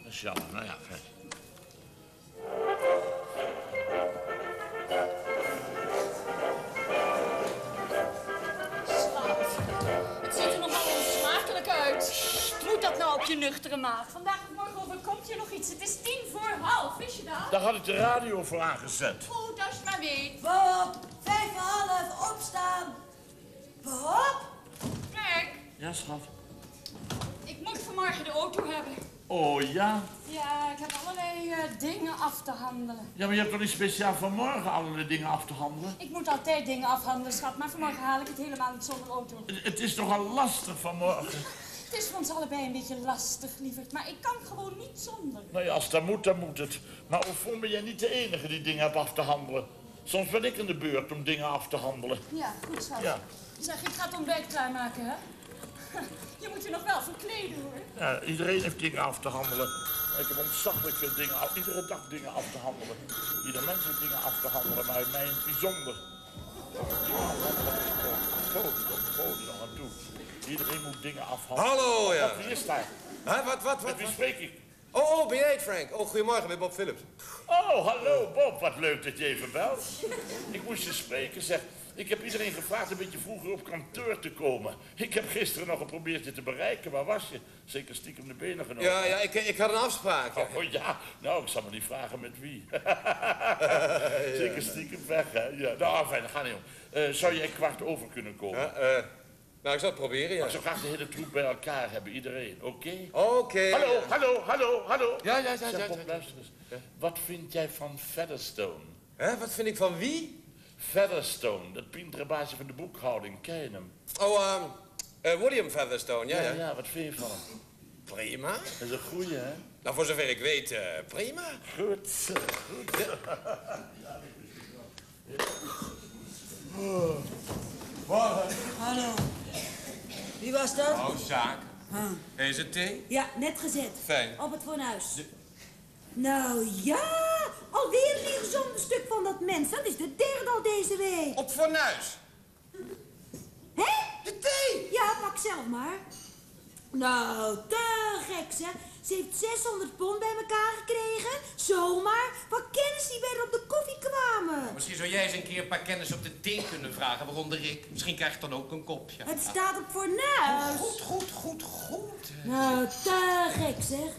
Dat is jammer, nou ja, fijn. Het ziet er nogal onsmakelijk uit. Moet dat nou op je nuchtere maag? Vandaag of morgen overkomt je nog iets. Het is 11:45, wist je dat? Daar had ik de radio voor aangezet. Goed, als je maar weet. Bob, 5:30, opstaan. Bob? Kijk, Ja, schat. ik moet vanmorgen de auto hebben. Oh, ja? Ja, ik heb allerlei dingen af te handelen. Ja, maar je hebt toch niet speciaal vanmorgen allerlei dingen af te handelen? Ik moet altijd dingen afhandelen, schat, maar vanmorgen haal ik het helemaal niet zonder auto. Het is toch al lastig vanmorgen? Het is voor ons allebei een beetje lastig, lieverd, maar ik kan gewoon niet zonder. Nou ja, als dat moet, dan moet het. Maar of ben jij niet de enige die dingen hebt af te handelen? Soms ben ik in de beurt om dingen af te handelen. Ja, goed, schat. Ja. Zeg, ik ga het ontbijt klaarmaken, hè? Je moet je nog wel verkleden, hoor. Ja, iedereen heeft dingen af te handelen. Ik heb ontzaglijk veel dingen iedere dag dingen af te handelen. Ieder mens heeft dingen af te handelen, maar mij in het bijzonder. Gewoon aan toe. Iedereen moet dingen afhandelen. Hallo, ja. Wie is daar? Hè, wat? Met wie spreek ik? Oh, ben jij het, Frank? Oh, goedemorgen, met Bob Philips. Oh, hallo Bob, wat leuk dat je even belt. Ik moest je spreken, zeg. Ik heb iedereen gevraagd een beetje vroeger op kantoor te komen. Ik heb gisteren nog geprobeerd je te bereiken. Waar was je? Zeker stiekem de benen genomen. Ja, ik had een afspraak. Ja. Oh ja, nou, ik zal me niet vragen met wie. Zeker stiekem weg, hè? Ja. Nou, fijn, dat gaat niet om. Zou jij 15:15 kunnen komen? Ja, nou, ik zal het proberen, ja. Ik zou graag de hele troep bij elkaar hebben, iedereen, oké? Oké. Hallo, ja. hallo. Ja. Zeg, Bob, luister eens. Wat vind jij van Featherstone? Hè, wat vind ik van wie? Featherstone, dat pintere baasje van de boekhouding, ken je hem? Oh, William Featherstone, ja. Ja, wat vind je van hem? Prima. Dat is een goeie, hè? Nou, voor zover ik weet, prima. Goed. Hallo. Wie was dat? Oh, zaak. Is het thee? Ja, net gezet. Fijn. Op het fornuis. Nou ja, alweer een gezonde stuk van dat mens. Dat is de derde al deze week. Op fornuis. Hé? De thee. Ja, pak zelf maar. Nou, te gek zeg. Ze heeft 600 pond bij elkaar gekregen. Zomaar. Wat kennis die bij op de koffie kwamen. Misschien zou jij eens een keer een paar kennis op de thee kunnen vragen, waaronder ik. Misschien krijg ik dan ook een kopje. Het staat op fornuis. Goed. Nou, te gek zeg.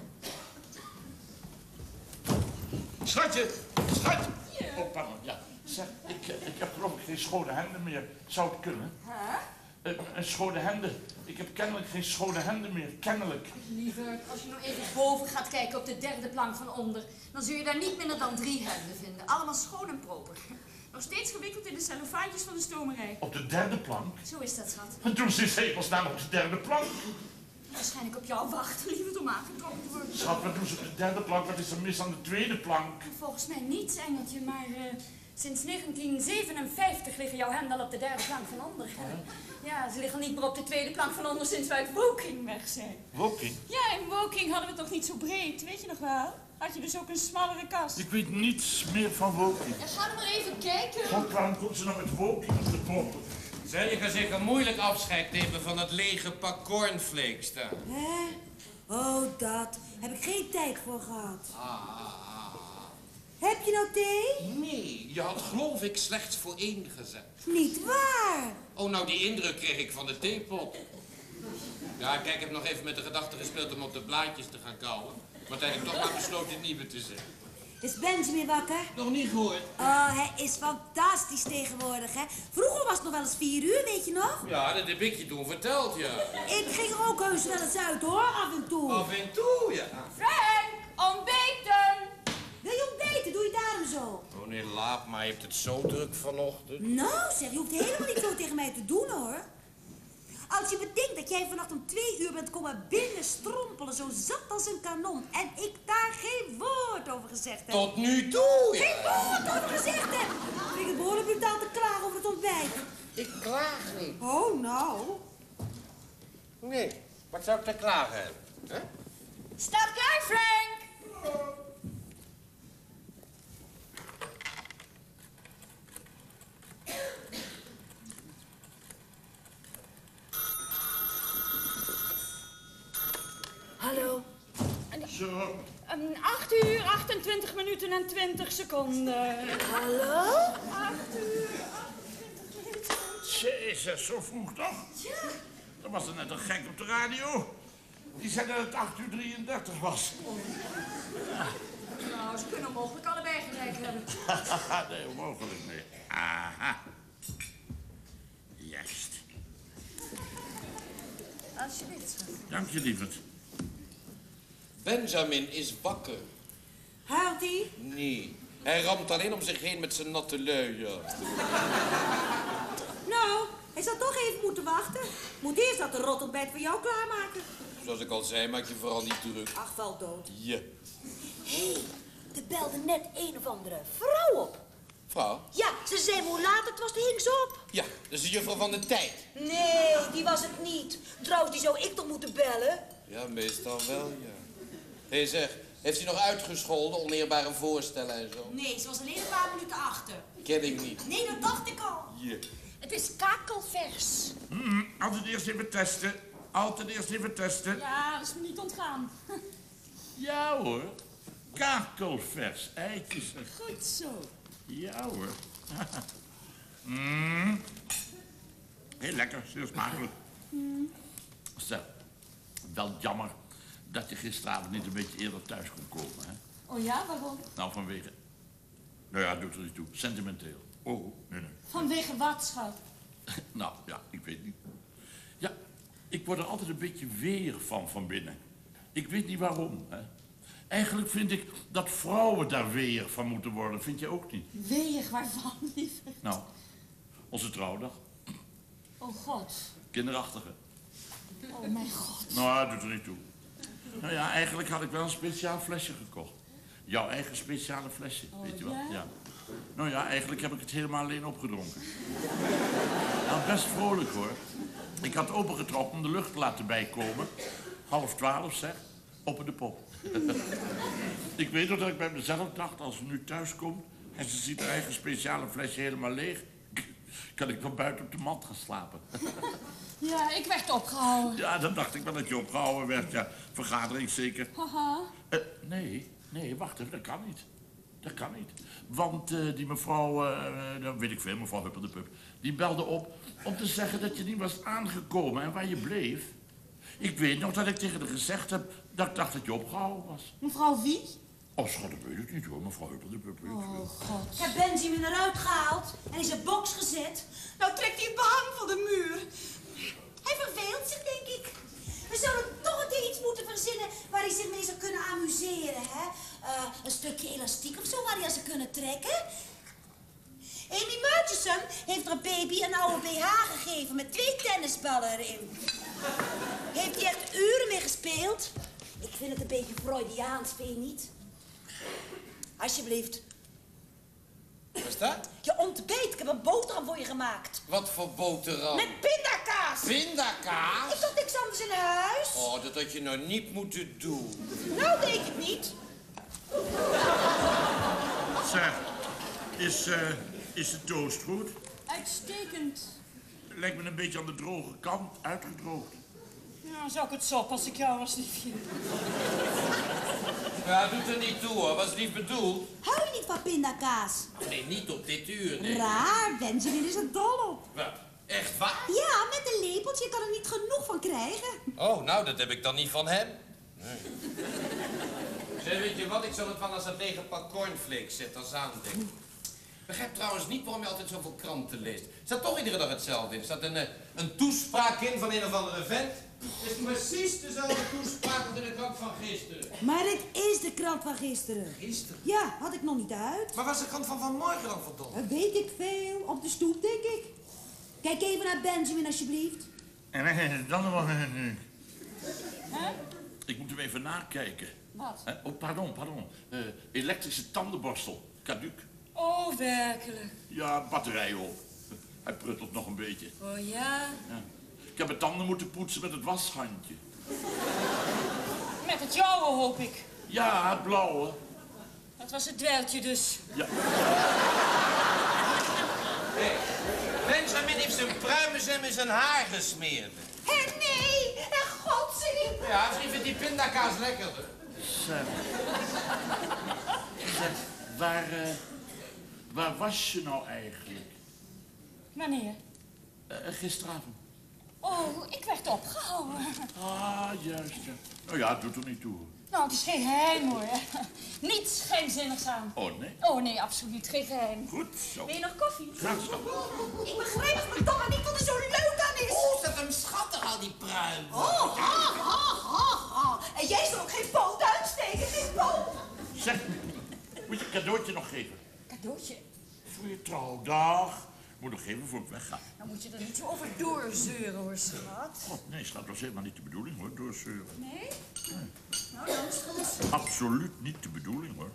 Schatje! Oh, pardon, ja. Zeg, ik heb geloof ik geen schone handen meer. Zou het kunnen? Een schone handen. Ik heb kennelijk geen schone handen meer. Kennelijk. Lieverd, als je nou even boven gaat kijken op de derde plank van onder, dan zul je daar niet minder dan 3 hemden vinden. Allemaal schoon en proper. Nog steeds gewikkeld in de cellofaantjes van de stomerij. Op de derde plank? Zo is dat, schat. En toen ze in hemelsnaam op de derde plank. Waarschijnlijk op jou wachten, lieverd, om aangetrokken te worden. Schat, wat doen ze op de derde plank? Wat is er mis aan de tweede plank? Volgens mij niets, engeltje, maar sinds 1957 liggen jouw hemden al op de derde plank van onder. Ja, ze liggen niet meer op de tweede plank van onder sinds we uit Woking weg zijn. Woking? Ja, in Woking hadden we het toch niet zo breed, weet je nog wel? Had je dus ook een smallere kast. Ik weet niets meer van Woking. Ja, ga er maar even kijken. God, waarom komt ze nou met Woking op de proppen? Zeg, je kan zeker moeilijk afscheid nemen van dat lege pak cornflakes daar. Hè? Oh, dat. Heb ik geen tijd voor gehad. Heb je nou thee? Nee, je had geloof ik slechts voor 1 gezet. Niet waar. Oh, nou die indruk kreeg ik van de theepot. Ja, kijk, ik heb nog even met de gedachte gespeeld om op de blaadjes te gaan kauwen. Maar uiteindelijk toch maar besloten het nieuwe te zetten. Is Benjamin wakker? Nog niet gehoord. Oh, hij is fantastisch tegenwoordig, hè. Vroeger was het nog wel eens 4 uur, weet je nog? Ja, dat heb ik je toen verteld, ja. Ik ging er ook heus wel eens uit, hoor, af en toe. Af en toe, ja. Frank, ontbeten! Wil je ontbeten? Doe je daarom zo? Oh nee, laat maar. Je hebt het zo druk vanochtend. Nou, zeg, je hoeft helemaal niet zo tegen mij te doen, hoor. Als je bedenkt dat jij vannacht om 2 uur bent komen binnenstrompelen, zo zat als een kanon, en ik daar geen woord over gezegd heb. Tot nu toe, ja. Geen woord over gezegd heb! Vind ik het behoorlijk brutaal te klagen over het ontbijt. Ik klaag niet. Oh, nou. Nee, wat zou ik te klagen hebben? Hè? Staat klaar, Frank! Hallo. Zo. 8 uur, 28 minuten en 20 seconden. Hallo? 8 uur, 28 minuten. Jezus, zo vroeg toch? Ja. Er was er net een gek op de radio. Die zei dat het 8:33 was. Nou, ze kunnen mogelijk allebei gelijk hebben. Nee, onmogelijk, nee. Aha. Juist. Alsjeblieft. Dank je, lieverd. Benjamin is wakker. Huilt hij? Nee. Hij ramt alleen om zich heen met zijn natte luier. Nou, hij zal toch even moeten wachten. Moet eerst dat de rottelbed voor jou klaarmaken. Zoals ik al zei, maak je vooral niet druk. Ach, val dood. Ja. Hé, er belde net een of andere vrouw op. Vrouw? Ja, ze zei me hoe laat het was, die hing ze op. Ja, dat is de juffrouw van de tijd. Nee, die was het niet. Trouwens, die zou ik toch moeten bellen? Ja, meestal wel, ja. Hé, zeg, heeft hij nog uitgescholden, oneerbare voorstellen en zo? Nee, ze was alleen een paar minuten achter. Ken ik niet. Nee, dat dacht ik al. Ja. Het is kakelvers. Altijd eerst even testen. Altijd eerst even testen. Ja, dat is me niet ontgaan. Ja hoor. Kakelvers. Eitjes. Goed zo. Ja hoor. Heel lekker, zeer smakelijk. Zo, wel jammer dat je gisteravond niet een beetje eerder thuis kon komen, hè? Oh ja, waarom? Nou, vanwege... Nou ja, doet er niet toe. Sentimenteel. Oh, nee. Vanwege wat, schat? Nou, ja, ik weet niet. Ja, ik word er altijd een beetje weer van binnen. Ik weet niet waarom, hè. Eigenlijk vind ik dat vrouwen daar weer van moeten worden. Vind je ook niet? Weer waarvan, lieve? Nou, onze trouwdag. Oh god. Kinderachtige. Oh mijn god. Nou, doet er niet toe. Nou ja, eigenlijk had ik wel een speciaal flesje gekocht. Jouw eigen speciale flesje, weet je wel? ja? Ja. Nou ja, eigenlijk heb ik het helemaal alleen opgedronken. Nou, best vrolijk hoor. Ik had opengetrokken om de lucht te laten bijkomen. 11:30 zeg, op in de pop. Ik weet nog dat ik bij mezelf dacht, als ze nu thuis komt en ze ziet haar eigen speciale flesje helemaal leeg, kan ik wel buiten op de mat gaan slapen. Ja, ik werd opgehouden. Ja, dan dacht ik wel dat je opgehouden werd. Ja, vergadering zeker. Haha. Nee, wacht even, dat kan niet. Dat kan niet. Want die mevrouw, dat weet ik veel, mevrouw Huppel de Pup, die belde op om te zeggen dat je niet was aangekomen en waar je bleef. Ik weet nog dat ik tegen haar gezegd heb dat ik dacht dat je opgehouden was. Mevrouw wie? Oh, schat, dat weet ik niet hoor, mevrouw Huppel de Pup. Oh god. Ik heb Benjamin eruit gehaald en in zijn box gezet. Nou trekt hij behang van de muur. Hij verveelt zich, denk ik. We zouden toch een keer iets moeten verzinnen waar hij zich mee zou kunnen amuseren, hè? Een stukje elastiek of zo waar hij aan zou kunnen trekken. Amy Murchison heeft haar baby een oude BH gegeven met 2 tennisballen erin. Heeft hij echt uren mee gespeeld? Ik vind het een beetje Freudiaans, vind je niet? Alsjeblieft. Wat is dat? Je ontbijt, ik heb een boterham voor je gemaakt. Wat voor boterham? Met pindakaas. Pindakaas? Ik had niks anders in huis. Oh, dat had je nou niet moeten doen. Nou, denk ik niet. Zeg, is de toast goed? Uitstekend. Lijkt me een beetje aan de droge kant, uitgedroogd. Nou, zou ik het sop als ik jou was, liefje. Ja, doet er niet toe hoor, was niet bedoeld. Hou je niet van pindakaas? Nee, niet op dit uur, nee. Raar, Benjamin is er dol op. Wat? Echt waar? Ja, met een lepeltje, je kan er niet genoeg van krijgen. Oh, nou, dat heb ik dan niet van hem. Nee. Zeg, weet je wat? Ik zal het wel als een lege pak cornflakes zetten als aandenken. Ik begrijp trouwens niet waarom je altijd zoveel kranten leest. Er staat toch iedere dag hetzelfde in. Er staat een toespraak in van een of andere vent. Het is precies dezelfde toespraak als in de krant van gisteren. Maar het is de krant van gisteren. Gisteren? Ja, had ik nog niet uit. Maar was de krant van vanmorgen dan, verdomme? Dat weet ik veel. Op de stoep, denk ik. Kijk even naar Benjamin, alsjeblieft. En dan nog een... Hè? Ik moet hem even nakijken. Wat? Oh, pardon. Elektrische tandenborstel. Caduc. Oh, werkelijk. Ja, batterij op. Hij pruttelt nog een beetje. Oh ja? Ja. Ik heb mijn tanden moeten poetsen met het washandje. Met het jouwe, hoop ik. Ja, het blauwe. Dat was het dweiltje dus. Ja. Hey, Benjamin heeft zijn pruimenzem in zijn haar gesmeerd. Hé, nee! En godzijdank! Ja, misschien vindt die pindakaas lekkerder. Zeg, waar was je nou eigenlijk? Wanneer? Gisteravond. Oh, ik werd opgehouden. Ah, juist, ja. Nou ja, het doet er niet toe. Nou, het is geen geheim, hoor. Niets geheimzinnigs aan. Oh, nee? Oh, nee, absoluut geen geheim. Goed zo. Wil je nog koffie? Graag zo. Ik begrijp het verdomme niet wat er zo leuk aan is. Oh, ze hem schattig, al die pruim. Oh, ha, ha, ha, ha. En jij zal ook geen poot uitsteken, dit poot. Zeg, moet je een cadeautje nog geven? Cadeautje? Voor je trouwdag. Moet nog geven voor ik wegga. Nou moet je er niet zo over doorzeuren, hoor, schat. God, nee, schat, dat is helemaal niet de bedoeling, hoor, doorzeuren. Nee? Nou, dan is het goed. Absoluut niet de bedoeling, hoor.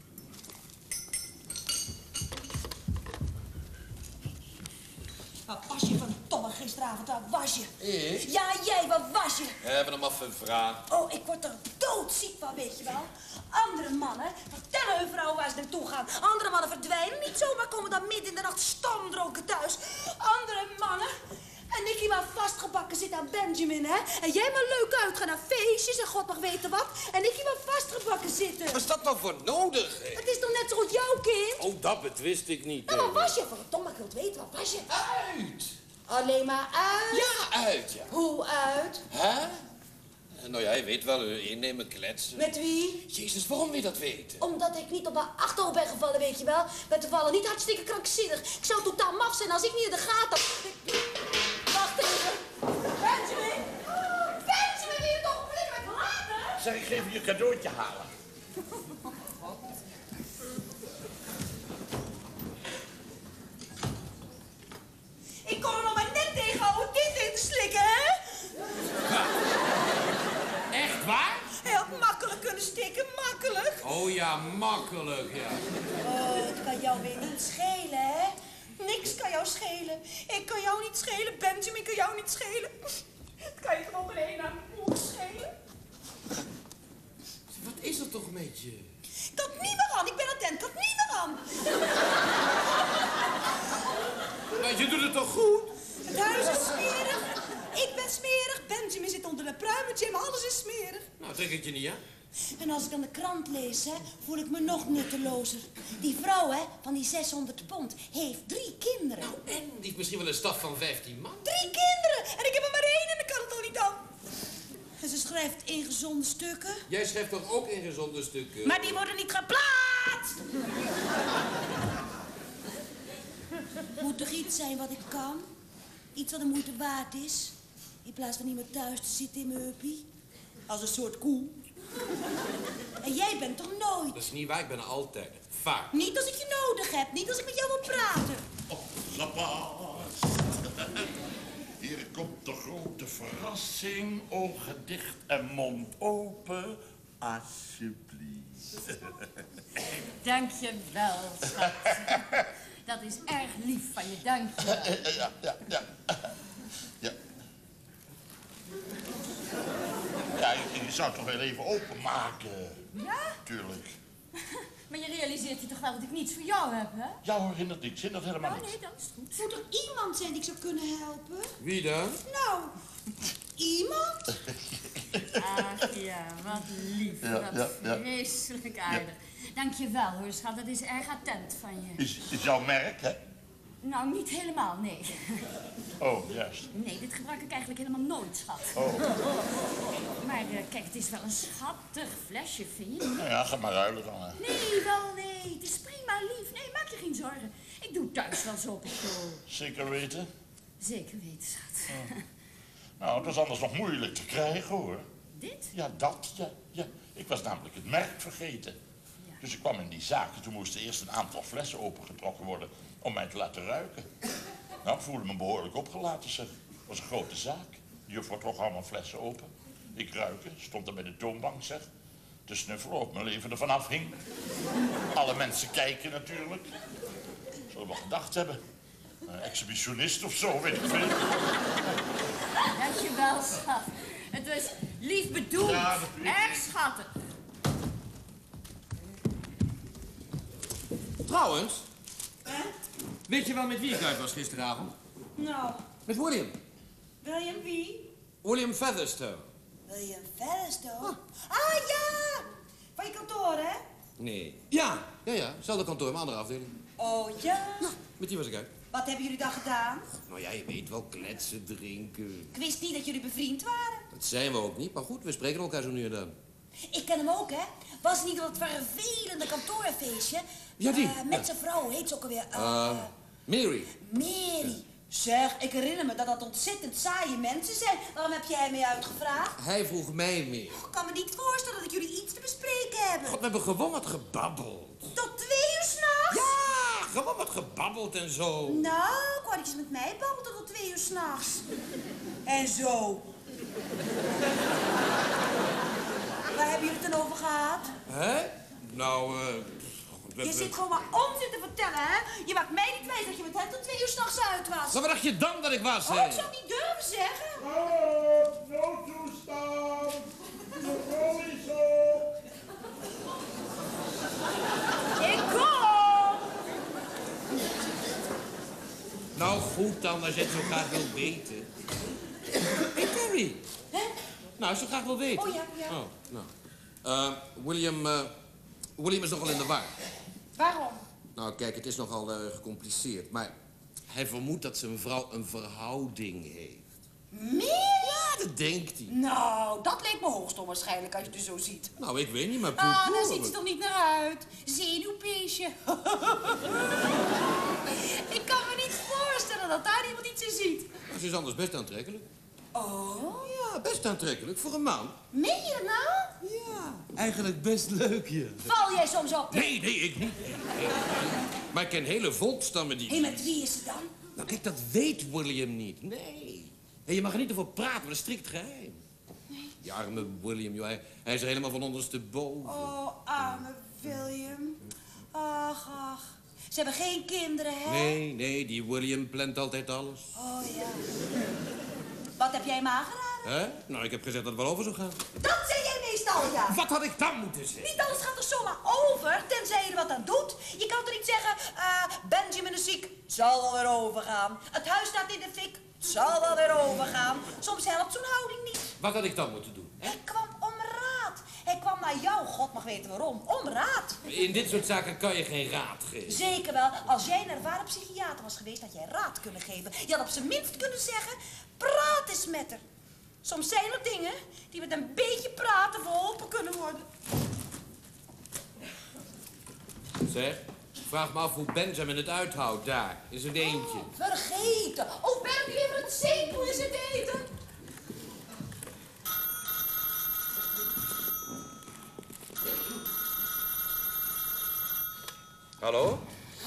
Wat was je van domme gisteravond, waar was je? Ik? Ja, jij, wat was je? Hebben hem af een vraag. Oh, ik word er doodziek van, weet je wel. Andere mannen vertellen hun vrouw waar ze naartoe gaan. Andere mannen verdwijnen niet zomaar, komen dan midden in de nacht stamdronken thuis. Andere mannen... En Nicky maar vastgebakken zit aan Benjamin, hè? En jij maar leuk uitgaan naar feestjes en god mag weten wat. En Nicky maar vastgebakken zitten. Wat is dat nou voor nodig, hè? Het is toch net zo goed jouw kind? Oh, dat betwist ik niet. Nou, wat was je? Verdomme, ik wil het weten, wat was je? Uit! Alleen maar uit? Ja, uit, ja. Hoe uit? Hè? Nou ja, je weet wel, innemen, kletsen. Met wie? Jezus, waarom wil je dat weten? Omdat ik niet op mijn achterhoofd ben gevallen, weet je wel. Ben toevallig niet hartstikke krankzinnig. Ik zou totaal maf zijn als ik niet in de gaten... Wacht even. Benjamin! Benjamin, wil je toch een blik met laten? Zeg, ik geef je een cadeautje halen. Ik kon er nog maar net tegenhouden dit in te slikken, hè? Echt waar? Hij had makkelijk kunnen stikken, makkelijk. Oh ja, makkelijk, ja. Oh, het kan jou weer niet schelen, hè? Niks kan jou schelen. Ik kan jou niet schelen, Benjamin kan jou niet schelen. Het kan je gewoon alleen aan moe schelen. Wat is er toch met je? Kan niet meer aan, ik ben attent, kan niet meer aan. Maar je doet het toch goed? Het huis is smerig. Ik ben smerig. Benjamin zit onder de pruimetje, maar alles is smerig. Nou, trek het je niet aan. En als ik dan de krant lees, hè, voel ik me nog nuttelozer. Die vrouw, hè, van die 600 pond, heeft 3 kinderen. Nou, en die heeft misschien wel een staf van 15 man. 3 kinderen! En ik heb er maar 1 en ik kan het al niet aan. En ze schrijft ingezonde stukken. Jij schrijft toch ook ingezonde stukken? Maar die worden niet geplaatst! Moet toch iets zijn wat ik kan? Iets wat de moeite waard is? In plaats van niet meer thuis te zitten in mijn huppie? Als een soort koe. En jij bent toch nooit? Dat is niet waar, ik ben er altijd. Vaak. Niet als ik je nodig heb, niet als ik met jou wil praten. Oh, lappas. Hier komt de grote verrassing. Ogen dicht en mond open. Alsjeblieft. Dank je wel, schat. Dat is erg lief van je, dank je wel. Ja. Ja. Ja, je zou het toch wel even openmaken. Ja? Tuurlijk. Maar je realiseert je toch wel dat ik niets voor jou heb, hè? Ja hoor, hindert niks. Hindert helemaal Nou, niks. nee, dat is goed. Moet er iemand zijn die ik zou kunnen helpen? Wie dan? Nou, iemand? Ach ja, wat lief. Ja, wat ja. vreselijk aardig. Dank je wel, hoor, schat. Dat is erg attent van je. Is jouw merk, hè? Nou, niet helemaal, nee. Oh, juist. Nee, dit gebruik ik eigenlijk helemaal nooit, schat. Oh. Maar kijk, het is wel een schattig flesje, vind je? Nou ja, ga maar ruilen dan. Hè. Nee, wel nee. Het is prima lief. Nee, maak je geen zorgen. Ik doe thuis wel zo op het show. Zeker weten? Zeker weten, schat. Nou, dat is anders nog moeilijk te krijgen, hoor. Dit? Ja, dat, ja. Ik was namelijk het merk vergeten. Ja. Dus ik kwam in die zaak en toen moesten eerst een aantal flessen opengetrokken worden om mij te laten ruiken. Nou, ik voelde me behoorlijk opgelaten, zeg. Het was een grote zaak. De juffrouw trok allemaal flessen open. Ik ruiken, stond er bij de toonbank, zeg. Te snuffelen of mijn leven ervan afhing. Alle mensen kijken natuurlijk. Zullen we wel gedacht hebben. Een exhibitionist of zo, weet ik veel. Dank je wel, schat. Het was lief bedoeld. Ja, dat weet ik. Erg schattig. Trouwens, weet je wel met wie ik uit was gisteravond? Nou, Met William. William wie? William Featherstone. William Featherstone? Ah, ja! Van je kantoor, hè? Nee. Ja, hetzelfde kantoor, maar andere afdeling. Oh, ja? Met die was ik uit. Wat hebben jullie dan gedaan? Nou ja, je weet wel, kletsen, drinken. Ik wist niet dat jullie bevriend waren. Dat zijn we ook niet, maar goed, we spreken elkaar zo nu en dan. Ik ken hem ook, hè? Was niet dat vervelende kantoorfeestje? Ja, die. Met zijn vrouw, hoe heet ze ook alweer? Mary. Mary. Zeg, ik herinner me dat dat ontzettend saaie mensen zijn. Waarom heb jij mij uitgevraagd? Hij vroeg mij meer. Ik kan me niet voorstellen dat jullie iets te bespreken hebben. God, we hebben gewoon wat gebabbeld. Tot 2 uur s'nachts? Ja, gewoon wat gebabbeld en zo. Nou, ik wou dat je met mij babbelde tot 2 uur s'nachts. En zo. Waar hebben jullie het dan over gehad? Hè? Nou, Je zit gewoon maar onzin te vertellen, hè? Je maakt mij niet wijs dat je met hem tot 2 uur s'nachts uit was. Wat dacht je dan dat ik was, Oh, hè? ik zou het niet durven zeggen. Hallo, noodtoestand. De politie op. Ik kom! Nou goed dan, als je het zo graag wil weten. Hé, Carrie. Hè? Nou, als je het graag wil weten. Oh, ja. Oh, nou. William is nogal in de war. Waarom? Nou, kijk, het is nogal gecompliceerd, maar hij vermoedt dat zijn vrouw een verhouding heeft. Meer? Ja, dat denkt hij. Nou, dat leek me hoogst onwaarschijnlijk als je het zo ziet. Nou, ik weet niet, maar... Ah, daar ziet ze toch niet naar uit. Zenuwbeestje. Ik kan me niet voorstellen dat daar iemand iets in ziet. Ze is anders best aantrekkelijk. Oh? Ja, best aantrekkelijk, voor een man. Meen je dat nou? Ja, eigenlijk best leuk, ja. Val jij soms op? Nee, ik niet. Nee. Maar ik ken hele volkstammen die... Hé, met wie is ze dan? Nou, kijk, dat weet William niet. Nee. En je mag er niet over praten, dat is strikt geheim. Nee. Die arme William, joh, hij is er helemaal van ondersteboven. Oh, arme William. Ach. Ze hebben geen kinderen, hè? Nee, die William plant altijd alles. Oh, ja. Wat heb jij hem aangeraden? Hè? Nou, ik heb gezegd dat het wel over zou gaan. Dat zeg jij meestal, ja. Wat had ik dan moeten zeggen? Niet alles gaat er zomaar over, tenzij je er wat aan doet. Je kan toch niet zeggen, Benjamin is ziek, het zal wel weer overgaan. Het huis staat in de fik, het zal wel weer overgaan. Soms helpt zo'n houding niet. Wat had ik dan moeten doen? Hè? Hij kwam om raad. Hij kwam naar jou, God mag weten waarom, om raad. In dit soort zaken kan je geen raad geven. Zeker wel, als jij een ervaren psychiater was geweest, had jij raad kunnen geven. Je had op zijn minst kunnen zeggen, praat eens met haar. Soms zijn er dingen die met een beetje praten verholpen kunnen worden. Zeg, vraag me af hoe Benjamin het uithoudt daar, in zijn eentje. Vergeten. Oh, Berg, liever het zeep, hoe is het eten? Hallo?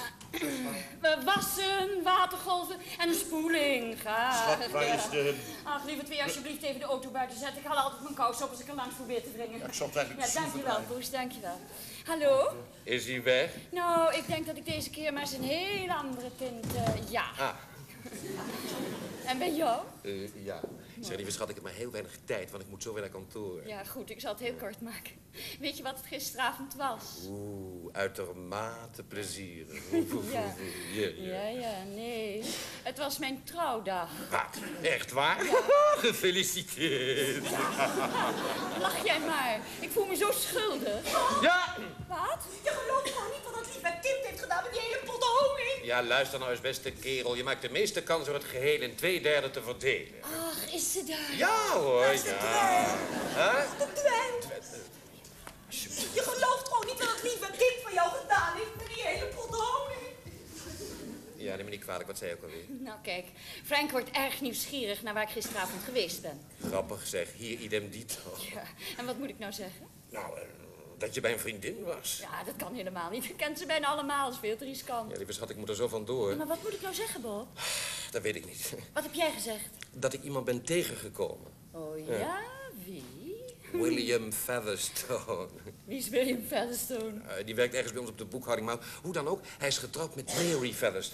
Wassen, watergolven en een spoeling. Graag. Schat, waar is de... Ach, lieverd, wil je alsjeblieft even de auto buiten zetten? Ik haal altijd mijn kous op als ik er langs probeer te wringen. Ja, ik zal het eigenlijk Ja, zoeken dankjewel, draaien. Poes, dankjewel. Hallo? Is hij weg? Nou, ik denk dat ik deze keer maar eens een heel andere tint, ja. Ah. En bij jou? Ja. Zeg, lieve schat, ik heb maar heel weinig tijd, want ik moet zo weer naar kantoor. Ja, goed, ik zal het heel kort maken. Weet je wat het gisteravond was? Uitermate plezierig. Ja. Ja. Nee. Het was mijn trouwdag. Wat? Echt waar? Ja. Gefeliciteerd. Lach jij maar. Ik voel me zo schuldig. Ja! Wat? Je gelooft gewoon niet wat dat lieve kind heeft gedaan met die hele pot honing. Ja, luister nou eens, beste kerel. Je maakt de meeste kans om het geheel in 2/3 te verdelen. Ach, is ze daar? Ja hoor, ja. Huh? De dweil. Je gelooft gewoon niet wat dat lieve kind van jou gedaan heeft met die hele pot honing. Ja, neem me niet kwalijk, wat zei je ook alweer? Nou, kijk. Frank wordt erg nieuwsgierig naar waar ik gisteravond geweest ben. Grappig zeg, hier idem dito. Ja, en wat moet ik nou zeggen? Nou, dat je bij een vriendin was. Ja, dat kan helemaal niet. Ik ken ze bijna allemaal. Dat is veel te riskant. Ja, lieve schat, ik moet er zo van door. Maar wat moet ik nou zeggen, Bob? Dat weet ik niet. Wat heb jij gezegd? Dat ik iemand ben tegengekomen. Oh ja? Wie? William Featherstone. Wie is William Featherstone? Die werkt ergens bij ons op de boekhouding, maar hoe dan ook, hij is getrouwd met Mary Featherstone.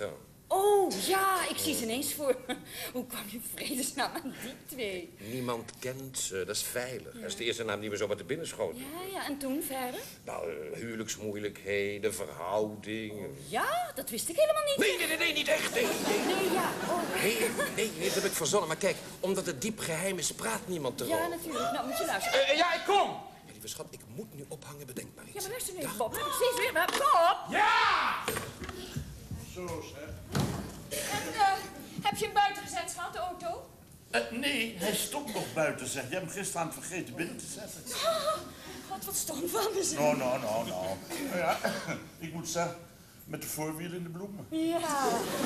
Oh, ja, ik zie ze ineens voor. Hoe kwam je vredesnaam aan die twee? Niemand kent ze, dat is veilig. Dat is de eerste naam die me zo wat te binnen schoot. Ja, en toen verder? Nou, huwelijksmoeilijkheden, verhouding. Ja, dat wist ik helemaal niet. Nee, niet echt. Nee. Nee, ja. Oh. Nee, dat heb ik verzonnen. Maar kijk, omdat het diep geheim is, praat niemand erover. Ja, natuurlijk. Nou, moet je luisteren. Ja, ik kom! Ja, lieve schat, ik moet nu ophangen, bedenk maar iets. Ja, maar luister nu even, Bob. Ik steeds weer. Maar Bob! Ja! Zo, zeg. En, heb je hem buiten gezet, schat, de auto? Nee, hij stond nog buiten, zeg. Je hebt hem gisteravond vergeten binnen te zetten. God, wat stom van me, zeg. Nou. Nou ja, ik moet zeggen, met de voorwielen in de bloemen. Ja.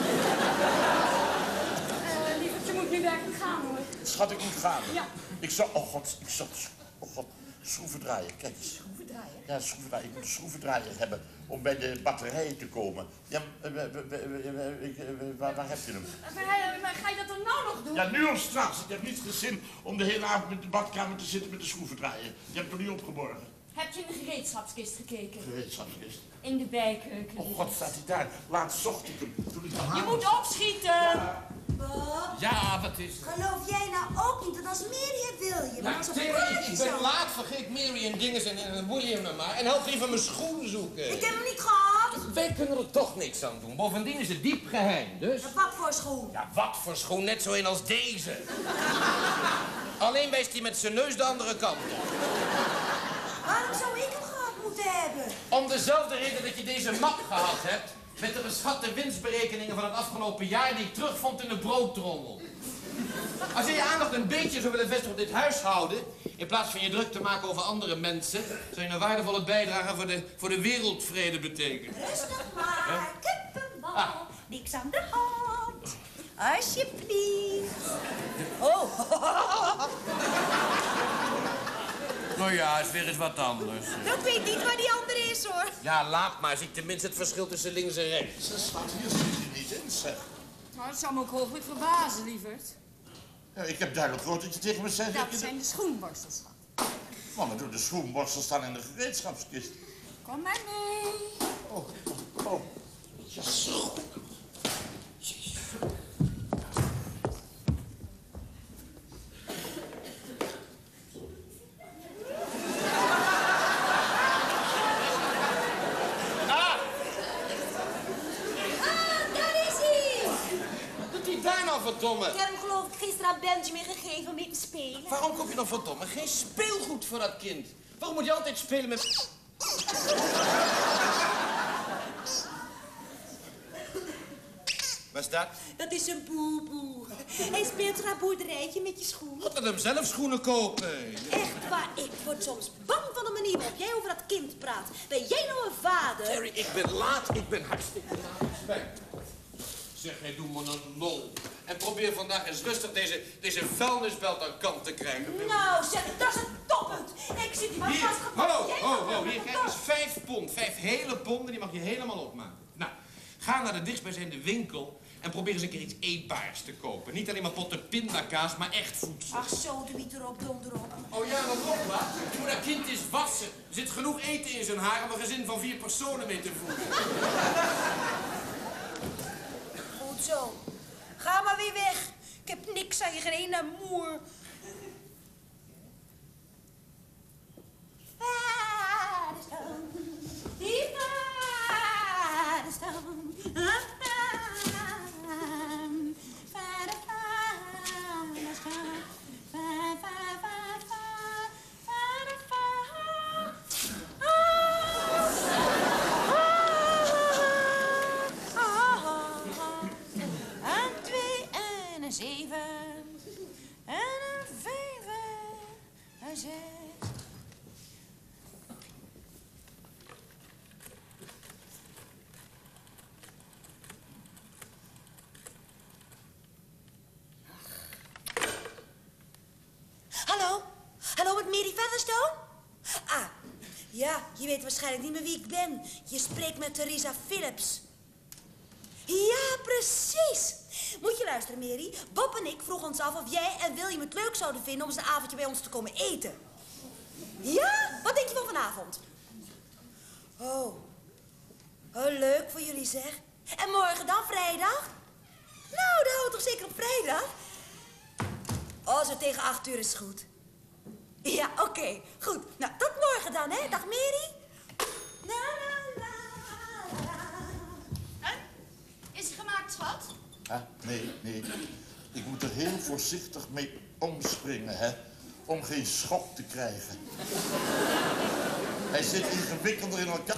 Lieverd, je moet nu werkelijk gaan, hoor. Schat, ik moet gaan. Ja. Ik zou, oh god, schroeven draaien. Kijk eens. Schroeven draaien? Ja, schroevendraaier. Ik moet een schroevendraaier hebben om bij de batterijen te komen. Ja, waar heb je hem? Maar ga je dat dan nou nog doen? Ja, nu of straks. Ik heb niet geen zin om de hele avond met de badkamer te zitten met de schroevendraaier. Je hebt hem niet opgeborgen. Heb je in de gereedschapskist gekeken? Gereedschapskist. In de bijkeuken. Oh god, staat hij daar. Laatst zocht ik hem. Toen ik Je moet opschieten! Bob, Ja, wat is er? geloof jij nou ook niet dat als Mary het wil je? Maar als een Terry, praatje ik zo. ben laat, vergeet Mary en dingen en dan boeien je me maar. En help liever mijn schoen zoeken. Ik heb hem niet gehad. Wij kunnen er toch niks aan doen. Bovendien is het diep geheim, dus... Wat voor schoen? Ja, wat voor schoen? Net zo een als deze. Alleen wijst hij met zijn neus de andere kant op. Waarom zou ik hem gehad moeten hebben? Om dezelfde reden dat je deze map gehad hebt... met de beschatte winstberekeningen van het afgelopen jaar... die ik terugvond in de broodtrommel. Als je je aandacht een beetje zou willen vestigen op dit huishouden... in plaats van je druk te maken over andere mensen... zou je een waardevolle bijdrage voor de wereldvrede betekenen. Rustig maar, kippenbal. Niks aan de hand. Alsjeblieft. Oh. Nou ja, is weer eens wat anders. Ik weet niet waar die andere is, hoor. Ja, laat maar. Zie ik tenminste het verschil tussen links en rechts. Ze staat hier zit hij niet in, zeg. Nou, dat zou me ook hooglijk verbazen, lieverd. Ja, ik heb duidelijk gehoord dat je tegen me zei... Dat zijn de schoenborstels, schat. Mama, door de schoenborstels staan in de gereedschapskist. Kom maar mee. Oh. Ja, zo. Verdomme. Ik heb hem geloof ik gisteren aan Benjamin gegeven om mee te spelen. Waarom koop je dan verdomme geen speelgoed voor dat kind? Waarom moet je altijd spelen met... Wat is dat? Dat is een boeboe. Hij speelt zo'n boerderijtje met je schoen. God, laat hem zelf schoenen kopen. Echt waar, ik word soms bang van de manier waarop jij over dat kind praat. Ben jij nou een vader? Terry, ik ben laat. Ik ben hartstikke laat. Spijt. Zeg, jij doe me een lol. En probeer vandaag eens rustig deze vuilnisbelt aan kant te krijgen. Nou zeg, dat is het toppunt. Ik zit hier maar Hier, vastgepakt. ho, hier, kijk eens, 5 pond. 5 hele ponden, die mag je helemaal opmaken. Nou, ga naar de dichtstbijzijnde winkel en probeer eens een keer iets eetbaars te kopen. Niet alleen maar potten pindakaas, maar echt voedsel. Ach zo, de wiet erop, donder op. Oh ja, dat klopt, wat? Je moet dat kind eens wassen. Er zit genoeg eten in zijn haar om een gezin van 4 personen mee te voeden. Goed zo. Ga maar weer weg. Ik heb niks aan je, geen ene moer. Die vader staan. Een 2 en een 7 en een 5 en een 6. Hallo? Hallo, met Mary Featherstone? Ah, ja, je weet waarschijnlijk niet meer wie ik ben. Je spreekt met Theresa Phillips. Ja, precies. Moet je luisteren, Mary. Bob en ik vroegen ons af of jij en William het leuk zouden vinden om eens een avondje bij ons te komen eten. Ja? Wat denk je van vanavond? Oh, leuk voor jullie zeg. En morgen dan, vrijdag? Nou, dan houden we toch zeker op vrijdag? Oh, zo tegen 8 uur is goed. Ja, oké. Goed. Nou, tot morgen dan, hè. Dag, Mary. La, la, la, la. En? Is hij gemaakt, schat? Nee. Ik moet er heel voorzichtig mee omspringen, hè. Om geen schok te krijgen. Hij zit ingewikkelder in elkaar.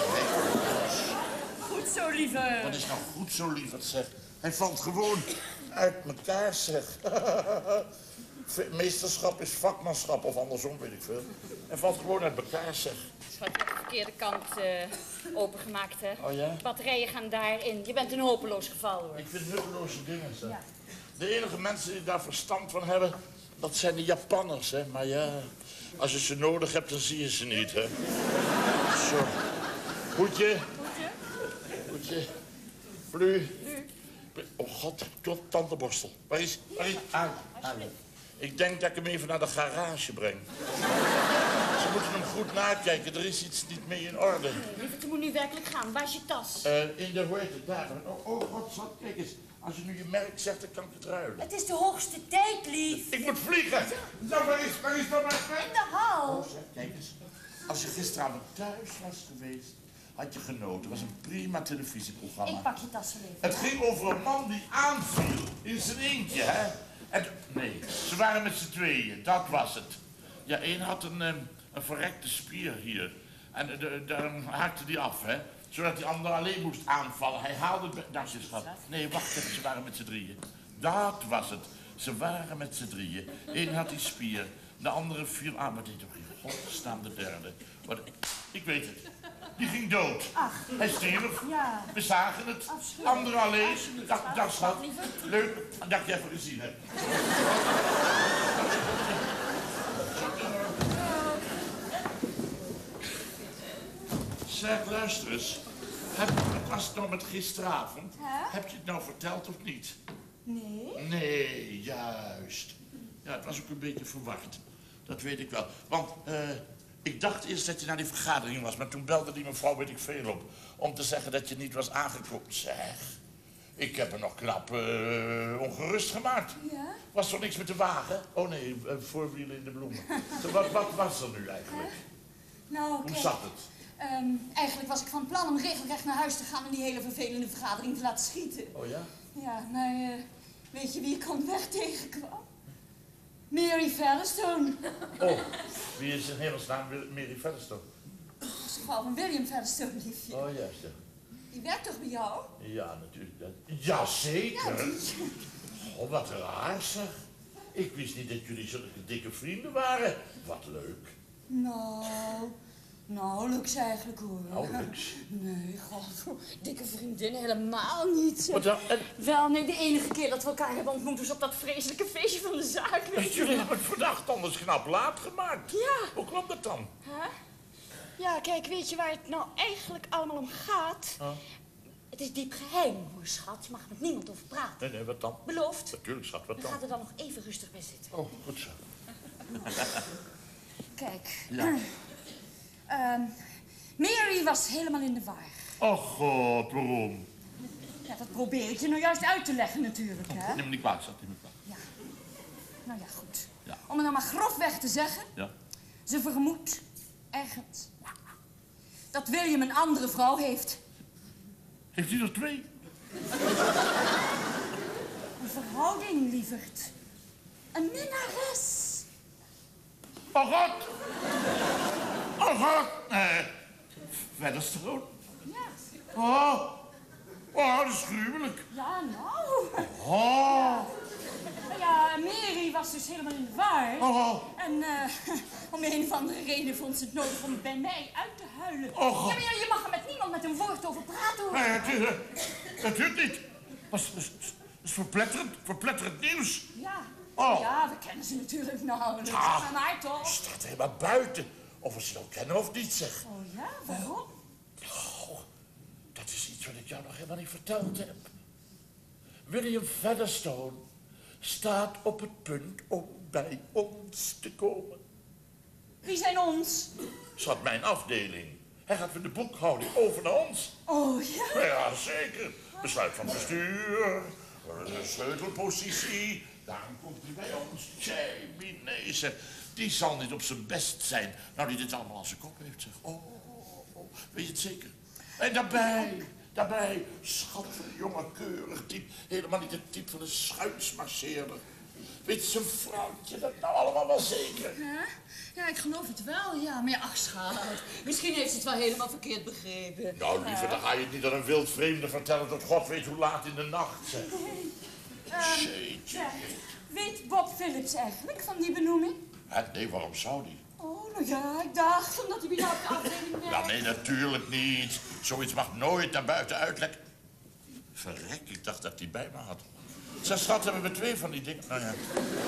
Goed zo, lieve. Wat is nou goed zo, lieverd, zeg. Hij valt gewoon uit elkaar, zeg. Meesterschap is vakmanschap, of andersom, weet ik veel. Hij valt gewoon uit elkaar, zeg. Schat, je hebt de verkeerde kant opengemaakt, hè? Oh ja? Batterijen gaan daarin. Je bent een hopeloos geval, hoor. Ik vind nutteloze dingen, zeg. Ja. De enige mensen die daar verstand van hebben, dat zijn de Japanners, hè. Maar ja, als je ze nodig hebt, dan zie je ze niet, hè. Zo. Goedje. Goedje. Plu. Oh god, tandenborstel. Waar is? Aan. Ik denk dat ik hem even naar de garage breng. Ze moeten hem goed nakijken, er is iets niet mee in orde. Lieverd, je moet nu werkelijk gaan. Waar is je tas? In de, hoe heet het, daar. Oh god, schat, kijk eens. Als je nu je merk zegt, dan kan ik het ruilen. Het is de hoogste tijd, lief. Ik moet vliegen! Nou, waar is dat maar? In de hal. Oh, zeg, kijk eens. Als je gisteravond thuis was geweest, had je genoten. Het was een prima televisieprogramma. Ik pak je tas wel even. Het ging over een man die aanviel in zijn eentje, hè? Nee, ze waren met z'n tweeën, dat was het. Ja, één had een verrekte spier hier. En daarom haakte die af, hè? Zodat die ander alleen moest aanvallen. Hij haalde het... Dank je, schat. Nee, wacht even, ze waren met z'n drieën. Dat was het. Ze waren met z'n drieën. Eén had die spier, de andere viel aan. Wat deed toch in godsnaam de derde? Ik weet het. Die ging dood. Ach. Hij stierf. Ja. We zagen het. Andere alleen. Dag, schat. Leuk dat je even gezien hebt. Zeg, luister eens. Wat was het nou met gisteravond? Heb je het nou verteld of niet? Nee. Nee, juist. Ja, het was ook een beetje verward. Dat weet ik wel. Want ik dacht eerst dat je naar die vergadering was, maar toen belde die mevrouw, weet ik veel, op. Om te zeggen dat je niet was aangekomen. Zeg, ik heb er nog knap ongerust gemaakt. Ja? Was er niks met de wagen? Oh nee, voorwielen in de bloemen. Wat was er nu eigenlijk? Nou, Hoe zat het? Eigenlijk was ik van plan om regelrecht naar huis te gaan en die hele vervelende vergadering te laten schieten. Oh ja? Ja, maar weet je wie ik onderweg tegenkwam? Mary Featherstone. Oh, wie is in hemelsnaam Mary Featherstone? Dat is de vrouw van William Featherstone, liefje. Oh, juist, ja. Die werkt toch bij jou? Ja, natuurlijk. Jazeker. Ja, Oh, wat raar, zeg. Ik wist niet dat jullie zulke dikke vrienden waren. Wat leuk. Nauwelijks eigenlijk, hoor. Nauwelijks? Nee, god, dikke vriendin helemaal niet. Wat dan? Wel, nee, de enige keer dat we elkaar hebben ontmoet was op dat vreselijke feestje van de zaak. Weet je Jullie wel. hebben het vandaag anders knap laat gemaakt. Ja. Hoe kwam dat dan? Huh? Ja, kijk, weet je waar het nou eigenlijk allemaal om gaat? Huh? Het is diep geheim, hoor, schat. Je mag met niemand over praten. Nee, wat dan? Beloofd? Natuurlijk, schat, wat Dan dan? gaat er dan nog even rustig bij zitten. Oh, goed zo. Kijk. Ja. Mary was helemaal in de war. Oh god, waarom? Ja, dat probeer ik je nou juist uit te leggen natuurlijk, hè? Neem me niet kwaad, schat, neem me kwaad. Ja. Nou ja, goed. Ja. Om het nou maar grofweg te zeggen. Ja. Ze vermoedt ergens dat William een andere vrouw heeft. Heeft hij er twee? Een verhouding, lieverd. Een minnares. Oh god! Oh god! Featherstone? Ja. Oh, dat is gruwelijk. Ja, nou. Oh, Ja, Mary was dus helemaal in de war. oh, En om een of andere reden vond ze het nodig om bij mij uit te huilen. Oh. Ja, maar je mag er met niemand met een woord over praten, hoor. het duurt niet. Dat is verpletterend nieuws. Ja. Oh. Ja, we kennen ze natuurlijk nauwelijks. Ah. Maar toch. Staat helemaal buiten. Of we ze nou kennen of niet, zeg. Oh ja, waarom? Oh, dat is iets wat ik jou nog helemaal niet verteld heb. William Featherstone staat op het punt om bij ons te komen. Wie zijn ons? Schat, mijn afdeling. Hij gaat met de boekhouding over naar ons. Oh, ja? Ja, zeker. Besluit van bestuur, een sleutelpositie. Daarom komt hij bij ons. Jamie, nee, zeg. Die zal niet op zijn best zijn. Nou, die dit allemaal aan zijn kop heeft, zeg. Oh. Weet je het zeker? En daarbij, schattig, jonge, keurig type. Helemaal niet het type van een schuinsmarcheerder. Weet zijn vrouwtje dat nou allemaal wel zeker? Ja, ik geloof het wel, ja. Maar ja, ach, schat. Misschien heeft ze het wel helemaal verkeerd begrepen. Nou, liever, dan ga je het niet aan een wild vreemde vertellen tot God weet hoe laat in de nacht, zeg. Jeetje. Weet Bob Phillips eigenlijk van die benoeming? Nee, waarom zou die? Oh, nou ja, ik dacht, omdat hij bij jou op de afdeling werkt. Ja, nee, natuurlijk niet. Zoiets mag nooit naar buiten uitlekken. Verrek, ik dacht dat hij bij me had. Zeg, schat, hebben we 2 van die dingen? Nou ja.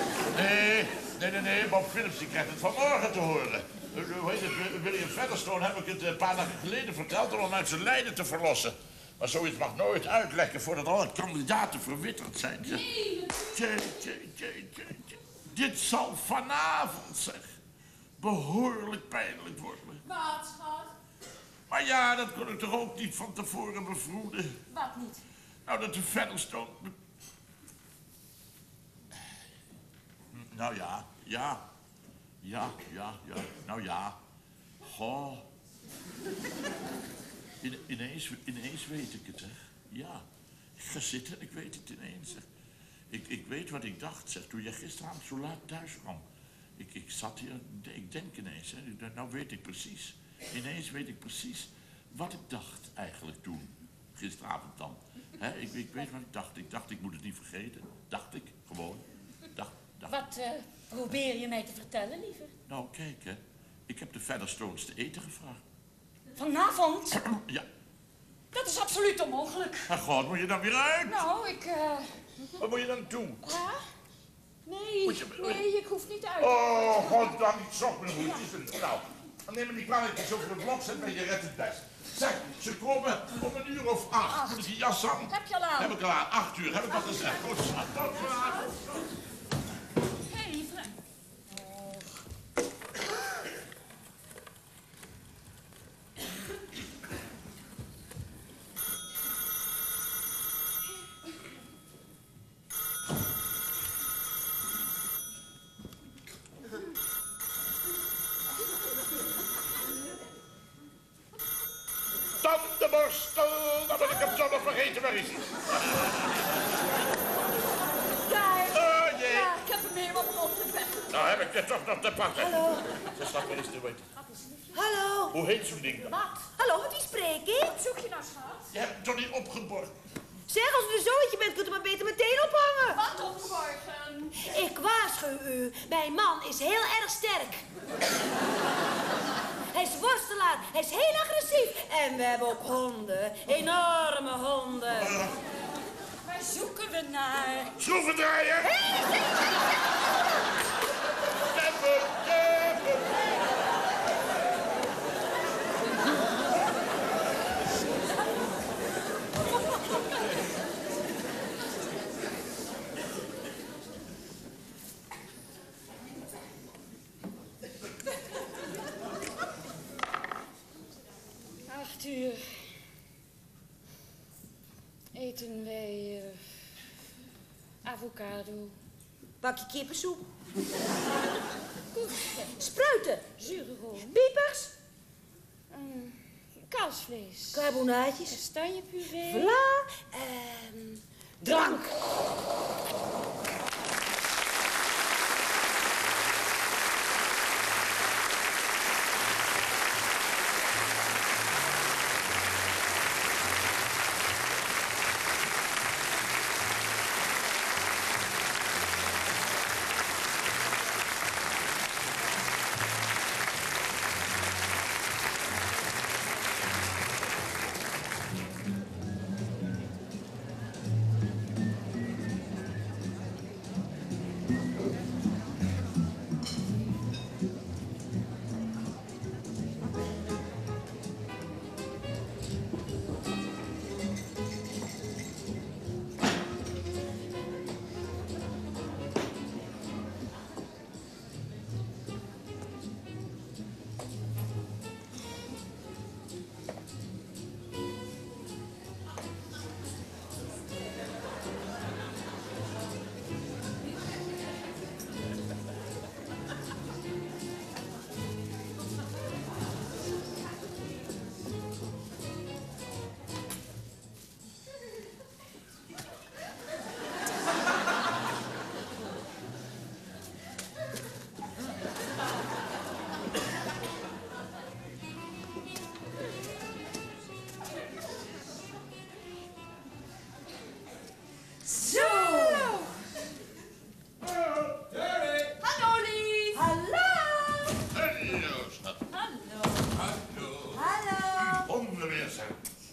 Nee, Bob Phillips, die krijgt het vanmorgen te horen. Hoe heet het, William Featherstone heb ik het een paar dagen geleden verteld om hem uit zijn lijden te verlossen. Maar zoiets mag nooit uitlekken voordat alle kandidaten verwitterd zijn. Zeg. Nee, Tje. Dit zal vanavond, zeg, behoorlijk pijnlijk worden. wat, schat? Maar ja, dat kon ik toch ook niet van tevoren bevroeden. Wat niet? Nou, dat de Featherstone... Nou ja. Nou ja. Goh. Ineens weet ik het, hè. Ja. Ik ga zitten en ik weet het ineens, zeg. Ik weet wat ik dacht, zeg, toen jij gisteravond zo laat thuis kwam. Ik zat hier, ik denk ineens, hè. Nou weet ik precies. Ineens weet ik precies wat ik dacht eigenlijk toen. Gisteravond dan. Hè, ik weet wat ik dacht. Ik dacht, ik moet het niet vergeten. Dacht ik, gewoon. Dacht. Wat probeer je mij te vertellen, liever? Nou, kijk, hè. Ik heb de Featherstones te eten gevraagd. Vanavond? Ja. Dat is absoluut onmogelijk. Maar god, moet je dan weer uit? Nou, ik... Wat moet je dan doen? Ja? Nee, ik hoef niet uit. Oh, goddank, zog me goed. Nou, dan neem me niet kwalijk dat je over de blok zet, maar je redt het best. Zeg, ze komen om 1:08. Moet ik die jas aan? Heb je al aan? Heb ik al aan. 8 uur, heb ik al gezegd. Goed, tot laat. Hé, lieve. Tandenborstel, dan ben ik hem zo nog vergeten. Waar is hij? Daar. Oh, jee. Ja, ik heb hem helemaal op de bed. Nou heb ik je toch nog te pakken. Hallo. Ze staat weer eens te weten. Hallo. Hoe heet zo'n ding dan? Wat? Hallo, met wie spreek ik? Wat zoek je nou, schat? Je hebt hem toch niet opgeborgen? Zeg, als u een zoontje bent, kunt u maar beter meteen ophangen. Wat opgeborgen? Ik waarschuw u, mijn man is heel erg sterk. Hij is worstelaar, hij is heel agressief. En we hebben ook honden, enorme honden. Waar zoeken we naar? Schroeven draaien! Temper! Eten wij avocado, Bakje kippensoep, koekje, spruiten, zure room, piepers, kalfsvlees, carbonaatjes, kastanjepuree, vla en drank.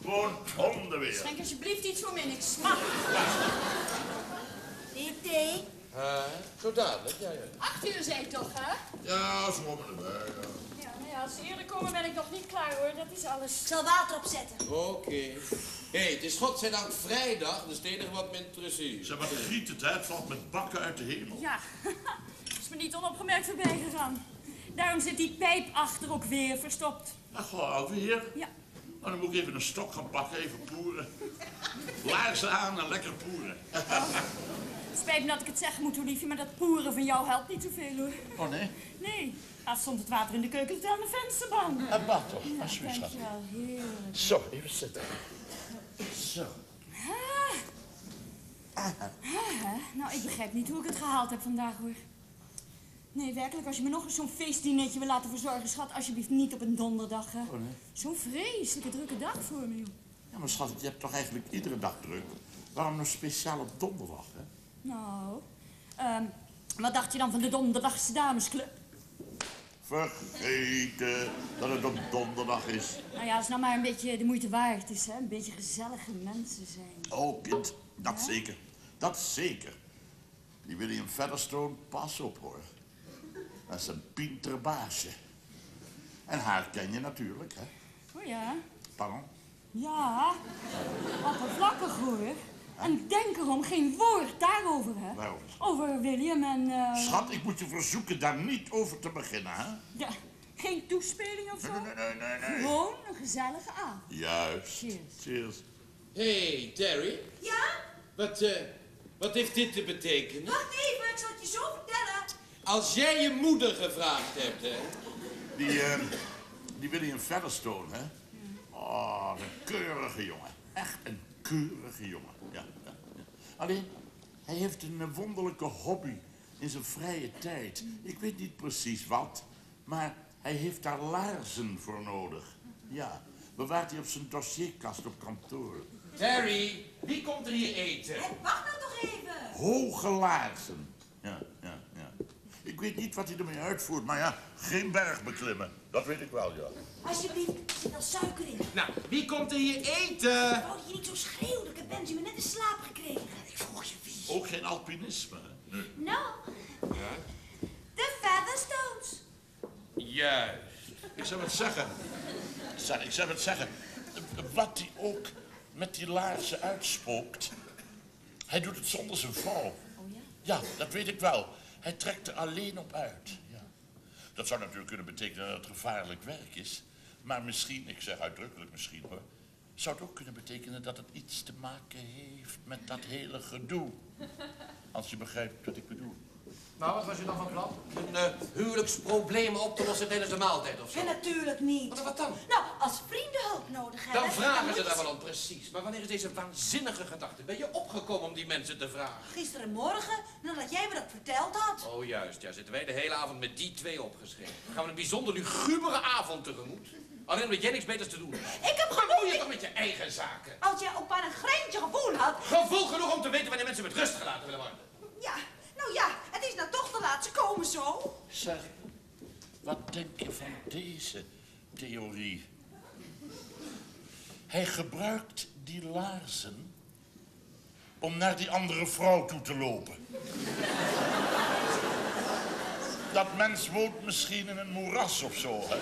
Gewoon hondenweer. Schenk alsjeblieft iets voor mij, ik smak. Thee? Zo dadelijk, ja. 8 uur zei ik toch, hè? Ja, zo om erbij, ja. Ja, nou ja, als ze eerder komen ben ik nog niet klaar, hoor. Dat is alles. Ik zal water opzetten. Oké. Hé, het is godzijdank vrijdag, dus het enige wat me interesseert. Zeg maar, giet het, hè? Het valt met bakken uit de hemel. Ja, is me niet onopgemerkt voorbij gegaan. Daarom zit die pijp achter ook weer verstopt. Ach, alweer? Ja. Nou, dan moet ik even een stok gaan pakken, even poeren. Laarzen aan en lekker poeren. Spijt me dat ik het zeggen moet, hoor, liefje, maar dat poeren van jou helpt niet zoveel, hoor. Oh, nee? Nee, laatst stond het water in de keuken tot aan de vensterbank. En wat toch? Ja, Alsjeblieft, schat. dankjewel, heerlijk. Zo, even zitten. Zo. Nou, ik begrijp niet hoe ik het gehaald heb vandaag, hoor. Nee, werkelijk, als je me nog eens zo'n feestdinertje wil laten verzorgen, schat, alsjeblieft niet op een donderdag, hè. Oh, nee? Zo'n vreselijke drukke dag voor me, joh. Ja, maar schat, je hebt toch eigenlijk iedere dag druk? Waarom nou speciaal op donderdag, hè? Nou, wat dacht je dan van de donderdagse damesclub? Vergeten dat het op donderdag is. Nou ja, als het nou maar een beetje de moeite waard is, hè. Een beetje gezellige mensen zijn. Oh, kind, dat zeker. Dat zeker. Die William Featherstone, pas op, hoor. Dat is een pinter baasje. En haar ken je natuurlijk, hè? Oh ja? Pardon? Ja, oppervlakkig, hoor. En denk erom geen woord daarover, hè? Waarover? Over William en, Schat, ik moet je verzoeken daar niet over te beginnen, hè? Ja, geen toespeling of zo? Nee. Gewoon een gezellige avond. Juist. Cheers. Cheers. Hé, Terry. Ja? Wat heeft dit te betekenen? Wacht even, ik zal het je zo vertellen. Als jij je moeder gevraagd hebt, hè? Die William Featherstone, hè? Oh, een keurige jongen. Echt een keurige jongen. Ja. Alleen, hij heeft een wonderlijke hobby in zijn vrije tijd. Ik weet niet precies wat, maar hij heeft daar laarzen voor nodig. Ja, bewaart hij op zijn dossierkast op kantoor. Terry, wie komt er hier eten? Hé, wacht nou toch even. Hoge laarzen. Ja. Ik weet niet wat hij ermee uitvoert, maar ja, geen berg beklimmen. Dat weet ik wel, ja. Alsjeblieft, er zit wel suiker in. Nou, wie komt er hier eten? Wou dat je niet zo schreeuwde, ik heb Benjamin net in slaap gekregen. Ik vroeg je wie. Ook geen alpinisme, hè? Nee. Nou, de Featherstones. Juist. Ik zou het zeggen. Ik zou het zeggen. Wat hij ook met die laarzen uitspookt. Hij doet het zonder zijn vrouw. Oh ja? Ja, dat weet ik wel. Hij trekt er alleen op uit. Ja. Dat zou natuurlijk kunnen betekenen dat het gevaarlijk werk is. Maar misschien, ik zeg uitdrukkelijk misschien hoor, zou het ook kunnen betekenen dat het iets te maken heeft met dat hele gedoe. Als je begrijpt wat ik bedoel. Nou, wat was je dan van plan? Een huwelijksprobleem op te lossen tijdens de maaltijd of zo. En natuurlijk niet. Wat dan? Nou, als vrienden hulp nodig hebben... Dan vragen moet ze je daar wel om, precies. Maar wanneer is deze waanzinnige gedachte? Ben je opgekomen om die mensen te vragen? Gisterenmorgen, nadat jij me dat verteld had. Oh juist, ja, zitten wij de hele avond met die twee opgeschreven. Gaan we een bijzonder lugubere avond tegemoet. Alleen omdat jij niks beters te doen hebt. Ik heb Bemoei je gewoon... toch met je eigen zaken? Als jij ook maar een greintje gevoel had... Gevoel genoeg om te weten wanneer mensen met rust gelaten willen worden. Ja, nou ja, het is nou toch te laat. Ze komen zo. Zeg, wat denk je van deze theorie? Hij gebruikt die laarzen om naar die andere vrouw toe te lopen. Dat mens woont misschien in een moeras of zo, hè?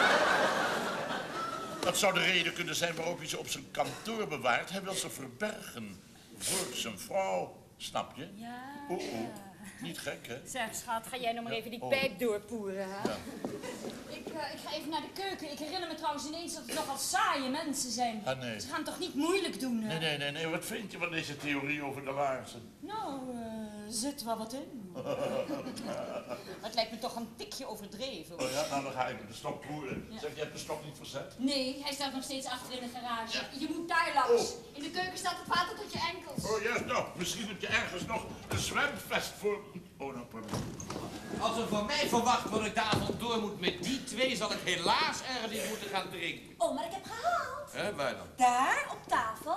Dat zou de reden kunnen zijn waarop hij ze op zijn kantoor bewaart. Hij wil ze verbergen voor zijn vrouw, snap je? Ja. Niet gek, hè? Zeg, schat, ga jij nog maar even die Oh. pijp doorpoeren, hè? Ja. Ik ga even naar de keuken. Ik herinner me trouwens ineens dat het nogal saaie mensen zijn. Ah, nee. Ze gaan toch niet moeilijk doen, hè? Nee. Wat vind je van deze theorie over de laarzen? Nou, zit wel wat in. Het lijkt me toch een tikje overdreven. hoor. Oh ja, nou dan ga ik met de stok roeren. Zeg, je hebt de stok niet verzet? Nee, hij staat nog steeds achter in de garage. Je moet daar langs. Oh. In de keuken staat het water tot je enkels. Oh ja, nou, misschien heb je ergens nog een zwemvest voor... Oh, nou, pardon. Als er van mij verwacht wordt dat ik de avond door moet met die twee, zal ik helaas ergens iets moeten gaan drinken. Oh, maar ik heb gehaald. Hè, waar dan? Daar, op tafel.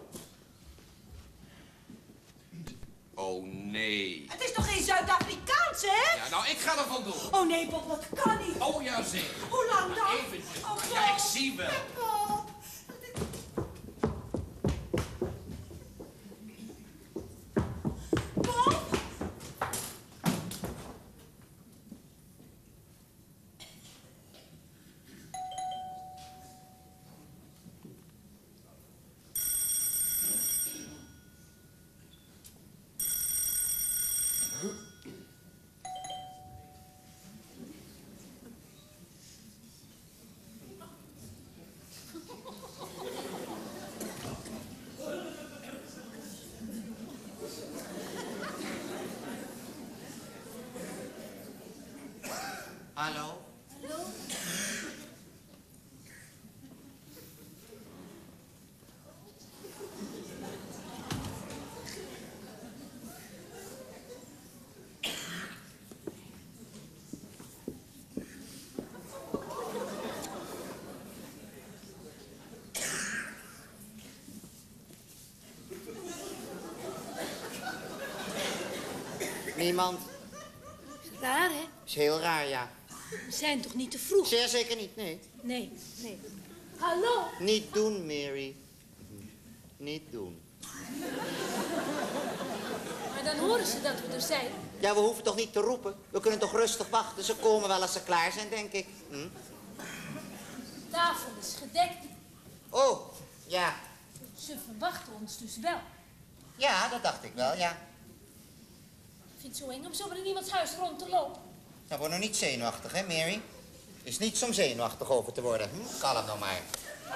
Oh nee. Het is toch geen Zuid-Afrikaans, hè? Ja, nou, ik ga er vandoor. Oh nee, Bob, dat kan niet. Oh ja, zeker. Hoe lang dan? Eventjes. Oh, Ja, ik Bob. zie wel. Bob. niemand. Raar, hè? Is heel raar, ja. We zijn toch niet te vroeg? Zeer zeker niet, nee. Nee. Hallo? Niet doen, Mary. Niet doen. Maar dan horen ze dat we er zijn. Ja, we hoeven toch niet te roepen? We kunnen toch rustig wachten? Ze komen wel als ze klaar zijn, denk ik. De tafel is gedekt. Oh, ja. Ze verwachten ons dus wel. Ja, dat dacht ik wel, ja. Ik vind het zo eng om zomaar in iemands huis rond te lopen. Nou, word nog niet zenuwachtig, hè, Mary? Is niets om zenuwachtig over te worden. Kalm nou maar.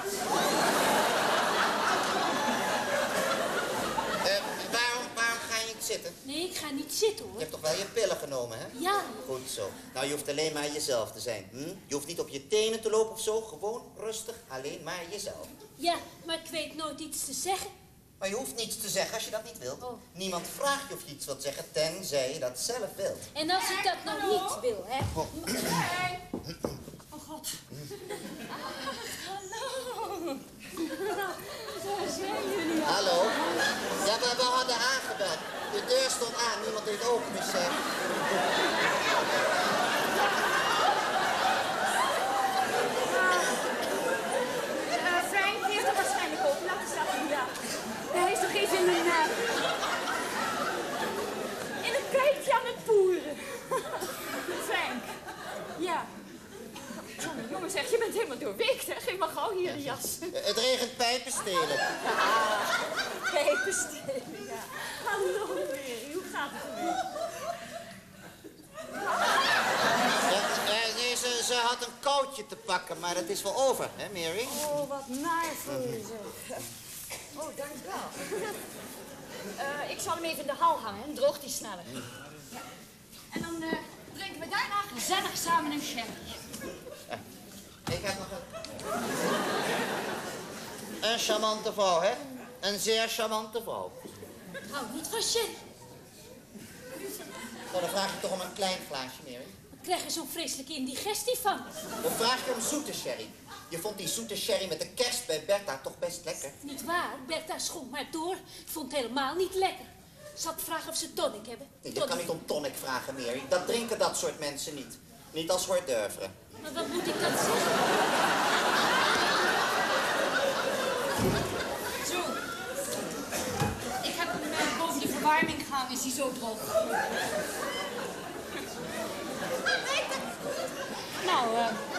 Waarom ga je niet zitten? Nee, ik ga niet zitten, hoor. Je hebt toch wel je pillen genomen, hè? Ja. Goed zo. Nou, je hoeft alleen maar jezelf te zijn. Je hoeft niet op je tenen te lopen of zo. Gewoon rustig, alleen maar jezelf. Ja, maar ik weet nooit iets te zeggen. Maar je hoeft niets te zeggen als je dat niet wilt. Oh. Niemand vraagt je of je iets wilt zeggen, tenzij je dat zelf wilt. En als ik dat nou niet wil, hè? Oh god. Hallo. Daar zijn jullie al. Hallo? Ja, we hadden aangebeld. De deur stond aan, niemand deed open, dus... Frank heeft er waarschijnlijk open laten staan. Ja. Hij is toch even in een kijkje aan het poeren. Frank. Ja. Jongen zeg, je bent helemaal doorweekt, hè? Geef maar gauw hier de jas. Het regent pijpenstelen. Pijpenstelen, ja. Hallo, Mary. Hoe gaat het ermee? Nee, ze had een koudje te pakken, maar het is wel over, hè, Mary? Oh, wat naar voor je, zeg. Oh, dank wel. Ik zal hem even in de hal hangen, dan droogt hij sneller. Ja. En dan drinken we daarna gezellig samen een sherry. Ik heb nog een charmante vrouw, hè? Een zeer charmante vrouw. Ik hou niet van sherry. Nou, dan vraag je toch om een klein glaasje, Mary. Ik krijg er zo'n vreselijke indigestie van. Of vraag je om zoete sherry? Je vond die zoete sherry met de kerst bij Bertha toch best lekker? Niet waar, Bertha schonk maar door. Ik vond het helemaal niet lekker. Zal ik vragen of ze tonic hebben? Nee, je kan niet om tonic vragen, Mary. Dat drinken dat soort mensen niet. Niet als hors d'oeuvre. Maar wat moet ik dan zeggen? Zo. Ik heb hem boven de verwarming gehangen, is hij zo droog. Nou,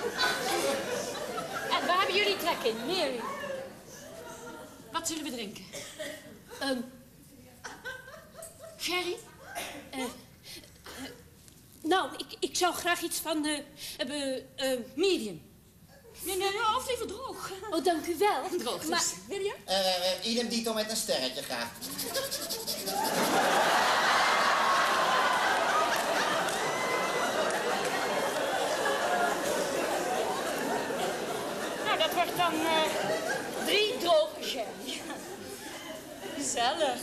en waar hebben jullie trek in, Mary? Wat zullen we drinken? Sherry? Nou, ik zou graag iets van medium. Nee, of liever droog. Oh, dank u wel. Droog dus. Maar Wil je? Idem dito met een sterretje graag. Nou, dat wordt dan 3 droge sherry. Gezellig.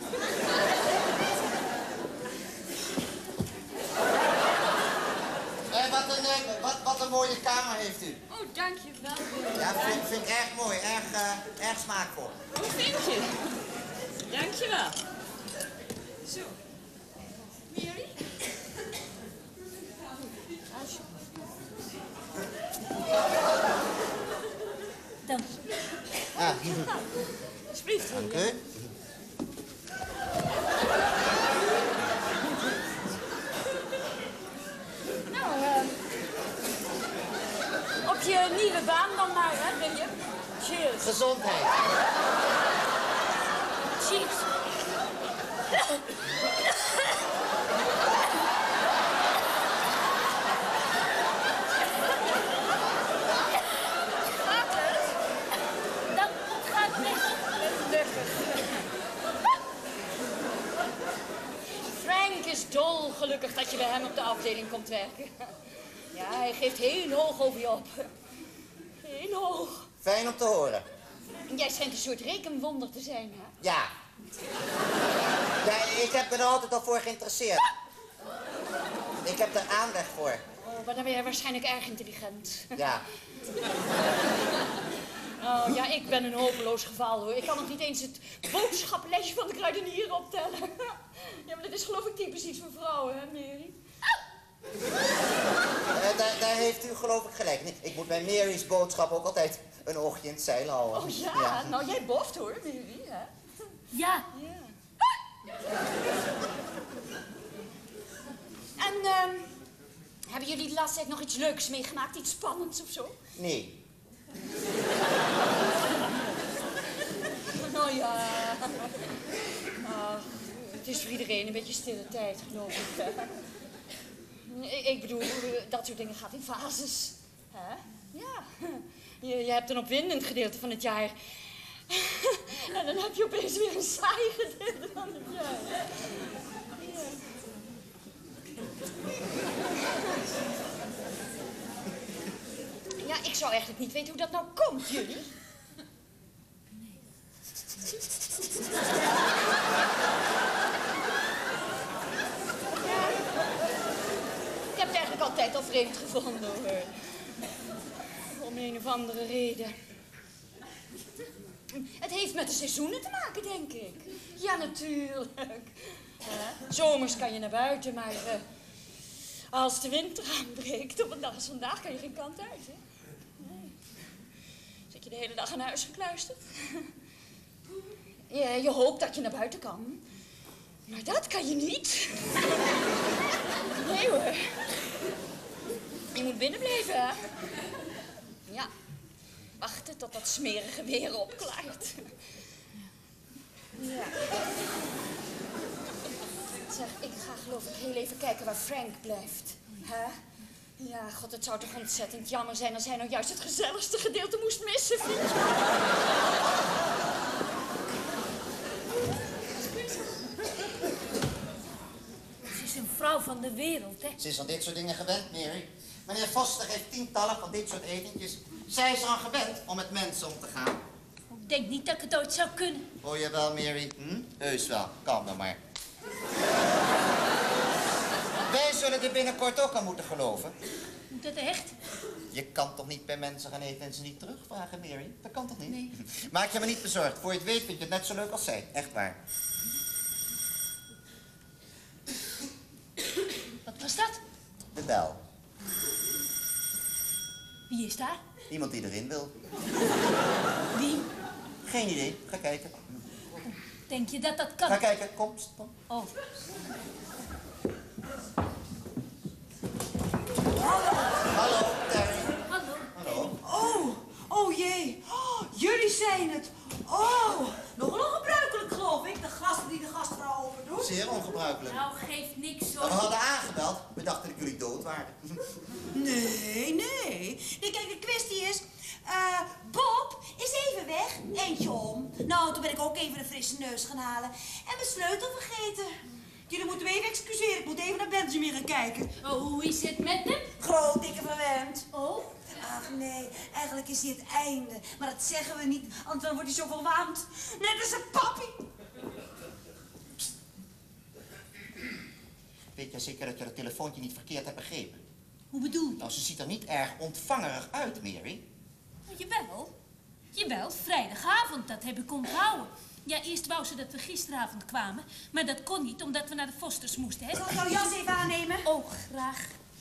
Wat een mooie kamer heeft u. Oh, dankjewel. Ja, vind ik erg mooi. Erg smaakvol. Hoe vind je? Dankjewel. Zo. Mary? dank. Ja. Alsjeblieft. Dank u. Nou, op je nieuwe baan dan maar, hè, William? Cheers. Gezondheid. Cheers. Gaat het? Dat gaat best. Gelukkig. Frank is dolgelukkig dat je bij hem op de afdeling komt werken. Ja, hij geeft heel hoog over je op. Heel hoog. Fijn om te horen. Jij schijnt een soort rekenwonder te zijn, hè? Ja. Ja, ik heb me er altijd al voor geïnteresseerd. Ik heb er aanleg voor. Oh, maar dan ben jij waarschijnlijk erg intelligent. Ja. Nou ja, ik ben een hopeloos geval hoor. Ik kan nog niet eens het boodschappenlijstje van de kruidenier optellen. Ja, maar dat is geloof ik typisch iets voor vrouwen, hè, Mary? Daar heeft u geloof ik gelijk. Nee, ik moet bij Mary's boodschap ook altijd een oogje in het zeil houden. Oh ja, nou jij boft hoor, Mary, hè? Ja. En, hebben jullie de laatste tijd nog iets leuks meegemaakt? Iets spannends of zo? Nee. Nou ja. Het is voor iedereen een beetje stille tijd, geloof ik. Ik bedoel, dat soort dingen gaat in fases. Hè? Ja. Je hebt een opwindend gedeelte van het jaar. En dan heb je opeens weer een saai gedeelte van het jaar. Ja, ik zou eigenlijk niet weten hoe dat nou komt, jullie. Ja. Ik heb het eigenlijk altijd al vreemd gevonden, hoor. Om een of andere reden. Het heeft met de seizoenen te maken, denk ik. Ja, natuurlijk. Zomers kan je naar buiten, maar als de winter aanbreekt op een dag als vandaag kan je geen kant uit, hè? Nee. Zit je de hele dag in huis gekluisterd? Ja, je hoopt dat je naar buiten kan. Maar dat kan je niet. Nee hoor. Je moet binnen blijven, hè? Ja. Wachten tot dat smerige weer opklaart. Ja. Zeg, ik ga geloof ik heel even kijken waar Frank blijft. Hè? Ja, god, het zou toch ontzettend jammer zijn als hij nou juist het gezelligste gedeelte moest missen, vind je? Ze is een vrouw van de wereld, hè? Ze is aan dit soort dingen gewend, Mary. Meneer Foster heeft tientallen van dit soort etentjes. Zij is aan gewend om met mensen om te gaan. Ik denk niet dat ik het ooit zou kunnen. Oh, jawel, Mary. Heus wel. Kalm nou maar. Wij zullen er binnenkort ook aan moeten geloven. Moet dat echt? Je kan toch niet bij mensen gaan eten en ze niet terugvragen, Mary? Dat kan toch niet? Nee. Maak je me niet bezorgd. Voor je het weet vind je het net zo leuk als zij. Echt waar. Wat was dat? De bel. Wie is daar? Iemand die erin wil. Wie? Geen idee. Ga kijken. Denk je dat dat kan? Ga kijken. Kom. Oh. Hallo, Terry. Hallo. Hallo. Oh jee. Oh, jullie zijn het. Oh, nogal ongebruikelijk geloof ik. De gasten die de gastvrouw overdoen. Zeer ongebruikelijk. Nou, geeft niks We hoor. hadden aangebeld. We dachten dat jullie dood waren. Nee. Nee, kijk, de kwestie is... Bob is even weg. Eentje om. Nou, toen ben ik ook even een frisse neus gaan halen. En mijn sleutel vergeten. Jullie moeten me even excuseren. Ik moet even naar Benjamin gaan kijken. Oh, hoe is het met hem? Groot, dikke verwend. Oh? Ach nee, eigenlijk is hij het einde. Maar dat zeggen we niet, want dan wordt hij zo verwaand. Net als een papi. Weet jij zeker dat je dat telefoontje niet verkeerd hebt begrepen? Hoe bedoel je? Nou, ze ziet er niet erg ontvangerig uit, Mary. Oh, jawel. Jawel, vrijdagavond, dat heb ik onthouden. Ja, eerst wou ze dat we gisteravond kwamen, maar dat kon niet omdat we naar de Fosters moesten, hè? Zal ik jouw jas even aannemen? Oh, graag.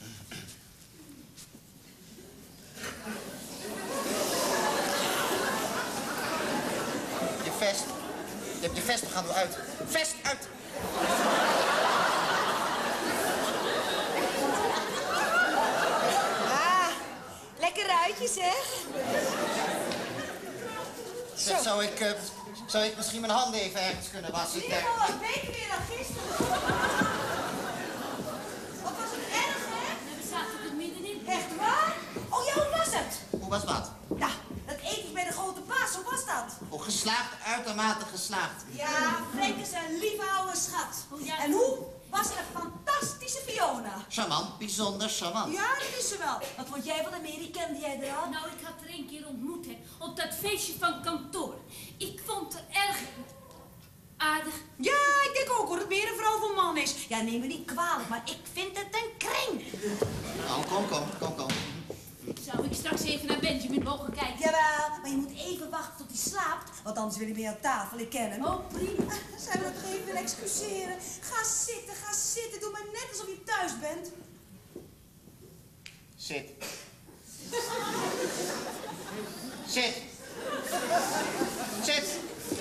Je vest. Je hebt je vest, we gaan eruit. Vest uit! Ah, lekker ruitje zeg. Zeg, zou ik misschien mijn handen even ergens kunnen wassen? In ieder geval wat beter weer dan gisteren. Wat was het erg, hè? We zaten er middenin. Echt waar? Oh ja, hoe was het? Hoe was wat? Ja, dat eten bij de grote paas, hoe was dat? Oh, geslaagd, uitermate geslaagd. Ja, Frank is een lieve oude schat. Oh, ja. En hoe was er een fantastische Fiona? Charmant, bijzonder charmant. Ja, dat is ze wel. Wat vond jij van Mary? Kende jij er al? Nou, ik had er een keer ontmoet, hè, op dat feestje van kantoor. Ik vond haar erg aardig. Ja, ik denk ook hoor, dat meer een vrouw van man is. Ja, neem me niet kwalijk, maar ik vind het een kring. Nou, kom. Zou ik straks even naar Benjamin mogen kijken? Jawel, maar je moet even wachten tot hij slaapt. Want anders wil hij meer aan tafel, ik ken hem. Oh, prima. Zijn we nog even excuseren? Ga zitten. Doe maar net alsof je thuis bent. Zit. Zit. Zit.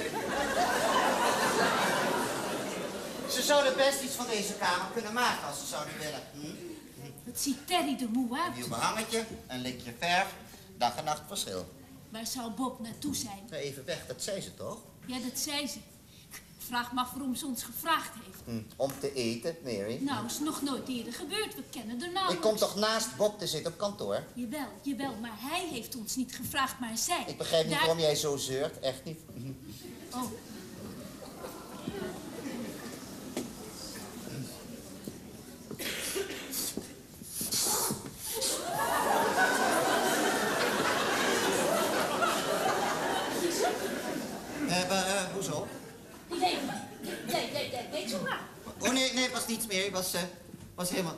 Ze zouden best iets van deze kamer kunnen maken als ze zouden willen. Wat ziet Terry er moe Een uit? nieuw behangetje, een likje verf, dag en nacht verschil. Waar zou Bob naartoe zijn? Nou, even weg, dat zei ze toch? Ja, dat zei ze. Vraag me af waarom ze ons gevraagd heeft. Om te eten, Mary. Nou, is nog nooit eerder gebeurd. We kennen er nauwelijks. Ik kom toch naast Bob te zitten op kantoor? Jawel, maar hij heeft ons niet gevraagd, maar zij. Ik begrijp niet waarom jij zo zeurt, echt niet. Oh. Hoezo? Jij weet zo maar. Oh nee, het was niets meer. Was helemaal...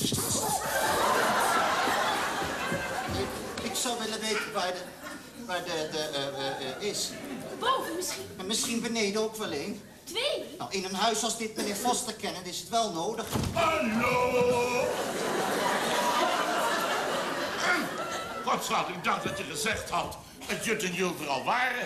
Ik zou willen weten waar de is. Boven misschien. En misschien beneden ook wel een. 2. Nou, in een huis als dit meneer Foster kennen, is het wel nodig. Hallo! Godslaat, ik dacht dat je gezegd had dat Jut en Jult er al waren.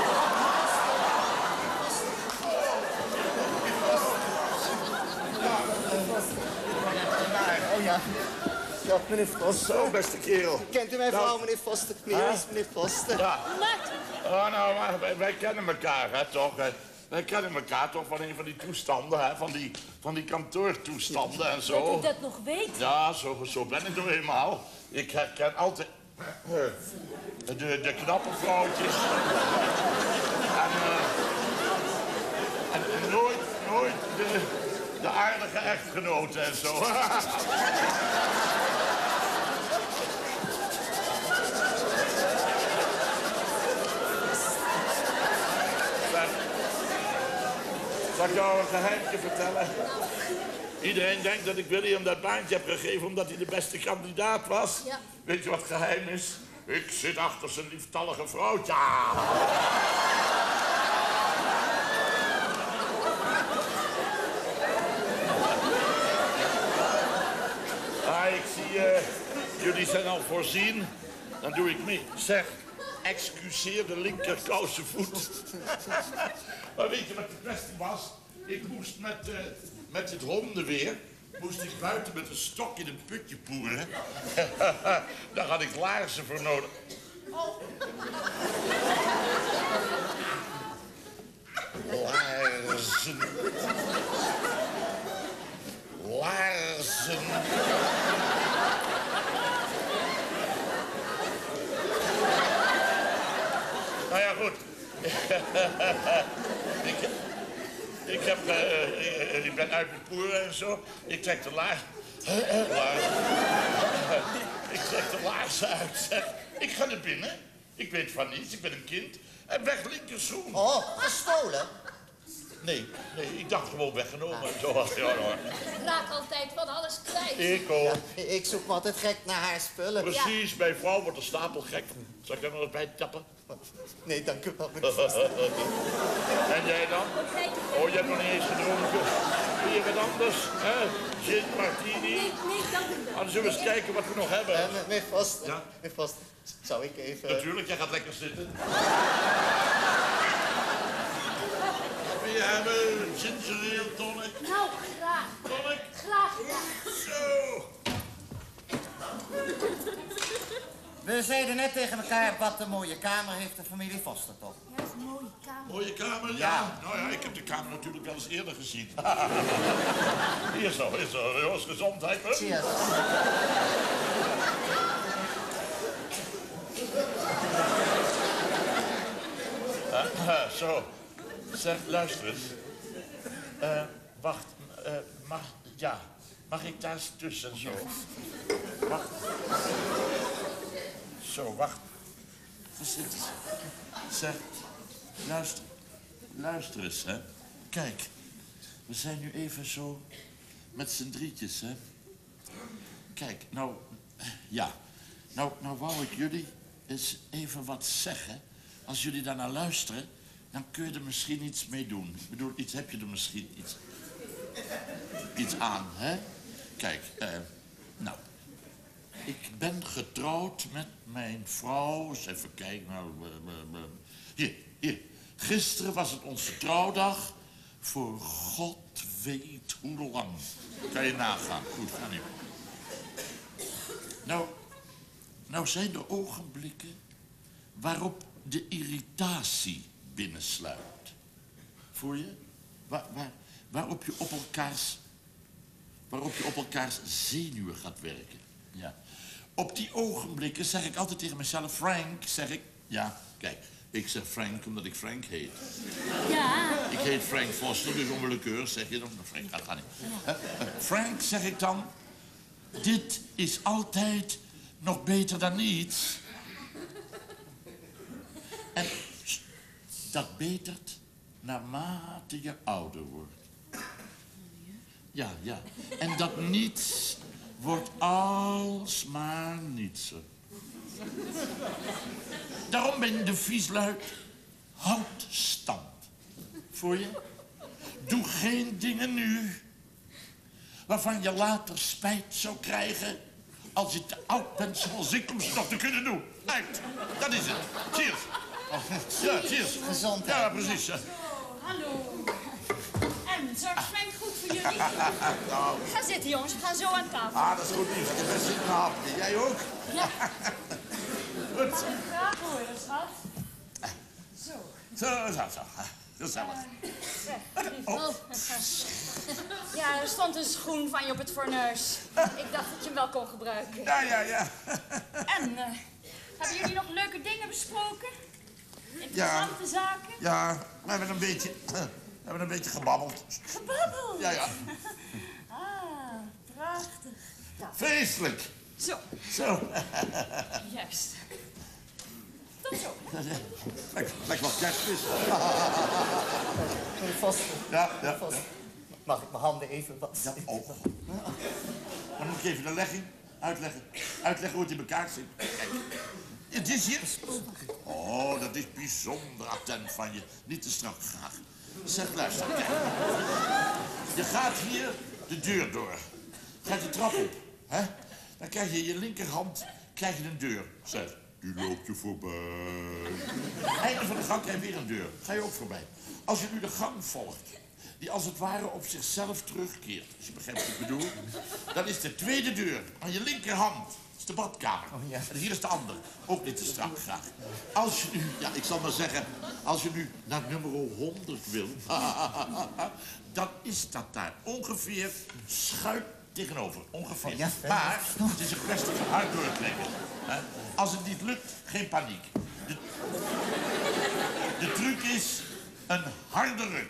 Oh ja. Ja, meneer Foster. Zo, beste kerel. Kent u mijn vrouw, meneer Foster? Hier is meneer Foster. Ja. Oh, nou, maar wij kennen elkaar, hè, toch? Wij kennen elkaar toch van een van die toestanden, hè? Van die kantoortoestanden en zo. Dat u dat nog weet? Ja, zo ben ik nou eenmaal. Ik herken altijd de knappe vrouwtjes. En nooit de aardige echtgenoten en zo. Zal ik jou een geheimje vertellen? Iedereen denkt dat ik William dat baantje heb gegeven omdat hij de beste kandidaat was. Ja. Weet je wat geheim is? Ik zit achter zijn lieftallige vrouwtje. Ik zie, jullie zijn al voorzien. Dan doe ik mee. Zeg, excuseer de linker kousenvoet. Maar weet je wat de kwestie was? Ik moest met het hondenweer moest ik buiten met een stok in een putje poeren. Daar had ik laarzen voor nodig. Oh. Laarzen. Laarzen. Nou ja, goed. Ik ben uit het poeren en zo. Ik trek de laars. Ik trek de laarzen uit, zeg. Ik ga naar binnen. Ik weet van niets, ik ben een kind. En weg linkerschoen. Oh, gestolen? Nee, ik dacht gewoon weggenomen. Zo was het, ja hoor. Ik raak altijd van alles kwijt. Ik ook. Ja, ik zoek me altijd gek naar haar spullen. Precies, mijn vrouw wordt een stapel gek. Zal ik er nog eens bij tappen? Nee, dank u wel. En jij dan? Oh, je hebt nog niet eens gedronken. Wil je wat anders? Hè? Gin, martini? Nee, dank u wel. Dan zullen we eens kijken wat we nog hebben. Meneer Foster, Ja? meneer Foster, zou ik even... Natuurlijk, jij gaat lekker zitten. Wat wil je hebben? Ginger ale, tonic? Nou, graag. Tonic? Graag. Zo. We zeiden net tegen elkaar wat een mooie kamer heeft de familie Foster, toch? Ja, dat is een mooie kamer. Mooie kamer? Ja. Ja. Nou ja, ik heb de kamer natuurlijk wel eens eerder gezien. Hier zo. Joost, gezondheid. Hè? Cheers. Zo. Zeg, luister eens. Wacht. Mag ik daar eens tussen zo? Wacht. Zo, wacht. Zeg, luister eens, hè. Kijk, we zijn nu even zo met z'n drietjes, hè. Kijk, nou, ja. Nou wou ik jullie eens even wat zeggen. Als jullie daarnaar luisteren, dan kun je er misschien iets mee doen. Ik bedoel, heb je er misschien iets aan, hè? Kijk, nou. Ik ben getrouwd met mijn vrouw. Eens even kijken. Nou, hier. Gisteren was het onze trouwdag. Voor God weet hoe lang. Kan je nagaan. Goed, ga nu. Nou zijn er ogenblikken waarop de irritatie binnensluipt. Voel je? Waarop je op elkaars zenuwen gaat werken. Ja. Op die ogenblikken zeg ik altijd tegen mezelf, Frank, zeg ik... Ja, kijk, ik zeg Frank omdat ik Frank heet. Ja. Ik heet Frank Foster, dus onwillekeurig zeg je dan... Frank, gaat niet. Frank, zeg ik dan... Dit is altijd nog beter dan niets. En dat betert naarmate je ouder wordt. Ja. En dat niets wordt alsmaar nietser. Daarom ben de viesluid. Houd stand. Voor je? Doe geen dingen nu waarvan je later spijt zou krijgen als je te oud bent zoals ik om ze nog te kunnen doen. Uit. Dat is het. Cheers. Ja, cheers. Gezondheid. Ja, precies. Hallo. En, zorgt Frank goed voor jullie? Ga zitten, jongens. We gaan zo aan tafel. Ah, dat is goed, lief. Ik heb best zin in mijn hap. Jij ook? Ja. Goed. Graag hoor, schat. Zo. Gezellig. Ja, er stond een schoen van je op het fornuis. Ik dacht dat je hem wel kon gebruiken. Ja. En, hebben jullie nog leuke dingen besproken? Interessante zaken? Ja, we hebben een beetje gebabbeld. Gebabbeld? Ja. Ah, prachtig. Ja. Feestelijk. Zo. Juist. Tot zo. Lijkt wel kerstmis. Meneer Vos. Ja. Mag ik mijn handen even wassen? Ja, dan moet ik even de legging uitleggen hoe het in elkaar zit. Kijk, het is hier. Oh, dat is bijzonder attent van je. Niet te strak graag. Zeg, luister, kijk. Je gaat hier de deur door. Gaat de trap op, hè? Dan krijg je in je linkerhand een deur. Zeg, die loopt je voorbij. Einde van de gang krijg je weer een deur. Ga je ook voorbij. Als je nu de gang volgt, die als het ware op zichzelf terugkeert, als je begrijpt wat ik bedoel, dan is de tweede deur aan je linkerhand. Dat is de badkamer. En hier is de andere. Ook niet te strak graag. Als je nu, ik zal maar zeggen, als je nu naar nummer 100 wil, dan is dat daar ongeveer schuin tegenover. Ongeveer. Ja, maar het is een kwestie van hard doortrekken. Als het niet lukt, geen paniek. De truc is een harde ruk.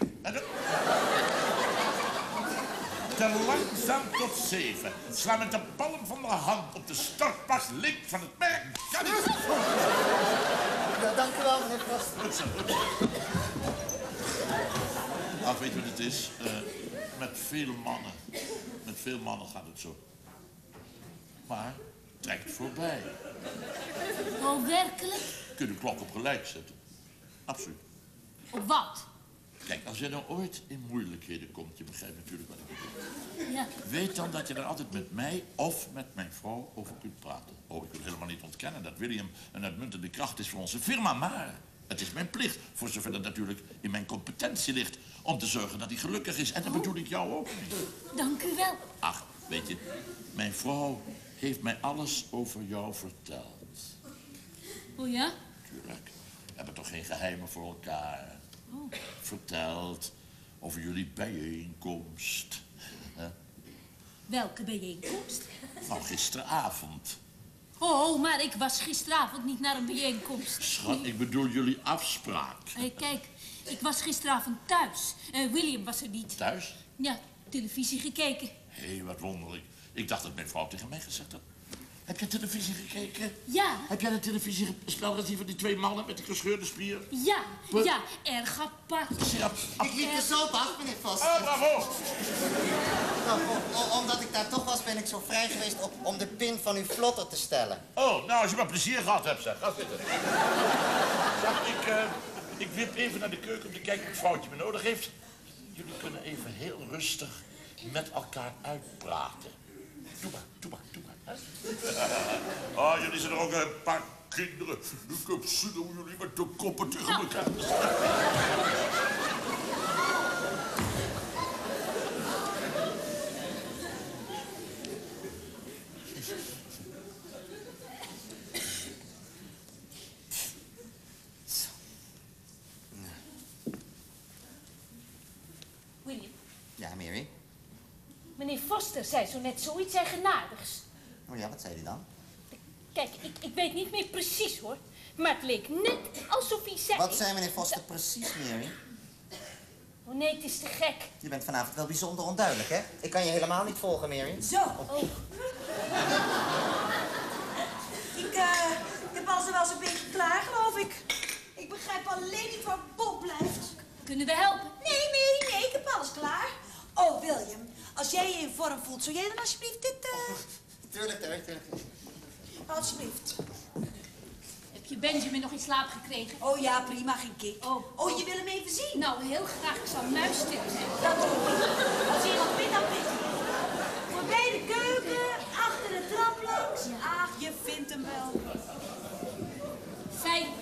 Te langzaam tot 7. Sla met de palm van de hand op de stortpas link van het merk. Ga niet. Ja, dank u wel, meneer Vos. Goed zo. Ach, weet je wat het is? Met veel mannen gaat het zo. Maar het trekt voorbij. Oh, werkelijk? Kun je de klok op gelijk zetten. Absoluut. Op wat? Kijk, als jij nou ooit in moeilijkheden komt, je begrijpt natuurlijk wat ik bedoel. Ja. Weet dan dat je er altijd met mij of met mijn vrouw over kunt praten. Oh, ik wil helemaal niet ontkennen dat William een uitmuntende kracht is voor onze firma, maar het is mijn plicht, voor zover dat natuurlijk in mijn competentie ligt, om te zorgen dat hij gelukkig is. En dat bedoel ik jou ook niet. Dank u wel. Ach, weet je, mijn vrouw heeft mij alles over jou verteld. Oh ja? Tuurlijk, we hebben toch geen geheimen voor elkaar. Oh. Verteld over jullie bijeenkomst. Welke bijeenkomst? Nou, gisteravond. Oh, maar ik was gisteravond niet naar een bijeenkomst. Schat, ik bedoel jullie afspraak. Kijk, ik was gisteravond thuis. William was er niet. Thuis? Ja, televisie gekeken. Hé, wat wonderlijk. Ik dacht dat mijn vrouw tegen mij gezegd had. Heb je televisie gekeken? Ja. Heb jij de televisiespel gezien van die 2 mannen met die gescheurde spier? Ja, ja, erg apart. Ik liep er zo af, meneer Vos. Oh, bravo! Nou, omdat ik daar toch was, ben ik zo vrij geweest om de pin van uw vlotter te stellen. Oh, nou, als je maar plezier gehad hebt, zeg. Ga zitten. Zeg, ik wip even naar de keuken om te kijken of foutje me nodig heeft. Jullie kunnen even heel rustig met elkaar uitpraten. Doe maar. Ah, jullie zijn er ook een paar kinderen. Ik heb zin om jullie met de koppen tegen elkaar te staan. William, Ja, Mary? meneer Foster zei zo net zoiets eigenaardigs. Oh ja, wat zei hij dan? Kijk, ik weet niet meer precies hoor. Maar het leek net alsof hij zei... Wat zei meneer Foster precies, Mary? Oh nee, het is te gek. Je bent vanavond wel bijzonder onduidelijk, hè? Ik kan je helemaal niet volgen, Mary. Zo. Oh, Ik heb alles wel eens een beetje klaar, geloof ik. Ik begrijp alleen niet waar Bob blijft. kunnen we helpen? Nee, Mary, nee, ik heb alles klaar. Oh, William, als jij je in vorm voelt, zou jij dan alsjeblieft dit... Tuurlijk, tuurlijk. Alsjeblieft. Heb je Benjamin nog in slaap gekregen? Oh ja, prima, geen kick. Oh, Je wil hem even zien? nou, heel graag. Ik zal muisstil zijn. Dat doe ik. Als iemand pit, dan pit. Voorbij de keuken, achter de trap langs. Ach, je vindt hem wel. Fijn.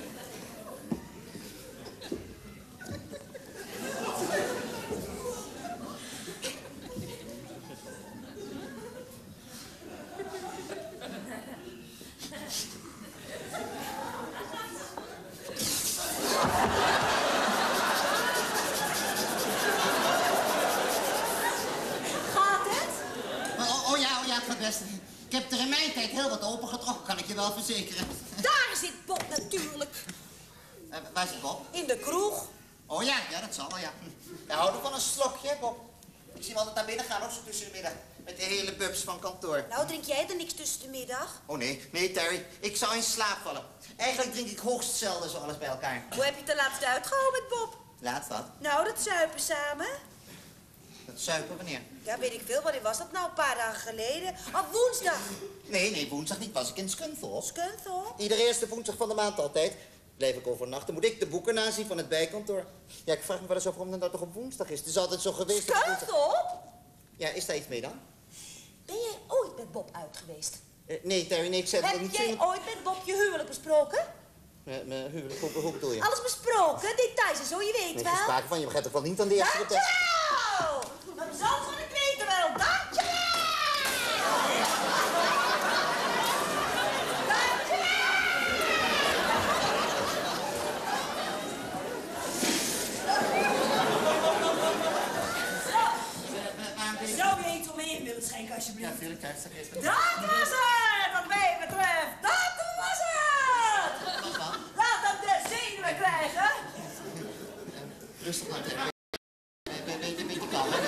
Ik heb er in mijn tijd heel wat opengetrokken, kan ik je wel verzekeren. Daar zit Bob natuurlijk. Waar zit Bob? In de kroeg. Oh ja, dat zal wel, ja. We houden van een slokje, Bob. Ik zie hem altijd naar binnen gaan, ook zo tussen de middag. Met de hele bubs van kantoor. Nou, drink jij er niks tussen de middag? Oh nee, Terry. Ik zou in slaap vallen. Eigenlijk drink ik hoogst zelden zo alles bij elkaar. Hoe heb je het de laatste uitgehouden met Bob? Laatst wat? Nou, dat zuipen samen. Dat zuipen wanneer? Ja, weet ik veel. Wanneer was dat nou? Een paar dagen geleden? Op woensdag. Nee, woensdag niet. Was ik in Scunthorpe. Scunthorpe? Iedere eerste woensdag van de maand altijd. Blijf ik overnachten, moet ik de boeken nazien van het bijkantoor. Ja, ik vraag me wel eens af waarom dat toch op woensdag is. Het is altijd zo geweest. Scunthorpe? Ja, is daar iets mee dan? Ben jij ooit met Bob uit geweest? Nee, Terry, nee, ik zeg Heb niet... jij ooit met Bob je huwelijk besproken? Mijn huwelijk, hoe bedoel je? Alles besproken, details en zo, je weet Nee, wel. geen sprake van, je begrijpt toch wel niet aan de eerste protest? Dankjewel! Dat zal van ik weten wel, dankjewel! Zou je iets om me in willen schenken, alsjeblieft? Ja, natuurlijk, kijk, even. Dat was het, wat mij betreft. Dat was het! Wat dan? Laat hem de zenuwen krijgen. Rustig aan, Terry. Beetje kalm, hè?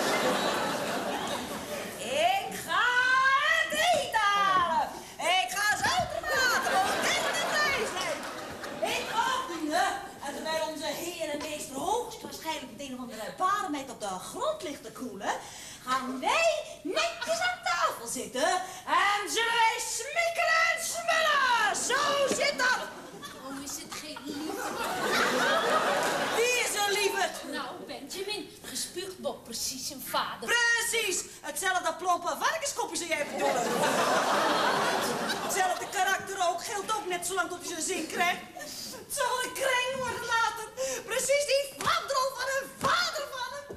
Ik ga het eten halen. Ik ga zo te praten, want dit is het zijn. Ik opende en terwijl onze heer en meester hoogstwaarschijnlijk met een of andere paardenmeid op de grond ligt te koelen, gaan wij netjes aan tafel zitten en zullen wij smikkelen en smullen. Zo zit dat. Oh, is het geen lief? Wie is er lieverd? Nou, Benjamin, gespuugd Bob precies zijn vader. Precies! Hetzelfde plompe varkenskopje zou jij bedoelen. Hetzelfde karakter ook, geldt ook net zolang tot hij zijn zin krijgt. Het zal een kring worden later. Precies die fladrol van een vader van hem.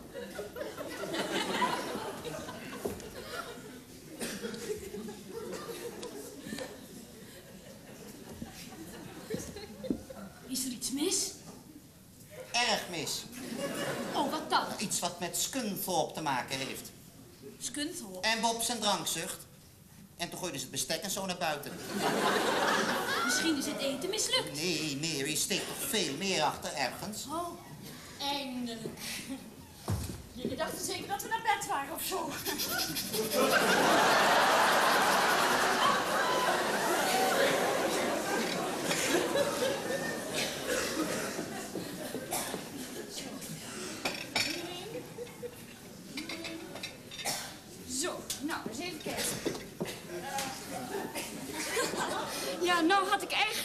Is er iets mis? Erg mis. Oh, wat dan? Iets wat met Scunthorpe te maken heeft. Scunthorpe. En Bob zijn drankzucht. En toen gooiden ze het bestek en zo naar buiten. Misschien is het eten mislukt. Nee, Mary, steekt toch veel meer achter ergens. Oh, eindelijk. Jullie dachten zeker dat we naar bed waren of zo.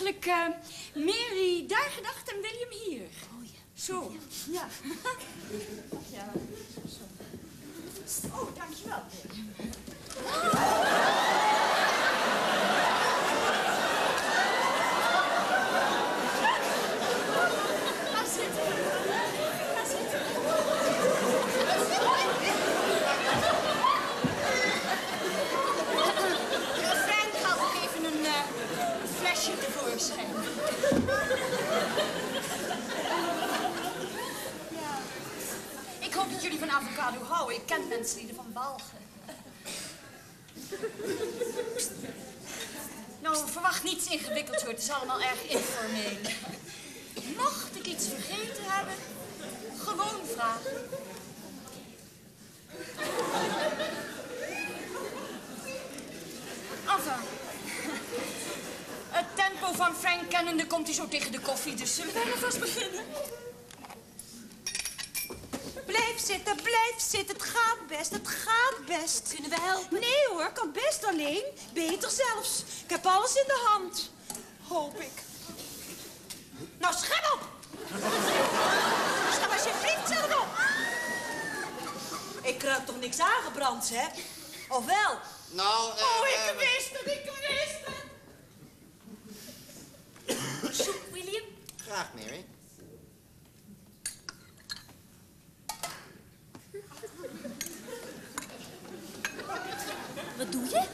eigenlijk Mary daar gedacht en William hier. Oh ja. Zo, ja. Ja, zo. Oh, dankjewel, William. Ga zitten. Ga zitten. Frank gaat ook even een flesje tevoorschijn. Ja. Ik hoop dat jullie van avocado houden. Ik ken mensen die ervan walgen. Nou, verwacht niets ingewikkelds hoor. Het is allemaal erg informeel. Mocht ik iets vergeten hebben, gewoon vragen. Enfin. Het tempo van Frank kennende komt hij zo tegen de koffie, dus zullen wij maar vast beginnen? Blijf zitten. Het gaat best, het gaat best. Kunnen we helpen? Nee hoor, kan best alleen. Beter zelfs. Ik heb alles in de hand. Hoop ik. Nou, schep op! Schep alsjeblieft zelf op! Ik ruik toch niks aangebrand, hè? Of wel? Nou, ik wist het! Soep, William? Graag, Mary. Wat doe je?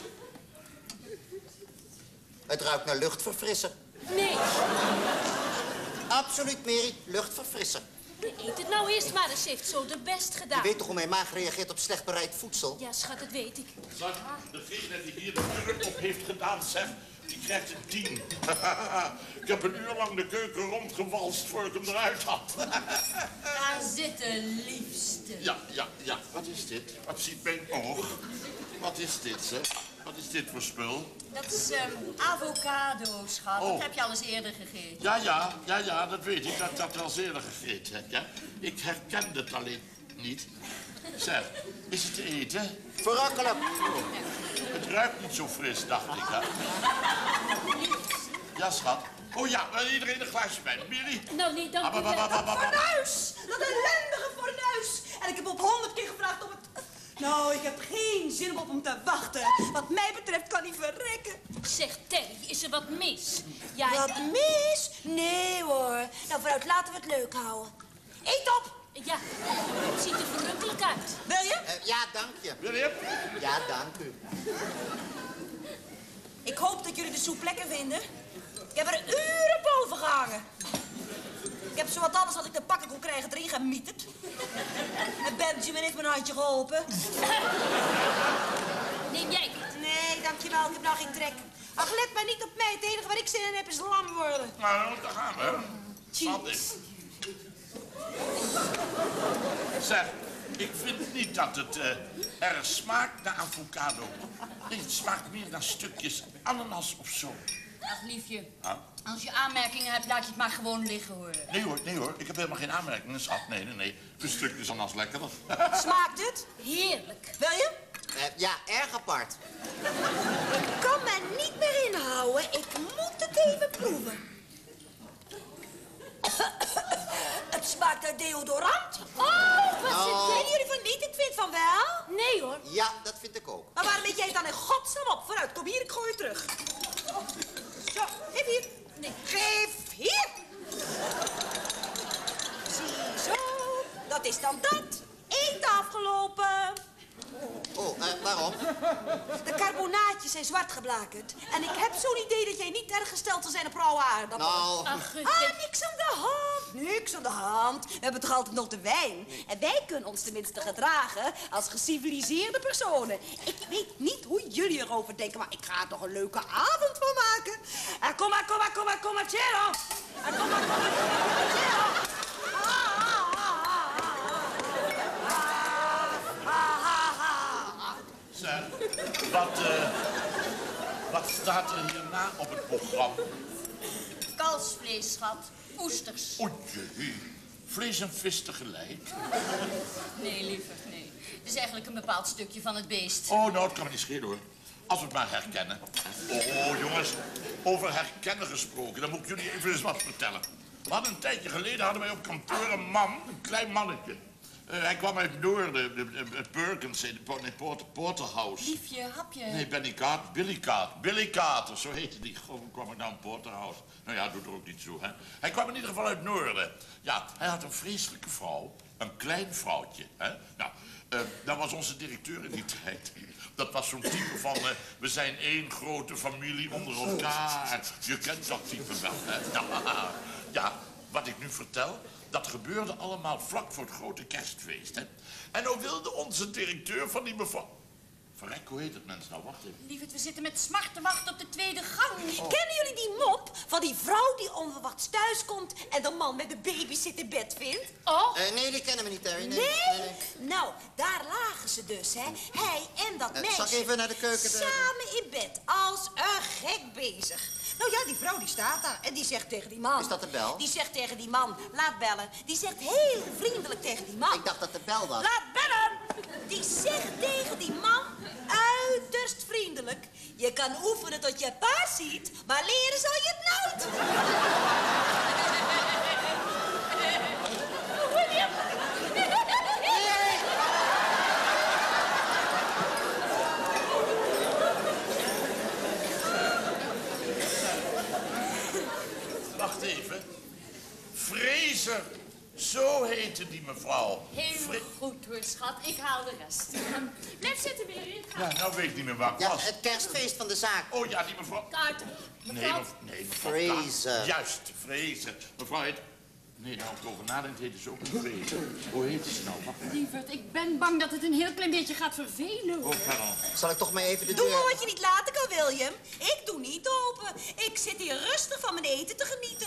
Het ruikt naar luchtverfrisser. Nee. Absoluut, Mary. Luchtverfrisser. Eet het nou eerst maar eens. Ze heeft zo de best Je gedaan. weet toch hoe mijn maag reageert op slecht bereid voedsel? Ja, schat, dat weet ik. Zeg, degene die hier de druk op heeft gedaan, zeg, die krijgt een 10. Ik heb een uur lang de keuken rondgewalst voor ik hem eruit had. Ga zitten, liefste. Ja. Wat is dit? Wat ziet mijn oog? Wat is dit, zeg? Wat is dit voor spul? Dat is avocado, schat. Oh. Dat heb je al eens eerder gegeten. Ja, dat weet ik. Dat ik dat wel eens eerder gegeten heb, ja. Ik herkende het alleen niet. Zeg, is het te eten? Verrukkelijk. Het ruikt niet zo fris, dacht ik, hè. Ja, schat. Oh ja, iedereen een glaasje bij. Mary? Nou, nee, dank u wel. Fornuis! Dat ellendige fornuis! En ik heb op 100 keer gevraagd om het... Nou, ik heb geen zin om op hem te wachten. Wat mij betreft kan hij verrekken. Zeg, Terry, is er wat mis? Ja, Wat mis? Nee hoor. Nou, vooruit, laten we het leuk houden. Eet op! Ja, het ziet er verrukkelijk uit. Wil je? Ja, dank je. William? Ja, dank u. Ik hoop dat jullie de soep lekker vinden. Ik heb er uren boven gehangen. Ik heb zo wat alles wat ik te pakken kon krijgen erin gemieterd. En Benjamin heeft me een handje geholpen. Neem jij het? Nee, dankjewel. Ik heb nou geen trek. Ach, let maar niet op mij. Het enige waar ik zin in heb is lam worden. Nou, daar gaan we. Wat is? Zeg, ik vind niet dat het erg smaakt naar avocado. Nee, het smaakt meer naar stukjes ananas of zo. Ach, liefje. Ah. Als je aanmerkingen hebt, laat je het maar gewoon liggen, hoor. Nee hoor, ik heb helemaal geen aanmerkingen, schat. Nee. Een stukje is ananas lekkerder. Smaakt het? Heerlijk. Wil je? Ja, erg apart. Ik kan me niet meer inhouden. Ik moet het even proeven. Het smaakt naar deodorant. Oh, wat Oh. zit Vinden jullie van niet? Ik vind van wel. Nee hoor. Ja, dat vind ik ook. Maar waarom weet jij het dan in godsnaam op? Vooruit, kom hier, ik gooi je terug. Zo, geef hier. Nee, geef hier. Ziezo, dat is dan dat. Eten afgelopen. Oh, waarom? De carbonaatjes zijn zwart geblakerd. En ik heb zo'n idee dat jij niet erg gesteld zal zijn op rauwe aardappelen. Nou, Ach, Niks aan de hand. Niks aan de hand. We hebben toch altijd nog de wijn. En wij kunnen ons tenminste gedragen als geciviliseerde personen. Ik weet niet hoe jullie erover denken, maar ik ga er toch een leuke avond van maken. Kom maar, Chero. Kom maar, Chero. Zeg, wat staat er hierna op het programma? Kalfsvlees, schat. Oesters. O jee, vlees en vis tegelijk. Nee, liever, nee. Het is eigenlijk een bepaald stukje van het beest. Oh, nou, het kan me niet schelen hoor. Als we het maar herkennen. Oh, jongens, over herkennen gesproken, dan moet ik jullie even eens wat vertellen. We hadden een tijdje geleden hadden wij op kantoor een man, een klein mannetje. Hij kwam uit Noorden, het Perkins, Porterhouse. Liefje, hapje. Nee, Billy Carter, zo heette die. Hoe kwam ik nou in Porterhouse? Nou ja, doet er ook niet zo, hè. Hij kwam in ieder geval uit Noorden. Ja, hij had een vreselijke vrouw, een klein vrouwtje, hè. Nou, dat was onze directeur in die tijd. Dat was zo'n type van, we zijn één grote familie onder elkaar. Je kent dat type wel, hè. Ja, wat ik nu vertel, dat gebeurde allemaal vlak voor het grote kerstfeest, hè. En nou wilde onze directeur van die mevrouw... Verrek, hoe heet het, mensen? Nou, wacht even. Lieverd, we zitten met smart te wachten op de tweede gang. Kennen jullie die mop van die vrouw die onverwachts thuiskomt en de man met de babysit in bed vindt? Oh? Nee, die kennen we niet, Terry. Nee? Nou, daar lagen ze dus, hè. Hij en dat meisje. Zal ik even naar de keuken? Samen in bed, als een gek bezig. Nou ja, die vrouw die staat daar en die zegt tegen die man... Is dat de bel? Die zegt tegen die man, laat bellen. Die zegt heel vriendelijk tegen die man... Ik dacht dat de bel was. Laat bellen! Die zegt tegen die man, uiterst vriendelijk... Je kan oefenen tot je pa ziet, maar leren zal je het nooit. William! Wacht even. Fraser, zo heette die mevrouw. Heel goed hoor, schat. Ik haal de rest. Blijf zitten, Mary. Ja, nou weet ik niet meer waar ik Ja, was. het kerstfeest van de zaak. Oh ja, die mevrouw... Kaarten. Nee, mevrouw Fraser. Kaart. Juist, Fraser. Mevrouw heet... Nee, nou, ik over nadenk, heette ze ook een Fraser. Hoe heet ze nou? Wacht even. Lieverd, ik ben bang dat het een heel klein beetje gaat vervelen. Oh, pardon. Zal ik toch maar even de Doe deur... maar wat je niet laten kan, William. Ik doe niet open. Ik zit hier rustig van mijn eten te genieten.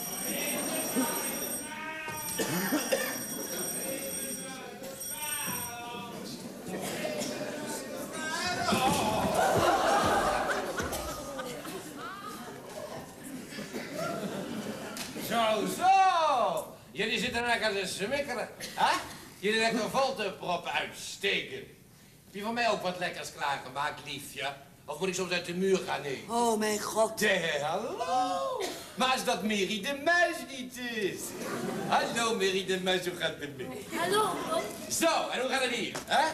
Zo. Jullie zitten lekker te smikkeren, hè? Jullie lekker vol te proppen uitsteken. Heb je van mij ook wat lekkers klaargemaakt, liefje? Of moet ik soms uit de muur gaan, nee? Oh, mijn god. Hallo. Maar als dat Mary de Muis niet is. Hallo, Mary de Muis, hoe gaat het met me? Hallo, Bob. Zo, en hoe gaat het hier, hè?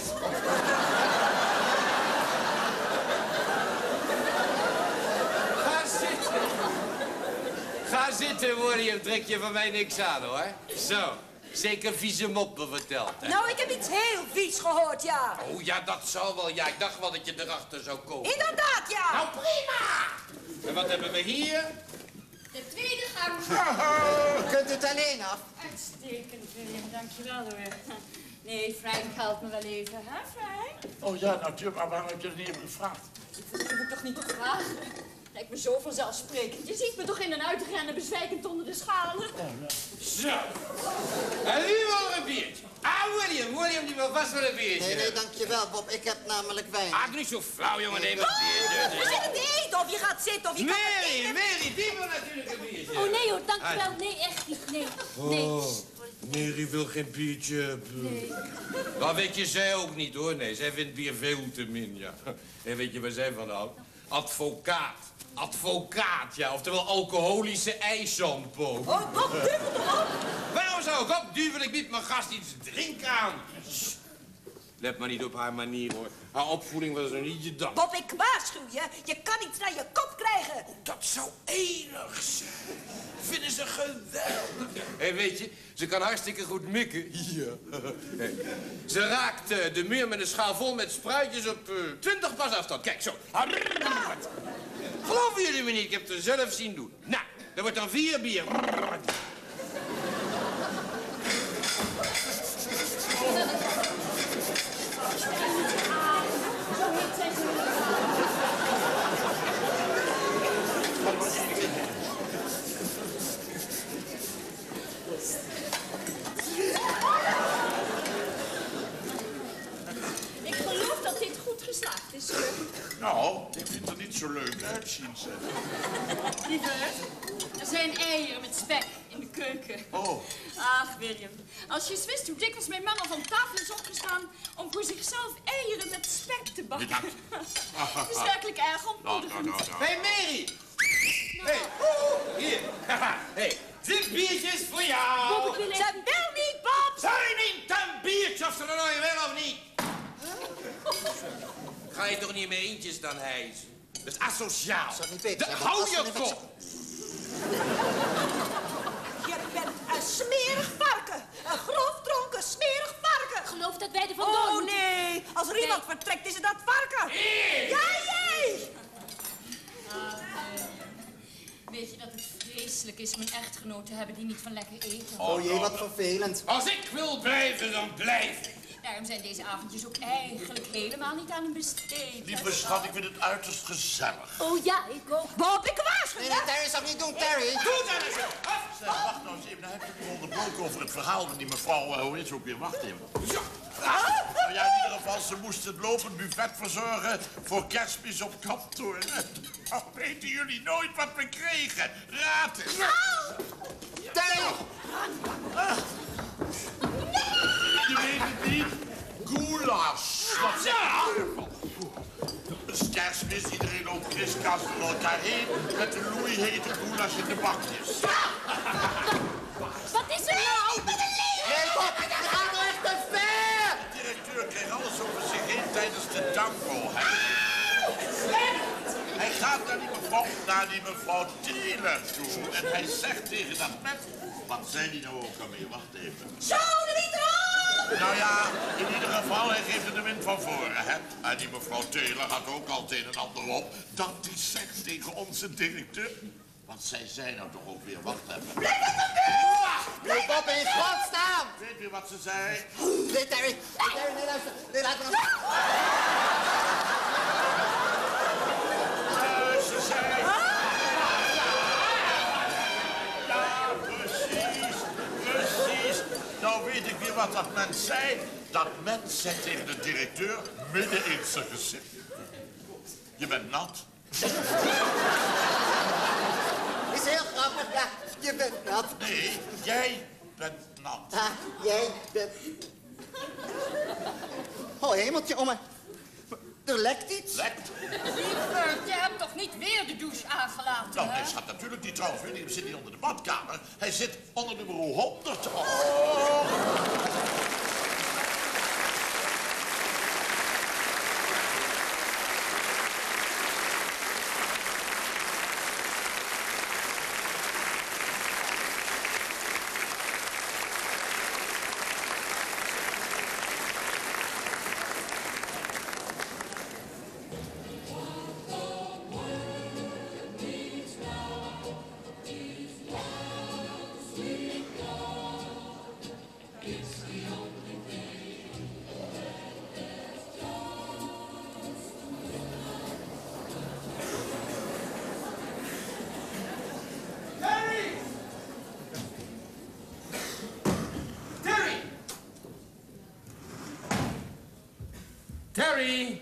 Ga zitten. Ga zitten, William. Trek je van mij niks aan, hoor. Zo. Zeker vieze moppen verteld, hè? Nou, ik heb iets heel vies gehoord, ja. Oh, ja, dat zal wel. Ja, ik dacht wel dat je erachter zou komen. Inderdaad, ja. Nou, prima! En wat hebben we hier? De tweede gang. Kunt u het alleen af? Uitstekend, William. Dankjewel hoor. Nee, Frank helpt me wel even, hè, Frank? Oh ja, natuurlijk, maar waarom heb je dat niet even gevraagd? Dat hoef ik toch niet te vragen? Lijkt me zo vanzelfsprekend. Je ziet me toch in en uit rennen, bezwijkend onder de schalen. Zo. En wie wil een biertje? Ah, William die wil vast wel een biertje. Nee, dankjewel, Bob. Ik heb namelijk wijn. Ah, doe niet zo flauw, jongen. Neem een biertje. We zitten te eten of je gaat zitten of je kan het eten. Mary, die wil natuurlijk een biertje. Oh nee hoor, dankjewel. Nee, echt niet. Nee. Nee. Oh, Mary wil geen biertje. Nee. Dat weet je zij ook niet, hoor. Nee, zij vindt bier veel te min, ja. En weet je waar zij van houdt? Advocaat. Advocaat, ja. Oftewel alcoholische ijssampo. Oh, Bob, duvel toch op. Waarom zou ik opduwen? Ik bied mijn gast iets te drinken aan. Let maar niet op haar manier, hoor. Haar opvoeding was er niet je dank. Bob, ik waarschuw je. Je kan iets naar je kop krijgen. Dat zou enig zijn. Vinden ze geweldig. Hé, weet je, ze kan hartstikke goed mikken. Ja. Hey. Ze raakt de muur met een schaal vol met spruitjes op 20 pas afstand. Kijk, zo. Geloven jullie me niet? Ik heb het er zelf zien doen. Nou, er wordt dan 4 bier. Ik geloof dat dit goed geslaagd is, hoor. Nou, ik vind er niet zo leuk uitzien, zeg. Lieverd, er zijn eieren met spek in de keuken. Oh. Ach, William, als je eens wist hoe dikwijls mijn man al van tafel is opgestaan om voor zichzelf eieren met spek te bakken. Het is werkelijk erg ontmoedigend. Hey, Mary! Hey, hier. Hey, dit biertje is voor jou. Bob, ik wil even... Ze wil niet, Bob! Sorry, niet een biertje of ze er nou wel of niet. Ga je toch niet meer eentjes dan hijsen? Dat is asociaal. Zou het niet beter zijn, Hou als je we even- kop! Je bent een smerig varken. Een grof dronken, smerig varken. Ik geloof dat wij er vandoor Oh moeten. nee, als er iemand vertrekt is het dat varken. Jij! Weet je dat het vreselijk is om een echtgenoot te hebben die niet van lekker eten? Oh jee, wat vervelend. Als ik wil blijven, dan blijf ik. Daarom zijn deze avondjes ook eigenlijk helemaal niet aan hem besteed. Lieve schat, ik vind het uiterst gezellig. Oh ja, ik ook. Bob, ik waarschuw Nee, je. nee, Terry, zou ik niet doen, Terry. Doe dat eens. Zeg, wacht nou eens even. Hij heeft het onderbroken over het verhaal van die mevrouw. Hoe is ze ook weer? Wacht even. Nou ja, in ieder geval, ze moest het lopend buffet verzorgen voor Kerstmis op kantoor. Nou weten jullie nooit wat we kregen. Raad eens. Terry! Je weet het niet? Goulash. Wat zeg je? Het is Kerstmis, iedereen loopt kriskast door elkaar heen met de loeihete goulash in de bakjes. Wat is er nou? Nee, Bob, je gaat nou echt te ver! De directeur kreeg alles over zich heen tijdens de tango. Hij gaat naar die mevrouw Taylor toe en hij zegt tegen dat mens... Wat zei die nou ook alweer? Wacht even. Zo, de niet erop! Nou ja, in ieder geval, hij geeft er de wind van voren, hè. En die mevrouw Taylor had ook al het een en ander op. Dat die zegt tegen onze directeur... Wat zij zei nou toch ook weer? Wacht even. Blijf Bob in God staan! Weet je wat ze zei? Nee, Terry. Nee, Terry, nee, luister. Nee, laat me nog... Ze zei... Ja, precies. Precies. Nou weet ik weer wat dat mens zei. Dat mens zei tegen de directeur midden in zijn gezicht. Je bent nat. Is heel grappig, ja. Je bent nat. Nee, jij bent nat. Ah, jij bent... Oh, hemeltje, oma. Er lekt iets. Lekt. Lieverd, je hebt toch niet weer de douche aangelaten, Nou, hè? hij staat natuurlijk niet trouwens. William zit niet onder de badkamer. Hij zit onder nummer 100. Oh. Terry!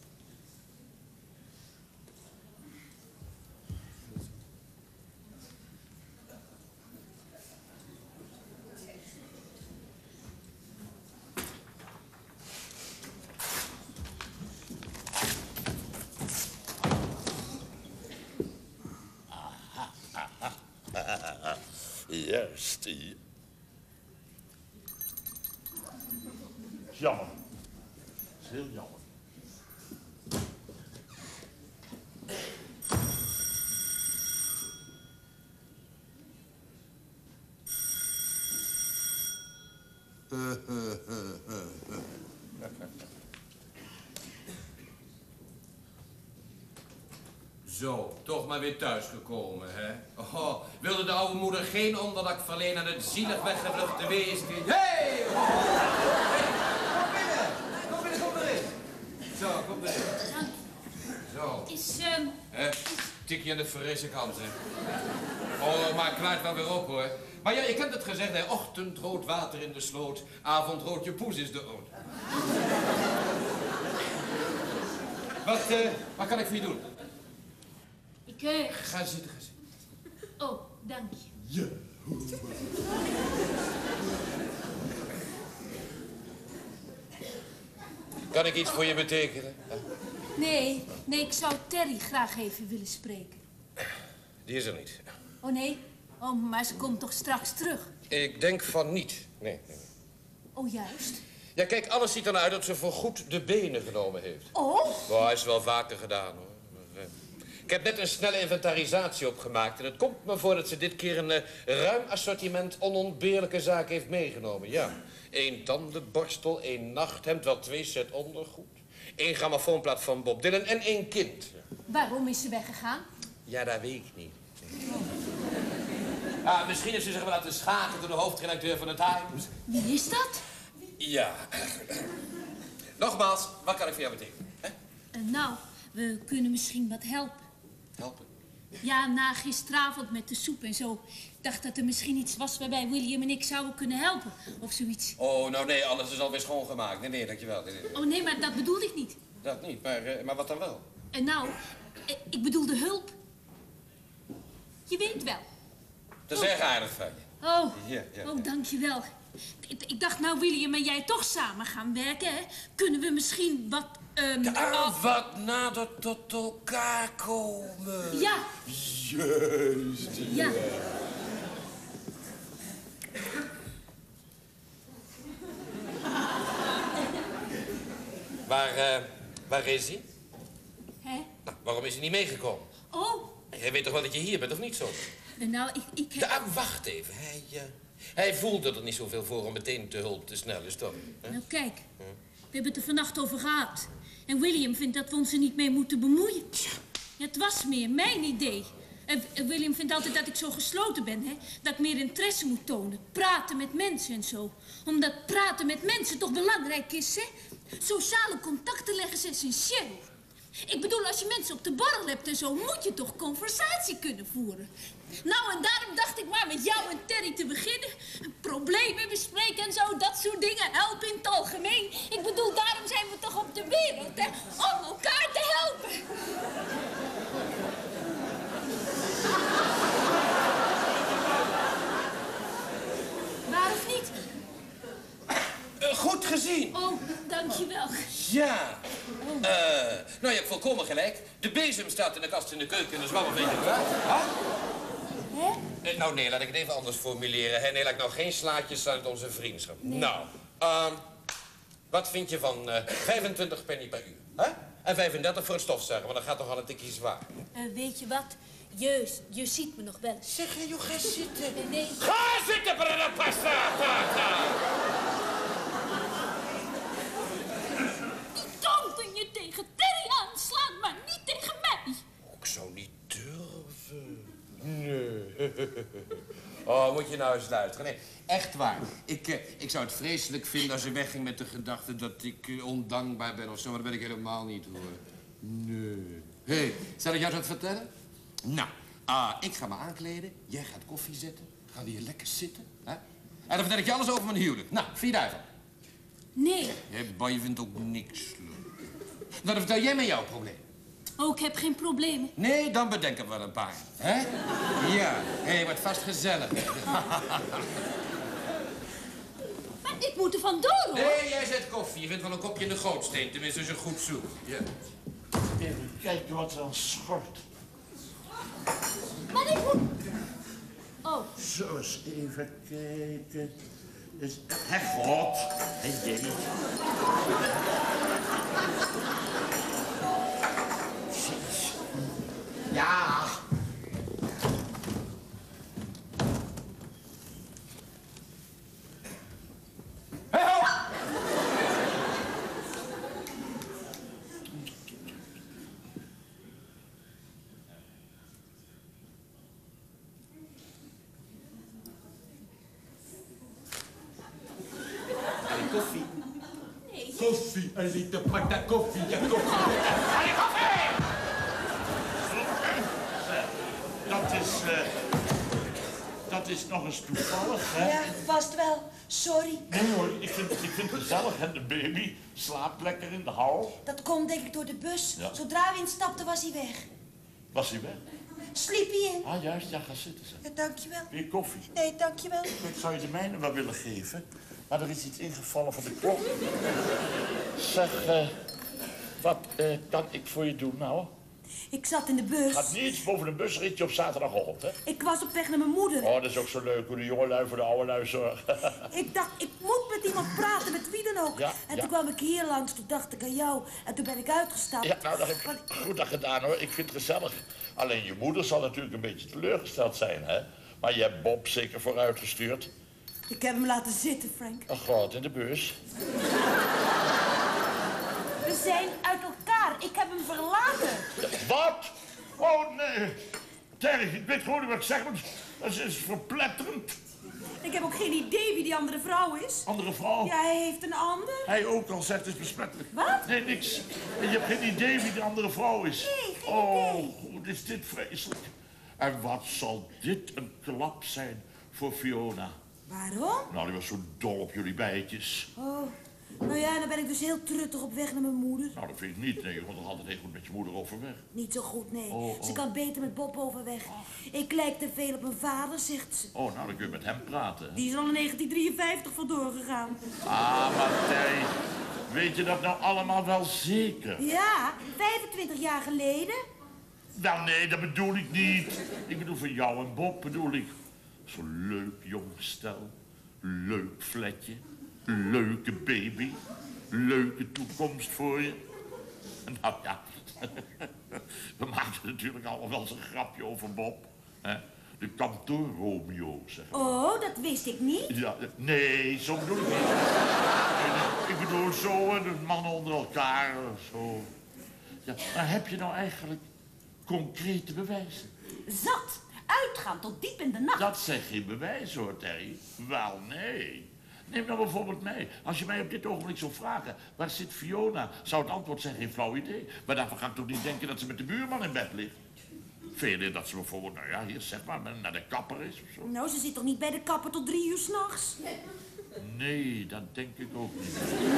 Juist. Jammer. Dat is heel jammer. Zo, toch maar weer thuisgekomen, hè? Oh, wilde de oude moeder geen onderdak verlenen aan het zielig weggevluchte wezen? Hey! Kom binnen, kom erin. Zo, kom erin. Zo. Tikje aan de frisse kant, hè? Oh, maar klaart wel weer op, hoor. Maar ja, je kent het gezegd, hè? Ochtendrood water in de sloot, avondrood je poes is dood. Wat kan ik voor je doen? Ik... Ga zitten, ga zitten. Oh, dank je. Ja. Kan ik iets voor je betekenen? Nee, ik zou Terry graag even willen spreken. Die is er niet. Oh, nee? Oh, maar ze komt toch straks terug? Ik denk van niet. Nee. Oh, juist. Ja, kijk, alles ziet ernaar uit dat ze voorgoed de benen genomen heeft. Oh? Oh, hij is wel vaker gedaan, hoor. Ik heb net een snelle inventarisatie opgemaakt... en het komt me voor dat ze dit keer een ruim assortiment onontbeerlijke zaken heeft meegenomen, ja. 1 tandenborstel, 1 nachthemd, wel 2 set ondergoed... 1 grammofoonplaat van Bob Dylan en 1 kind. Waarom is ze weggegaan? Ja, dat weet ik niet. Misschien heeft ze zich wel laten schaken door de hoofdredacteur van de Times. Wie is dat? Ja. Nogmaals, wat kan ik voor jou betekenen? Nou, we kunnen misschien wat helpen. Helpen? Ja, na gisteravond met de soep en zo. Ik dacht dat er misschien iets was waarbij William en ik zouden kunnen helpen. Of zoiets. Oh, nou nee, alles is alweer schoongemaakt. Nee, dankjewel. Nee. Oh nee, maar dat bedoelde ik niet. Dat niet, maar wat dan wel? En nou, ik bedoelde hulp. Je weet wel. Dat is erg aardig van je. Oh, Ja. Oh, dankjewel. Ik dacht, nou William en jij toch samen gaan werken, hè? Kunnen we misschien wat... wat nader tot elkaar komen. Ja. Juist. Ja. Waar is hij? Hè? Nou, waarom is hij niet meegekomen? Oh. Hij weet toch wel dat je hier bent, of niet zo? Nou, ik heb... Wacht even. Hij voelt dat er niet zoveel voor om meteen te hulp te snel is, toch? Nou, kijk. We hebben het er vannacht over gehad. En William vindt dat we ons er niet mee moeten bemoeien. Ja, het was meer mijn idee. En William vindt altijd dat ik zo gesloten ben, hè. Dat ik meer interesse moet tonen. Praten met mensen en zo. Omdat praten met mensen toch belangrijk is, hè. Sociale contacten leggen is essentieel. Ik bedoel, als je mensen op de borrel hebt en zo, moet je toch conversatie kunnen voeren. Nou, en daarom dacht ik maar met jou en Terry te beginnen. Problemen bespreken en zo, dat soort dingen helpen in het algemeen. Ik bedoel, daarom zijn we toch op de wereld, hè? Om elkaar te helpen. Waar of niet? Goed gezien. Oh, dankjewel. Ja. Nou, je hebt volkomen gelijk. De bezem staat in de kast in de keuken en de zwam een beetje klaar. Hè? Nou, nee, laat ik het even anders formuleren. Hè? Nee, laat ik nou geen slaatjes uit onze vriendschap. Nee. Nou, wat vind je van 25 penny per uur? Hè? En 35 voor het stofzuigen, want dat gaat toch al een tikje zwaar. Weet je wat? Je ziet me nog wel eens. Zeg, joh, ga zitten. Nee. Ga zitten, brada pasta! Toen je tegen Terry aanslaat, maar niet tegen mij. Ik zou niet durven. Nee. Oh, moet je nou eens luisteren. Nee, echt waar. Ik zou het vreselijk vinden als je wegging met de gedachte dat ik ondankbaar ben of zo. Maar dat ben ik helemaal niet, hoor. Nee. Hé, zal ik jou eens wat vertellen? Nou, ik ga me aankleden. Jij gaat koffie zetten. Gaan we hier lekker zitten. Hè? En dan vertel ik je alles over mijn huwelijk. Nou, vind je daarvan? Nee. Je vindt ook niks leuk. Nou, dan vertel jij me jouw probleem. Oh, ik heb geen problemen. Nee, dan bedenken we wel een paar. Hè? Ja, hé, wordt vast gezellig. Maar ik moet er vandoor, hoor. Nee, jij zet koffie. Je vindt wel een kopje in de gootsteen, tenminste als je goed zoekt. Ja. Even kijken wat er aan schort. Maar ik moet... Oh. Zo eens even kijken. God. Jee. Ja. Koffie. Nee. Koffie, Alita, pak daar koffie, ja, koffie. Allee, koffie! Dat is nog eens toevallig, hè? Ja, vast wel. Sorry. Nee hoor, ik vind het gezellig, hè, de baby. Slaapt lekker in de hal. Dat komt denk ik door de bus. Ja. Zodra we instapten was hij weg. Was hij weg? Sliep hij in? Juist, ja, ga zitten, zeg. Ja, dankjewel. Weer koffie. Nee, dankjewel. Ik zou je de mijne wel willen geven. Maar er is iets ingevallen van de klok. Zeg, wat kan ik voor je doen nou? Ik zat in de bus. Gaat niets boven een busritje op zaterdagochtend, hè? Ik was op weg naar mijn moeder. Oh, dat is ook zo leuk hoe de jongelui voor de oude lui zorgen. Ik dacht, ik moet met iemand praten, met wie dan ook. Ja, en ja. toen kwam ik hier langs, toen dacht ik aan jou. En toen ben ik uitgestapt. Ja, nou, dat heb ik goed aan gedaan, hoor. Ik vind het gezellig. Alleen je moeder zal natuurlijk een beetje teleurgesteld zijn, hè? Maar je hebt Bob zeker vooruitgestuurd. Ik heb hem laten zitten, Frank. Oh god, in de bus. We zijn uit elkaar. Ik heb hem verlaten. Wat? Oh, nee. Terry, ik weet gewoon niet wat ik zeg, want dat is verpletterend. Ik heb ook geen idee wie die andere vrouw is. Andere vrouw? Ja, hij heeft een ander. Hij ook al zegt, het is besmettelijk. Wat? Nee, niks. En je hebt geen idee wie die andere vrouw is. Nee, geen idee. Wat is dit vreselijk. En wat zal dit een klap zijn voor Fiona. Waarom? Nou, die was zo dol op jullie bijtjes. Oh, nou ja, dan ben ik dus heel truttig op weg naar mijn moeder. Nou, dat vind ik niet. Nee, je komt toch altijd heel goed met je moeder overweg. Niet zo goed, nee. Oh. Ze kan beter met Bob overweg. Ik lijk te veel op mijn vader, zegt ze. Oh, nou, dan kun je met hem praten. Die is al in 1953 vandoor gegaan. Ah, Martijn. Weet je dat nou allemaal wel zeker? Ja, 25 jaar geleden. Nou, nee, dat bedoel ik niet. Ik bedoel voor jou en Bob, bedoel ik. Zo'n leuk jong stel. Leuk flatje. Leuke baby. Leuke toekomst voor je. Nou ja, we maakten natuurlijk allemaal wel eens een grapje over Bob. Hè? De kantoor-Romeo, zeg maar. Oh, dat wist ik niet. Ja, nee, zo bedoel ik niet. Nee, ik bedoel zo, de mannen onder elkaar, zo. Ja, maar heb je nou eigenlijk concrete bewijzen? Zat. Uitgaan tot diep in de nacht. Dat zijn geen bewijzen, hoor, Terry. Wel, nee. Neem nou bijvoorbeeld mij. Als je mij op dit ogenblik zou vragen, waar zit Fiona? Zou het antwoord zijn, geen flauw idee. Maar daarvoor ga ik toch niet denken dat ze met de buurman in bed ligt. Vind je dat ze bijvoorbeeld, nou ja, hier zeg maar, naar de kapper is of zo? Nou, ze zit toch niet bij de kapper tot 3 uur 's nachts? Nee, dat denk ik ook niet.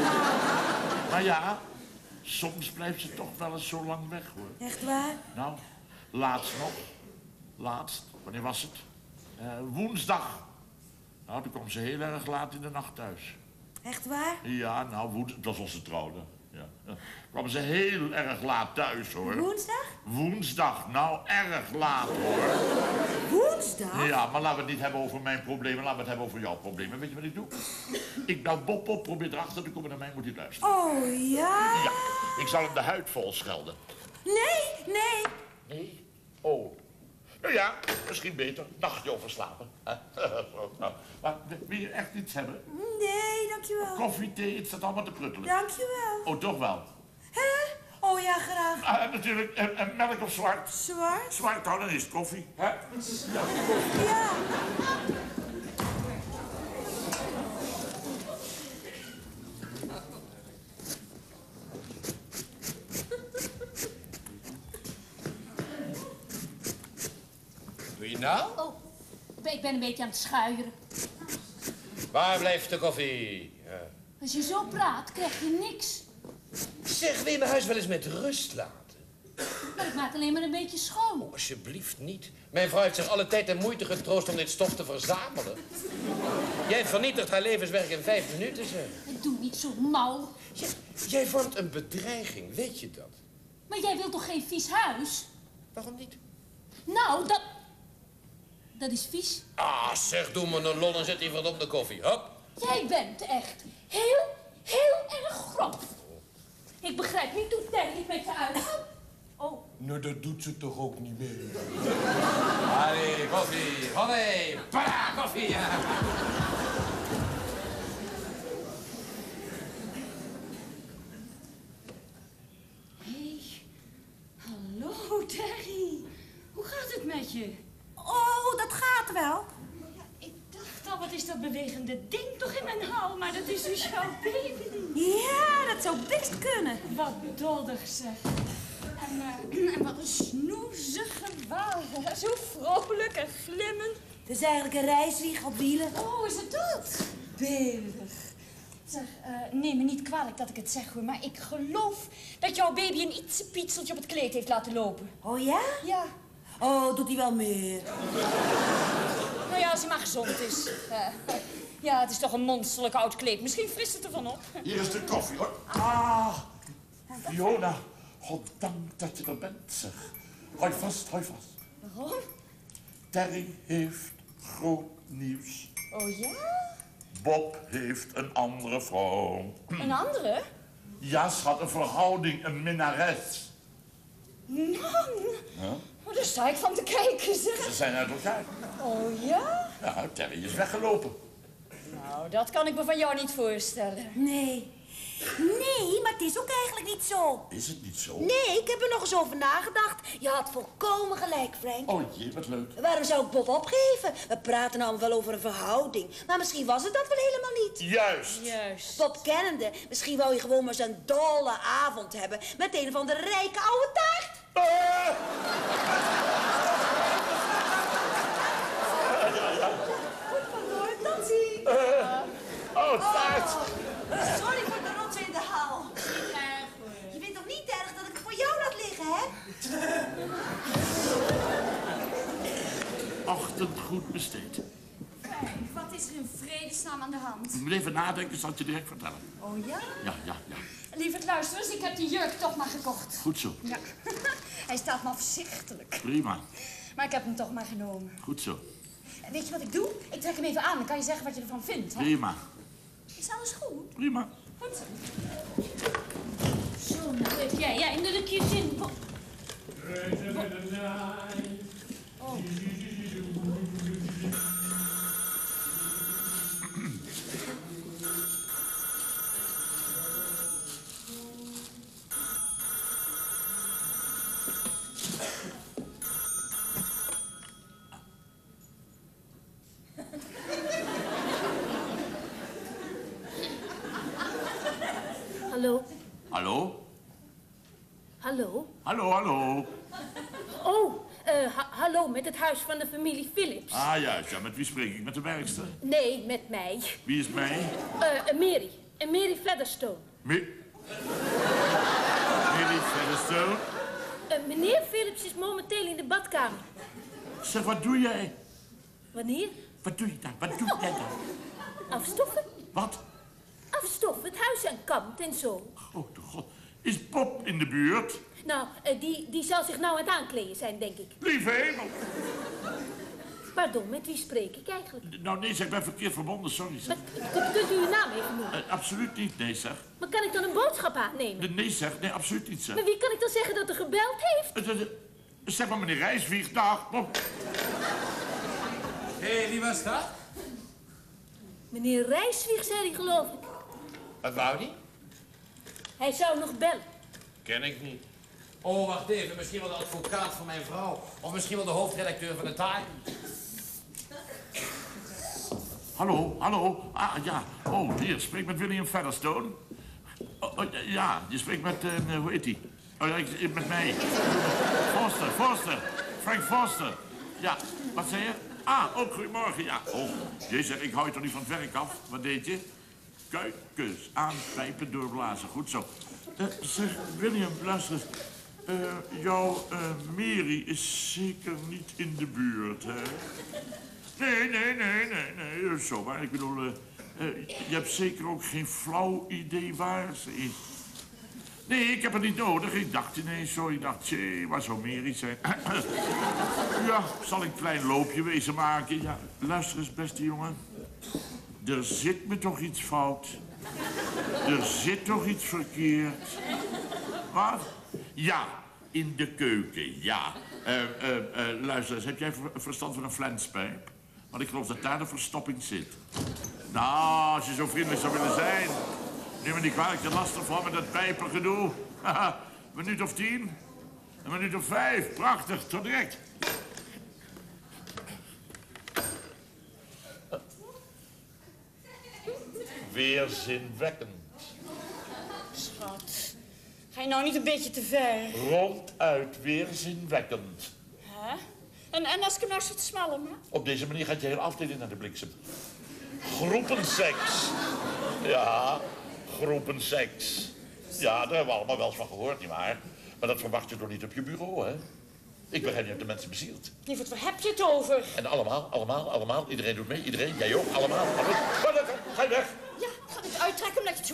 Maar ja, soms blijft ze toch wel eens zo lang weg, hoor. Echt waar? Nou, laatst nog. Laatst, wanneer was het? Woensdag. Nou, toen kwam ze heel erg laat in de nacht thuis. Echt waar? Ja, nou, woensdag, dat was ze trouwde. Ja. Kwam ze heel erg laat thuis, hoor. Woensdag? Woensdag, nou, erg laat, hoor. Woensdag? Ja, maar laten we het niet hebben over mijn problemen, laten we het hebben over jouw problemen. Weet je wat ik doe? Ik bel Bob op, probeer erachter te komen, naar mij moet hij luisteren. Oh, ja? Ja, ik zal hem de huid vol schelden. Nee, nee. Nee? Oh. Nou ja, misschien beter. Nachtje overslapen. Nou, maar wil je echt iets hebben? Nee, dankjewel. Koffie, thee, het staat allemaal te pruttelen. Dankjewel. Oh, toch wel? Hè? Oh ja, graag. Natuurlijk, en melk of zwart? Zwart? Zwart, nou, dan is het koffie. Hè? Ja. Ja. Doe je nou? Oh, ik ben een beetje aan het schuieren. Waar blijft de koffie? Ja. Als je zo praat, krijg je niks. Zeg, wil je mijn huis wel eens met rust laten? Maar ik maak alleen maar een beetje schoon. Oh, alsjeblieft niet. Mijn vrouw heeft zich alle tijd en moeite getroost om dit stof te verzamelen. Jij vernietigt haar levenswerk in 5 minuten, zeg. Doe niet zo mauw. Jij vormt een bedreiging, weet je dat? Maar jij wilt toch geen vies huis? Waarom niet? Nou, dat is vies. Ah, zeg, doe me een lol en zet die verdomde koffie. Hop. Jij bent echt heel erg grof. Ik begrijp niet hoe Terry het met je uitgaat. Oh. Nou, dat doet ze toch ook niet meer. Allee, koffie. Allee, para, koffie. Ja. Hey, hallo Terry. Hoe gaat het met je? Oh, dat gaat wel. Ja, ik dacht al, wat is dat bewegende ding toch in mijn hal? Maar dat is dus jouw baby. Ja, dat zou best kunnen. Wat doldig zeg. En wat een snoezige wagen. Zo vrolijk en glimmend. Het is eigenlijk een reiswieg op wielen. Oh, is het dat? Beeldig. Zeg, neem me niet kwalijk dat ik het zeg hoor, maar ik geloof dat jouw baby een ietsepitseltje op het kleed heeft laten lopen. Oh ja? Ja. Oh, doet hij wel meer. Nou ja, als hij maar gezond is. Ja, het is toch een monsterlijk oud kleed. Misschien frist het ervan op. Hier is de koffie, hoor. Ah, Fiona. Goddank dat je er bent, zeg. Hoi vast, hoi vast. Waarom? Terry heeft groot nieuws. Oh ja? Bob heeft een andere vrouw. Een andere? Ja, ze had een verhouding, een minnares. Man! Huh? Oh, daar sta ik van te kijken, zeg. Ze zijn uit elkaar. Oh ja? Ja, Terry is weggelopen. Nou, dat kan ik me van jou niet voorstellen. Nee. Nee, maar het is ook eigenlijk niet zo. Is het niet zo? Nee, ik heb er nog eens over nagedacht. Je had volkomen gelijk, Frank. Oh jee, wat leuk. Waarom zou ik Bob opgeven? We praten nou wel over een verhouding. Maar misschien was het dat wel helemaal niet. Juist. Bob kennende. Misschien wou je gewoon maar zo'n dolle avond hebben met een of andere rijke oude taart. Goed van hoor, tot ziens. Taart. Sorry voor de rotsen in de hal. Niet erg hoor. Je vindt toch niet erg dat ik het voor jou laat liggen, hè? Ochtend goed besteed. Frank, wat is er in vredesnaam aan de hand? Ik moet even nadenken, zal ik je direct vertellen. Oh ja? Ja. Lieverd, luister eens, ik heb die jurk toch maar gekocht. Goed zo. Ja. Hij staat me afzichtelijk. Prima. Maar ik heb hem toch maar genomen. Goed zo. Weet je wat ik doe? Ik trek hem even aan, dan kan je zeggen wat je ervan vindt. Hè? Prima. Is alles goed? Prima. Goed zo. Zo, nou heb jij eindelijk je zin. Hallo? Hallo? Hallo? Hallo. Oh, hallo, met het huis van de familie Philips. Ah, juist. Ja, met wie spreek ik? Met de werkster? Nee, met mij. Wie is mij? Mary. Mary Featherstone. Mary Featherstone? Meneer Philips is momenteel in de badkamer. Zeg, wat doe jij? Wanneer? Wat doe je dan? Wat doe jij dan? Afstoffen? Wat? Afstoffen, het huis aan kant en zo. Grote god. Is Bob in de buurt? Nou, die zal zich nou aan het aankleden zijn, denk ik. Lieve hemel. Pardon, met wie spreek ik eigenlijk? Nou, nee, zeg, ik ben verkeerd verbonden. Sorry, zeg. Maar, kunt u uw naam even noemen? Absoluut niet, nee, zeg. Maar kan ik dan een boodschap aannemen? Nee, zeg. Nee, absoluut niet, zeg. Maar wie kan ik dan zeggen dat er gebeld heeft? Zeg maar, meneer Rijswijk, dag. Bob. Hé, wie was dat? Meneer Rijswijk, zei hij, geloof ik. Wat wou die? Hij zou nog bellen. Ken ik niet. Oh, wacht even. Misschien wel de advocaat van mijn vrouw. Of misschien wel de hoofdredacteur van de Times. Hallo. Ah, ja. Oh, hier, spreek met William Featherstone. Ja, je spreekt met, hoe heet die? Oh ja, met mij. Forster. Frank Forster. Ja, wat zei je? Ah, ook goedemorgen, ja. Oh, jezus, ik hou je toch niet van het werk af? Wat deed je? Kuikens aanpijpen, doorblazen. Goed zo. Zeg, William, luister eens. Jouw Mary is zeker niet in de buurt, hè? Nee, zomaar. Ik bedoel, je hebt zeker ook geen flauw idee waar ze is. Nee, ik heb het niet nodig. Ik dacht ineens zo, waar zou Mary zijn? Ja, zal ik een klein loopje wezen maken? Ja, luister eens, beste jongen. Er zit me toch iets fout. Er zit toch iets verkeerd. Wat? Ja, in de keuken, ja. Luister eens, heb jij verstand van een flenspijp? Want ik geloof dat daar de verstopping zit. Nou, als je zo vriendelijk zou willen zijn. Neem me niet kwalijk, te lastig van met dat pijpergedoe. Een minuut of 10. Een minuut of 5. Prachtig, tot direct. Weerzinwekkend. Schat, ga je nou niet een beetje te ver? Ronduit weerzinwekkend. Hè? En als ik hem nou zo te smallen maak? Op deze manier gaat je hele afdeling naar de bliksem. Groepenseks. Ja, groepenseks. Ja, daar hebben we allemaal wel eens van gehoord, nietwaar? Maar dat verwacht je toch niet op je bureau, hè? Ik begrijp niet of de mensen bezield. Lieverd, waar heb je het over? En allemaal. Iedereen doet mee, iedereen. Jij ook, allemaal. Wat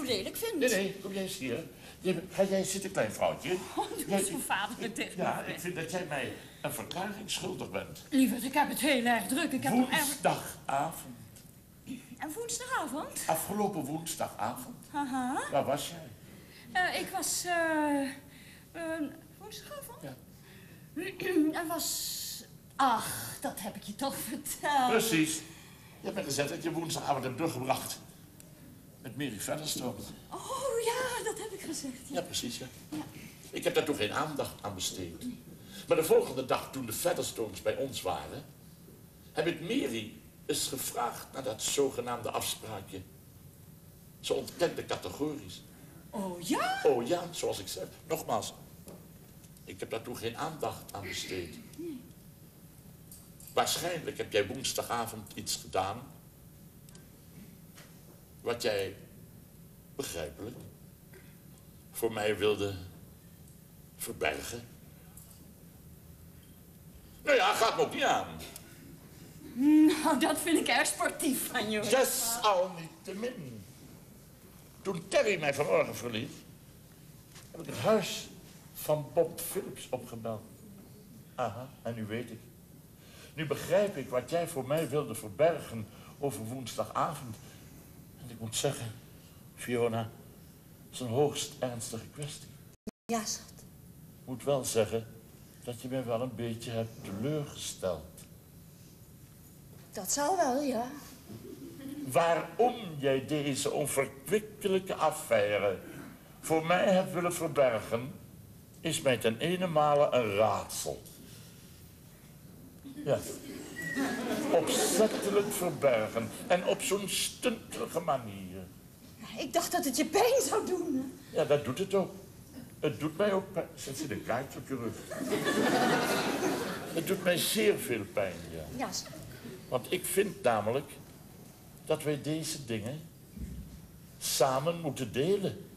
lelijk vindt. Nee, kom jij eens hier. Ga jij zitten, klein vrouwtje? Doe zo vaderlijk tegen me. Ja, ik vind dat jij mij een verklaring schuldig bent. Lieverd, ik heb het heel erg druk. Ik heb nog erg... Woensdagavond. En woensdagavond? Afgelopen woensdagavond. Haha. Waar was jij? Ik was, woensdagavond? Ja. Er was... Ach, dat heb ik je toch verteld. Precies. Je hebt me gezegd dat je woensdagavond hebt doorgebracht. Met Mary Featherstone. Oh ja, dat heb ik gezegd. Ja, precies, ja. Ik heb daar toen geen aandacht aan besteed. Maar de volgende dag, toen de Featherstones bij ons waren... heb ik Mary eens gevraagd naar dat zogenaamde afspraakje. Ze ontkende categorisch. Oh ja? Oh ja, zoals ik zei. Nogmaals, ik heb daar toen geen aandacht aan besteed. Nee. Waarschijnlijk heb jij woensdagavond iets gedaan... wat jij, begrijpelijk, voor mij wilde verbergen. Nou ja, gaat me ook niet aan. Nou, dat vind ik erg sportief van je. Desalniettemin. Toen Terry mij vanmorgen verliet... heb ik het huis van Bob Phillips opgebeld. Aha, en nu weet ik. Nu begrijp ik wat jij voor mij wilde verbergen over woensdagavond. En ik moet zeggen, Fiona, het is een hoogst ernstige kwestie. Ja, schat. Ik moet wel zeggen dat je mij wel een beetje hebt teleurgesteld. Dat zal wel, ja. Waarom jij deze onverkwikkelijke affaire voor mij hebt willen verbergen, is mij ten enenmale een raadsel. Ja. Opzettelijk verbergen en op zo'n stuntelige manier. Ik dacht dat het je pijn zou doen. Ja, dat doet het ook. Het doet mij ook pijn. Zet een kaartje op je rug. Het doet mij zeer veel pijn, ja. Ja. Want ik vind namelijk dat wij deze dingen samen moeten delen.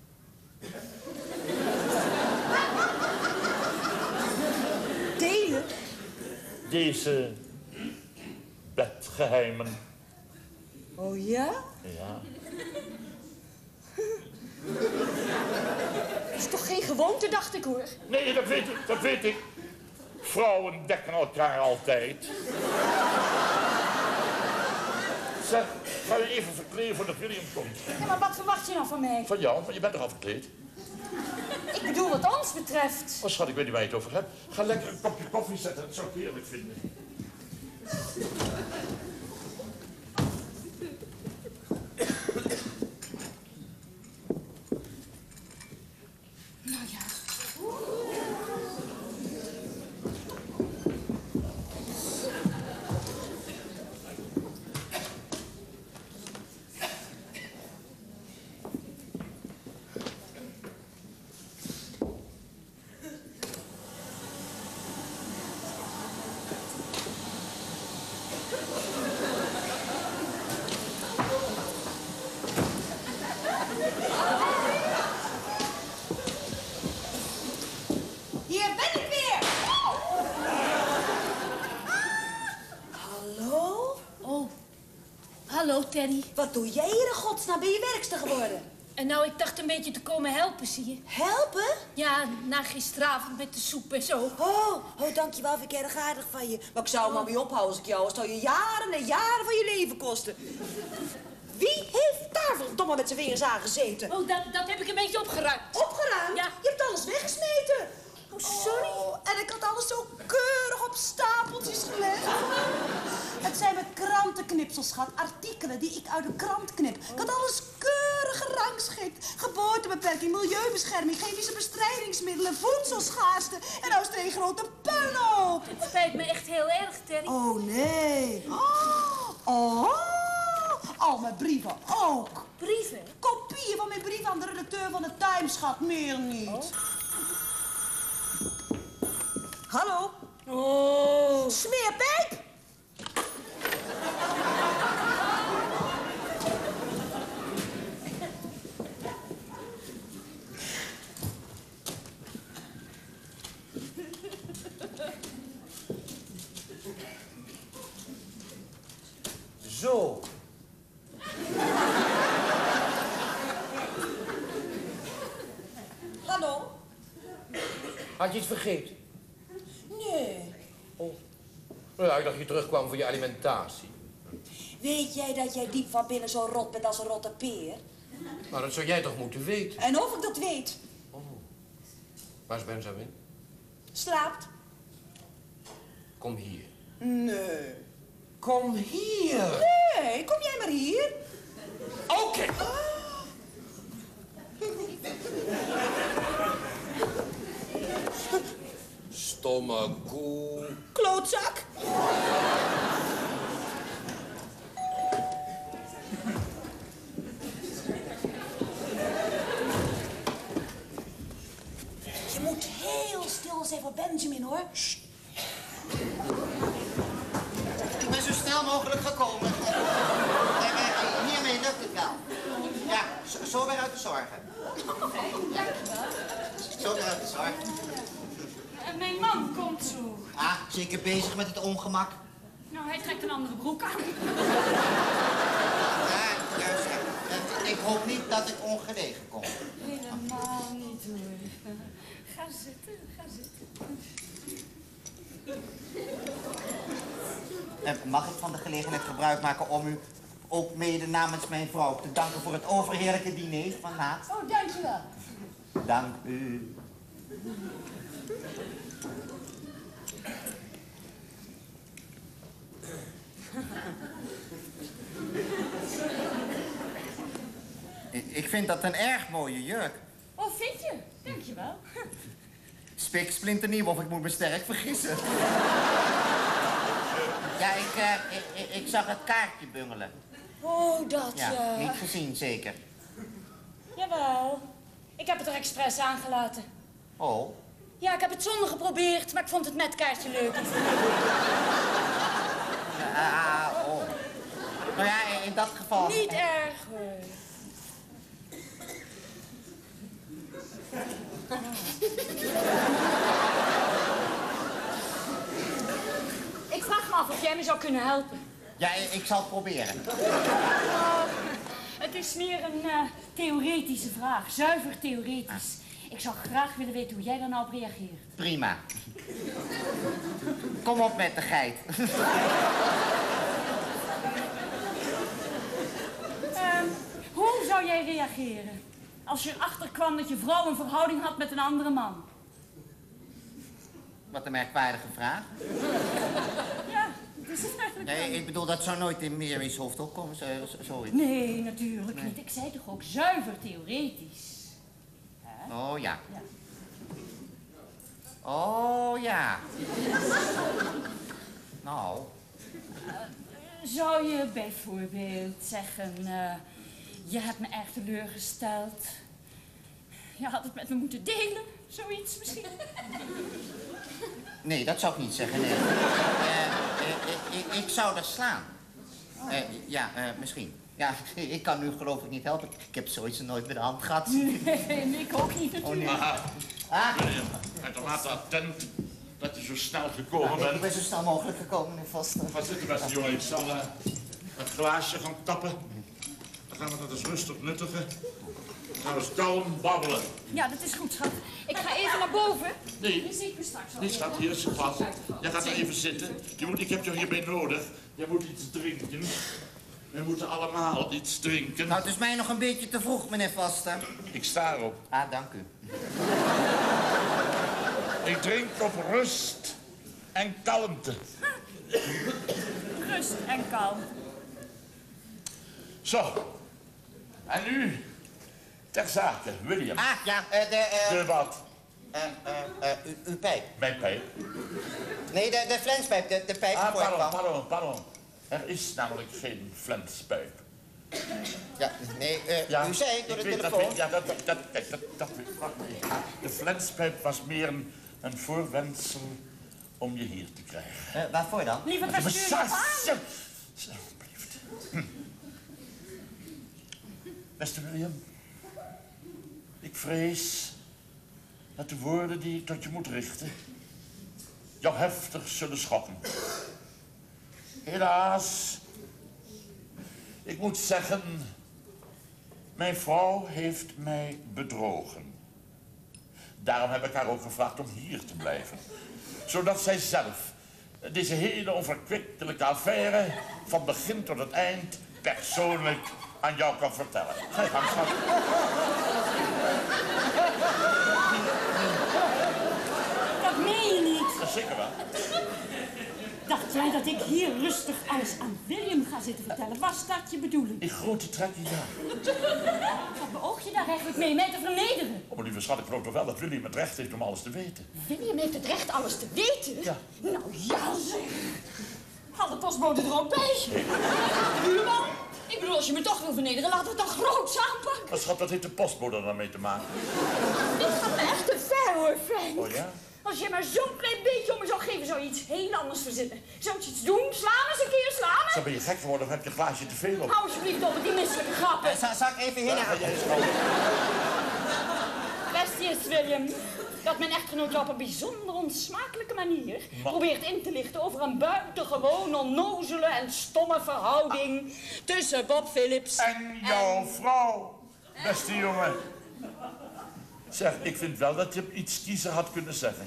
Delen? Deze bedgeheimen. Oh ja? Ja. Dat is toch geen gewoonte, dacht ik, hoor. Nee, dat weet ik. Vrouwen dekken elkaar altijd. Zeg, ga je even verkleden voordat William komt. Ja, maar wat verwacht je nou van mij? Van jou, want je bent toch al verkleed? Ik bedoel wat ons betreft. Oh schat, ik weet niet waar je het over hebt. Ga lekker een kopje koffie zetten, dat zou ik heerlijk vinden. Nou ja. Hier ben ik weer! Hallo? Oh, hallo Terry. Wat doe jij hier in godsnaam? Ben je werkster geworden? En nou, ik dacht een beetje te komen helpen, zie je. Helpen? Ja, na gisteravond met de soep en zo. Oh, dankjewel, vind ik erg aardig van je. Maar ik zou maar mee ophouden als ik jou was. Het zou je jaren en jaren van je leven kosten. Wie heeft daar verdomme met zijn vingers aan gezeten? Oh, dat heb ik een beetje opgeruimd. Opgeruimd? Ja. Je hebt alles weggesmeten. Oh, sorry. Oh, en ik had alles zo keurig op stapeltjes gelegd. Het zijn mijn krantenknipsels, schat. Artikelen die ik uit de krant knip. Ik had alles keurig gerangschikt. Geboortebeperking, milieubescherming, chemische bestrijdingsmiddelen, voedselschaarste. En nou is er een grote puinhoop. Het spijt me echt heel erg, Terry. Oh, nee. Oh, al mijn brieven ook. Brieven? Kopieën van mijn brieven aan de redacteur van de Times, schat. Meer niet. Oh. Hallo? Oh. Smeerpijp? Zo. Had je iets vergeten? Nee. Oh. Nou ja, ik dacht je terugkwam voor je alimentatie. Weet jij dat jij diep van binnen zo rot bent als een rotte peer? Maar dat zou jij toch moeten weten? En of ik dat weet? Oh. Waar is Benjamin? Slaapt? Kom hier. Nee. Kom hier. Nee, kom jij maar hier. Oké. Stomme koe. Klootzak. Je moet heel stil zijn voor Benjamin, hoor. Ik ben zo snel mogelijk gekomen. Hiermee lukt het wel. Ja, zo weer uit de zorgen. Zo weer uit de zorgen. En mijn man komt zo. Ah, zeker bezig met het ongemak. Nou, hij trekt een andere broek aan. Ja, juist. Ik hoop niet dat ik ongelegen kom. Helemaal niet, hoor. Ga zitten, ga zitten. Mag ik van de gelegenheid gebruik maken om u ook mede namens mijn vrouw te danken voor het overheerlijke diner van laat? Oh, dankjewel. Dank u. Ik vind dat een erg mooie jurk. Oh, vind je? Dankjewel. Spik splinternieuw of ik moet me sterk vergissen. Ja, ik zag het kaartje bungelen. Oh, dat Ja, niet gezien zeker. Jawel. Ik heb het er expres aangelaten. Oh. Ja, ik heb het zonder geprobeerd, maar ik vond het met kaartje leuk. Oh. Nou ja, in dat geval... Niet erg, hoor. Ik vraag me af of jij me zou kunnen helpen. Ja, ik zal het proberen. Het is meer een theoretische vraag, zuiver theoretisch. Ik zou graag willen weten hoe jij daar nou op reageert. Prima. Kom op met de geit. Hoe zou jij reageren als je erachter kwam dat je vrouw een verhouding had met een andere man? Wat een merkwaardige vraag. Ja, dat is het eigenlijk. Nee, ik bedoel, dat zou nooit in Mary's hoofd opkomen, zoiets. Nee, natuurlijk niet. Ik zei toch ook zuiver theoretisch. Oh ja. Oh ja. Nou. Zou je bijvoorbeeld zeggen, je hebt me erg teleurgesteld. Je had het met me moeten delen, zoiets misschien. Nee, dat zou ik niet zeggen, nee. Ik zou er slaan. Ja, misschien. Ja, ik kan u geloof ik niet helpen. Ik heb zoiets nooit bij de hand gehad. Nee, ik ook niet natuurlijk. Oh, nee. Uitermate attent dat je zo snel gekomen bent. Ik ben zo snel mogelijk gekomen, meneer Vasten. Ga zitten, beste jongen. Ik zal het glaasje gaan tappen. Dan gaan we dat eens rustig nuttigen. Dan gaan we eens kalm babbelen. Ja, dat is goed, schat. Ik ga even naar boven. Nee. Je ziet me straks al. Nee, schat, hier is het glas. Jij gaat er even zitten. Ik heb je hierbij nodig. Jij moet iets drinken. We moeten allemaal iets drinken. Nou, het is mij nog een beetje te vroeg, meneer Vasten. Ik sta erop. Ah, dank u. Ik drink op rust en kalmte. Rust en kalm. Zo. En nu ter zake, William. Ah, ja, De wat? Uw pijp. Mijn pijp. Nee, de flenspijp, de pijp Ah, voor ik kwam. pardon. Er is namelijk geen flenspijp. Ja, nee, u zei door de weet telefoon. Dat wacht even. De flenspijp was meer een voorwendsel om je hier te krijgen. Waarvoor dan? Lieve Want je bestuurder, massage- Zo, alsjeblieft. Beste William, ik vrees dat de woorden die ik tot je moet richten jou heftig zullen schokken. Helaas, ik moet zeggen, mijn vrouw heeft mij bedrogen. Daarom heb ik haar ook gevraagd om hier te blijven. Zodat zij zelf deze hele onverkwikkelijke affaire van begin tot het eind persoonlijk aan jou kan vertellen. Ga je gang, schat. Dat meen je niet. Dat is zeker wel. Dacht jij dat ik hier rustig alles aan William ga zitten vertellen? Was dat je bedoeling? In grote trekken, ja. Wat beoog je daar eigenlijk mee? Mij te vernederen? Oh, maar lieve schat, ik geloof toch wel dat William het recht heeft om alles te weten. William heeft het recht alles te weten? Ja. Nou ja, zeg. Haal de postbode er ook bij. Buurman, ik bedoel, als je me toch wil vernederen, laten we het dan groots aanpakken. Maar schat, wat heeft de postbode er dan mee te maken? Dit gaat me echt te ver, hoor, Frank. Oh ja? Als je maar zo'n klein beetje om me zou geven, zou je iets heel anders verzinnen. Zou je iets doen? Slaan eens een keer, slaan eens. Zo ben je gek geworden of heb je een glaasje te veel op? Hou alsjeblieft op met die misselijke grappen. Zal ik even heen? Ja, jij is gewoon... Beste is, William, dat mijn echtgenoot jou op een bijzonder onsmakelijke manier probeert in te lichten over een buitengewoon onnozele en stomme verhouding tussen Bob Phillips En jouw vrouw, beste jongen. Zeg, ik vind wel dat je iets kiezer had kunnen zeggen.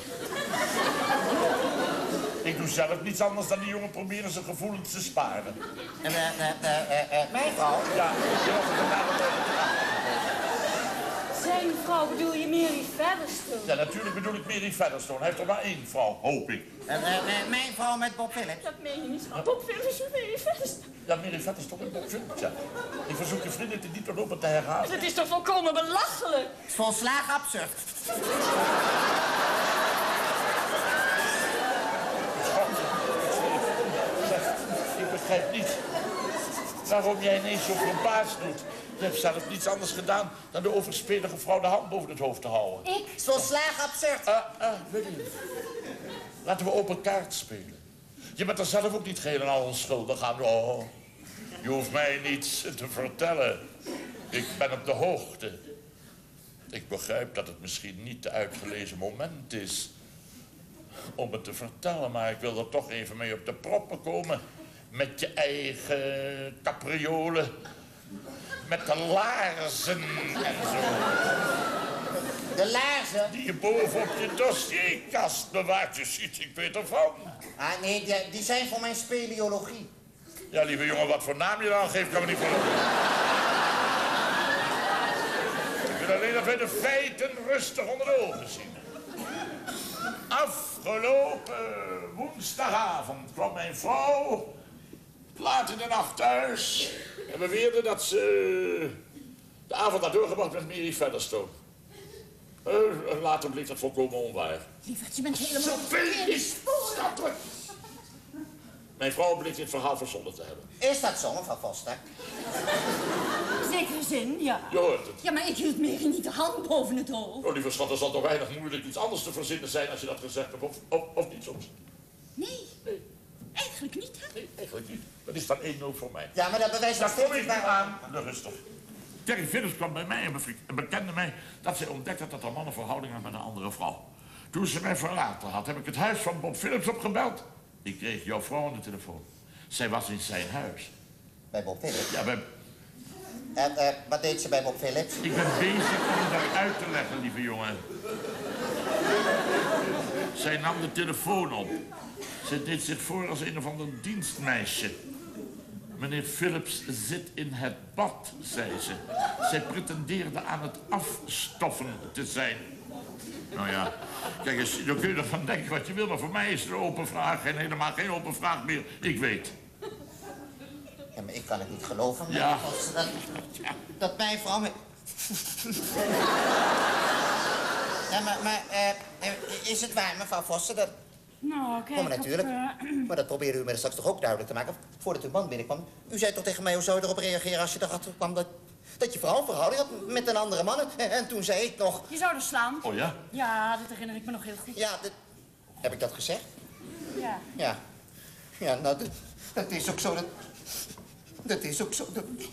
Ik doe zelf niets anders dan die jongen proberen zijn gevoelens te sparen. Mijn vrouw? Ja, je was er vandaag nog over te gaan. Zijn vrouw bedoel je Mary Featherstone? Ja, natuurlijk bedoel ik Mary Featherstone. Hij heeft er maar één vrouw, hoop ik. Mijn vrouw met Bob Phillips. Dat meen je niet, schat. Bob Phillips is Mary Featherstone. Ja, Mary Featherstone en Bob Phillips, ja. Ik verzoek je vrienden het niet doorlopen te herhalen. Dat is toch volkomen belachelijk? Volslagen absurd. Zeg, ik begrijp niet waarom jij ineens zo verbaasd doet. Je hebt zelf niets anders gedaan dan de overspelige vrouw de hand boven het hoofd te houden. Ik? Volslagen absurd. William. Laten we open kaart spelen. Je bent er zelf ook niet geheel en al onschuldig aan. Oh, je hoeft mij niets te vertellen. Ik ben op de hoogte. Ik begrijp dat het misschien niet de uitgelezen moment is om het te vertellen, maar ik wil er toch even mee op de proppen komen. Met je eigen capriolen. Met de laarzen en zo. De laarzen? Die je bovenop je dossierkast bewaart. Je ziet, ik weet ervan. Ah, nee, die zijn voor mijn speleologie. Ja, lieve jongen, wat voor naam je dan geeft, kan me niet geloven. Ik wil alleen dat wij de feiten rustig onder de ogen zien. Afgelopen woensdagavond kwam mijn vrouw laat in de nacht thuis en beweerde dat ze de avond had doorgebracht met Mary Featherstone. Later bleek dat volkomen onwaar. Lieverd, je bent helemaal Ze op wil verkeerde niet stappen. Mijn vrouw bleek dit verhaal verzonnen te hebben. Is dat zo, mevrouw Foster? zekere zin, ja. Je hoort het. Ja, maar ik hield Mary niet de hand boven het hoofd. Oh, lieve schat, er zal toch weinig moeilijk iets anders te verzinnen zijn als je dat gezegd hebt, of niet soms? Nee. Eigenlijk niet, hè? Nee, eigenlijk niet. Dat is dan 1-0 voor mij. Ja, maar dat bewijst nog Daar kom steeds ik niet nu aan. Rustig. Terry Phillips kwam bij mij en bekende mij dat zij ontdekt had dat haar man een verhouding had met een andere vrouw. Toen ze mij verlaten had, heb ik het huis van Bob Phillips opgebeld. Ik kreeg jouw vrouw aan de telefoon. Zij was in zijn huis. Bij Bob Phillips? Ja, wat deed ze bij Bob Phillips? Ik ben bezig om dat uit te leggen, lieve jongen. Zij nam de telefoon op. Ze deed zich voor als een of ander dienstmeisje. Meneer Phillips zit in het bad, zei ze. Zij pretendeerde aan het afstoffen te zijn. Nou ja, kijk eens, dan kun je ervan denken wat je wil, maar voor mij is het een open vraag en helemaal geen open vraag meer. Ik weet. Ja, maar ik kan het niet geloven. Ja. Dat mijn vrouw met... Ja, maar is het waar, mevrouw Vossen, dat... Nou, kijk, Kom natuurlijk. Maar dat probeerde u me straks toch ook duidelijk te maken, voordat uw man binnenkwam. U zei toch tegen mij, hoe zou je erop reageren als je erachter kwam dat je vrouw een verhouding had met een andere man? En toen zei ik nog... Je zou er slaan. Oh ja? Ja, dat herinner ik me nog heel goed. Ja, heb ik dat gezegd? Ja. Ja. Ja, nou, dat is ook zo. Dat is ook zo.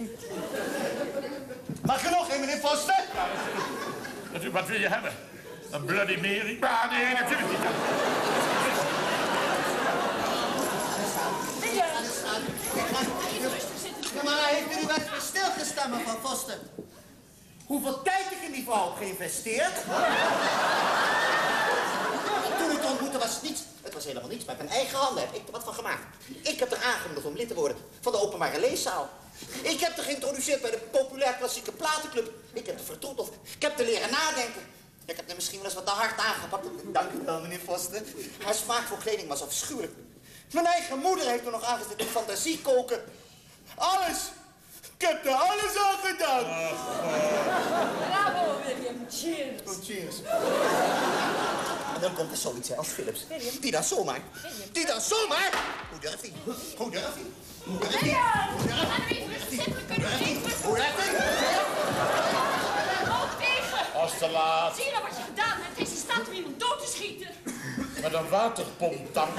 Mag je nog een, meneer Voster? Ja, wat wil je hebben? Een Bloody Mary? Ah, nee, natuurlijk niet. Ja, maar heeft u wat stilgestaan, mevrouw Voster? hoeveel tijd ik in die vrouw heb geïnvesteerd. Toen ik ontmoette was het niets. Het was helemaal niets, maar met mijn eigen handen heb ik er wat van gemaakt. Ik heb er aangemoedigd om lid te worden van de openbare leeszaal. Ik heb er geïntroduceerd bij de populair klassieke platenclub. Ik heb er vertroeteld. Ik heb er leren nadenken. Ik heb er misschien wel eens wat te hard aangepakt. Dank u wel, meneer Foster. Haar smaak voor kleding was afschuwelijk. Mijn eigen moeder heeft er nog aangezet in fantasie koken. Alles. Ik heb er alles aan gedaan. Bravo, William. Cheers. Oh, cheers. En dan komt er zoiets hè, als Philips. Die dan zomaar. Die dan zomaar. Hoe durft hij? Hoe durft hij? Hoe durft hij? Hoe durft hij? Hoe durft hij? Oh, tegen. Als te laat. Zie je nou wat je gedaan hebt? Deze staat om iemand dood te schieten. Met een waterpomptang.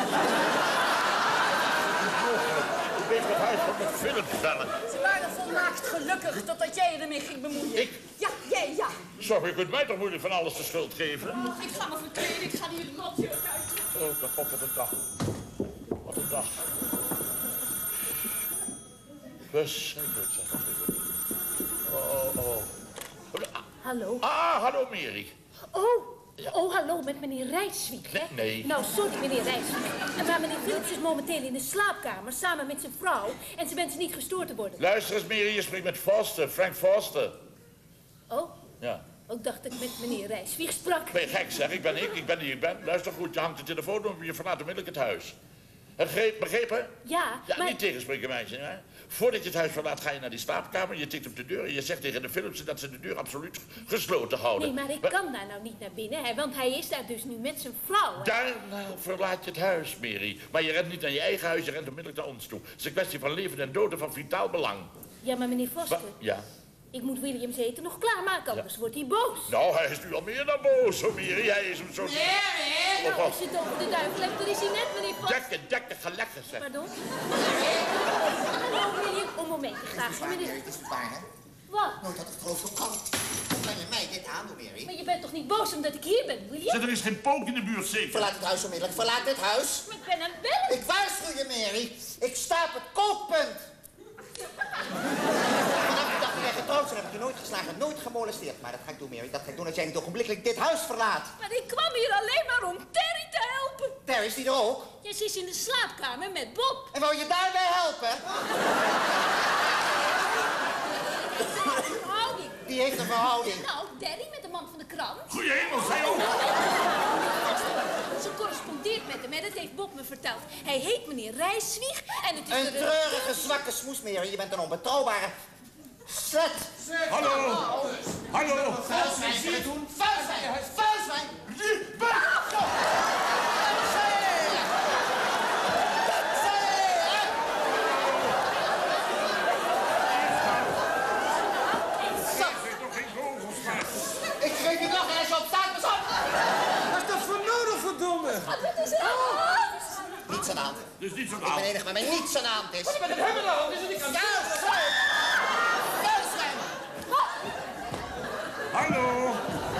Ik weet wat hij van met Philips bellen. Ze waren volmaakt gelukkig totdat jij je ermee ging bemoeien. Ik? Ja, jij, ja. Zo, je kunt mij toch moeilijk van alles de schuld geven? Oh, ik ga me verkleden. Ik ga hier de rotjurk uit. Oh, kapot, wat een dag. Wat een dag. Verschrikkelijk, zeg. Oh. Hallo? Hallo Mary. Oh, hallo, met meneer Rijswijk, hè? Nee. Nou, sorry, meneer Rijswijk. Maar meneer Philips is momenteel in de slaapkamer samen met zijn vrouw. En ze wensen niet gestoord te worden. Luister eens, Mary, je spreekt met Foster, Frank Foster. Oh? Ja. Ook dacht ik met meneer Rijswijk sprak. Ben je gek, zeg? Ik ben die ik ben. Luister goed, je hangt de telefoon op en je verlaat onmiddellijk het huis. Begrepen? Ja, maar... Niet tegenspreken, meisje, hè? Voordat je het huis verlaat, ga je naar die slaapkamer, je tikt op de deur en je zegt tegen de Philipsen dat ze de deur absoluut gesloten houden. Nee, maar ik kan daar nou niet naar binnen, hè, want hij is daar dus nu met zijn vrouw. Hè? Daarna verlaat je het huis, Mary. Maar je rent niet naar je eigen huis, je rent onmiddellijk naar ons toe. Het is een kwestie van leven en doden, van vitaal belang. Ja, maar meneer Foster, Ja? ik moet Williams eten nog klaarmaken, anders wordt hij boos. Nou, hij is nu al meer dan boos, hoor, Mary. Hij is hem zo... Nou, als je het over de duivel hebt, dan is hij net, meneer Foster. Dekken, ga lekker, zeg. Pardon? Hallo, William. Een momentje, graag. Mary, het is waar, hè? Wat? Nooit had ik geloof op kan. Hoe kan je mij dit aandoen, Mary? Maar je bent toch niet boos omdat ik hier ben, William? Er is geen pook in de buurt, zeker? Verlaat het huis onmiddellijk, verlaat dit huis. Maar ik ben aan het bellen. Ik waarschuw je, Mary. Ik sta op het kookpunt. Vanaf de dag dat jij getrouwd bent, heb ik je nooit geslagen, nooit gemolesteerd. Maar dat ga ik doen, Mary. Dat ga ik doen als jij niet ogenblikkelijk dit huis verlaat. Maar ik kwam hier alleen maar om Terry te helpen. Terry, is die er ook? Ja, ze is in de slaapkamer met Bob. En wou je daarbij helpen? Verhouding. Die heeft een verhouding. Nou, Derry met de man van de krant. Goeie hemel, zij ook. Ze correspondeert met hem, hè, dat heeft Bob me verteld. Hij heet meneer Rijswijk en het is Een treurige, zwakke smoes, Mary. Je bent een onbetrouwbare slet. Hallo. Hallo. Vuilzwijn kan het doen. Vuilzwijn. Vuilzwijn. Ik geef je nog eens op staat, pas op! Wat is dat voor nodig, verdomme? Wat is er aan de hand? Niets aan de hand. Dus niet zo Ik ben enig waar mij niets aan de hand is. Met het hebben in de hand is het niet aan. Ja, vuilzwijn. Hallo.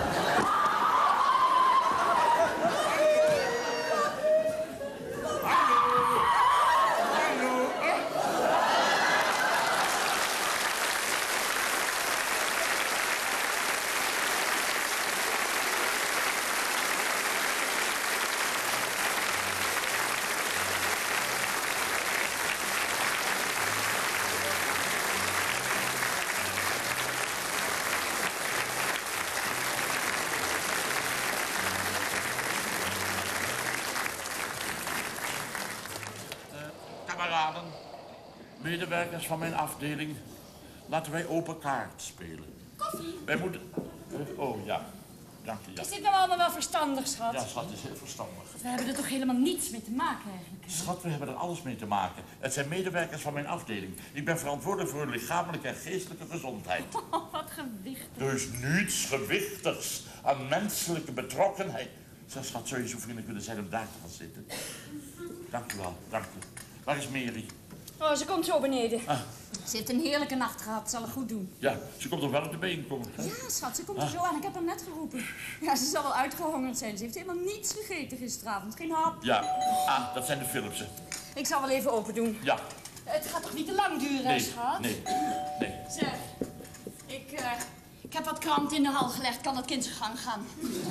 Kameraden, medewerkers van mijn afdeling, laten wij open kaart spelen. Koffie. Wij moeten... Oh, ja. Dank je, ja. Is dit nou allemaal wel verstandig, schat? Ja, schat, is heel verstandig. We hebben er toch helemaal niets mee te maken eigenlijk. Schat, we hebben er alles mee te maken. Het zijn medewerkers van mijn afdeling. Ik ben verantwoordelijk voor hun lichamelijke en geestelijke gezondheid. Oh, wat gewichtig. Dus niets gewichtigs aan menselijke betrokkenheid. Zeg, schat, zou je zo vriendelijk willen zijn om daar te gaan zitten? Dank u wel, dank u. Waar is Mary? Oh, ze komt zo beneden. Ah. Ze heeft een heerlijke nacht gehad. Zal het goed doen. Ja, ze komt nog wel op de been komen. Ja, schat, ze komt er zo aan. Ik heb hem net geroepen. Ja, ze zal wel uitgehongerd zijn. Ze heeft helemaal niets gegeten gisteravond. Geen hap. Ja, dat zijn de Philipsen. Ik zal wel even open doen. Ja. Het gaat toch niet te lang duren, hè, Nee, schat? nee. Zeg, ik Ik heb wat krant in de hal gelegd. Kan dat kind zijn gang gaan?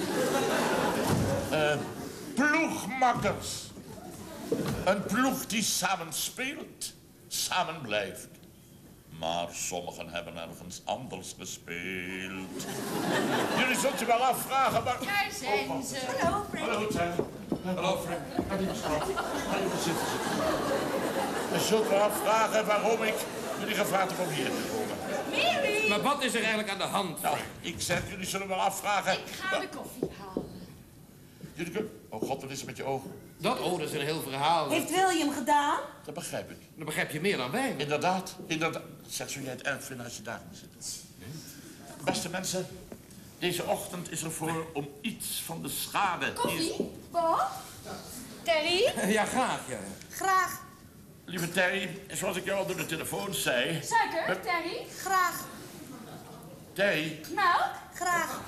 Ploegmakkers. Een ploeg die samen speelt, samen blijft. Maar sommigen hebben ergens anders gespeeld. Jullie zult je wel afvragen, maar... Daar zijn ze. Hallo, Frank. Hallo, Sam. Hallo, Frank. Ga even zitten. Je zult wel afvragen waarom ik jullie gevraagd heb om hier te komen. Mary! Maar wat is er eigenlijk aan de hand? Nou, ik zeg, jullie zullen wel afvragen... Ik ga de koffie halen. Jullie kunnen... Oh god, wat is er met je ogen? Dat is een heel verhaal. Heeft William gedaan? Dat begrijp ik. Dan begrijp je meer dan wij. Inderdaad. Zeg, zou jij het erg vinden als je daar zit? Beste mensen, deze ochtend is er voor om iets van de schade... Koffie? Bob? Terry? Ja, graag, ja. Graag. Lieve Terry, zoals ik jou al door de telefoon zei... Suiker, Terry? Graag. Terry, Melk? Graag.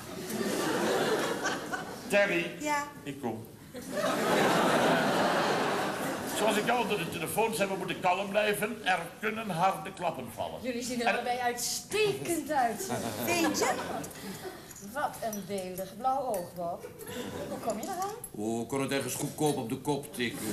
Terry, Ja. ik kom. Zoals ik jou al door de telefoon zei, we moeten kalm blijven. Er kunnen harde klappen vallen. Jullie zien er allebei uitstekend uit. Vind je? Wat een beeldig blauw oog, Bob. Hoe kom je eraan? Oh, kon het ergens goedkoop op de kop tikken.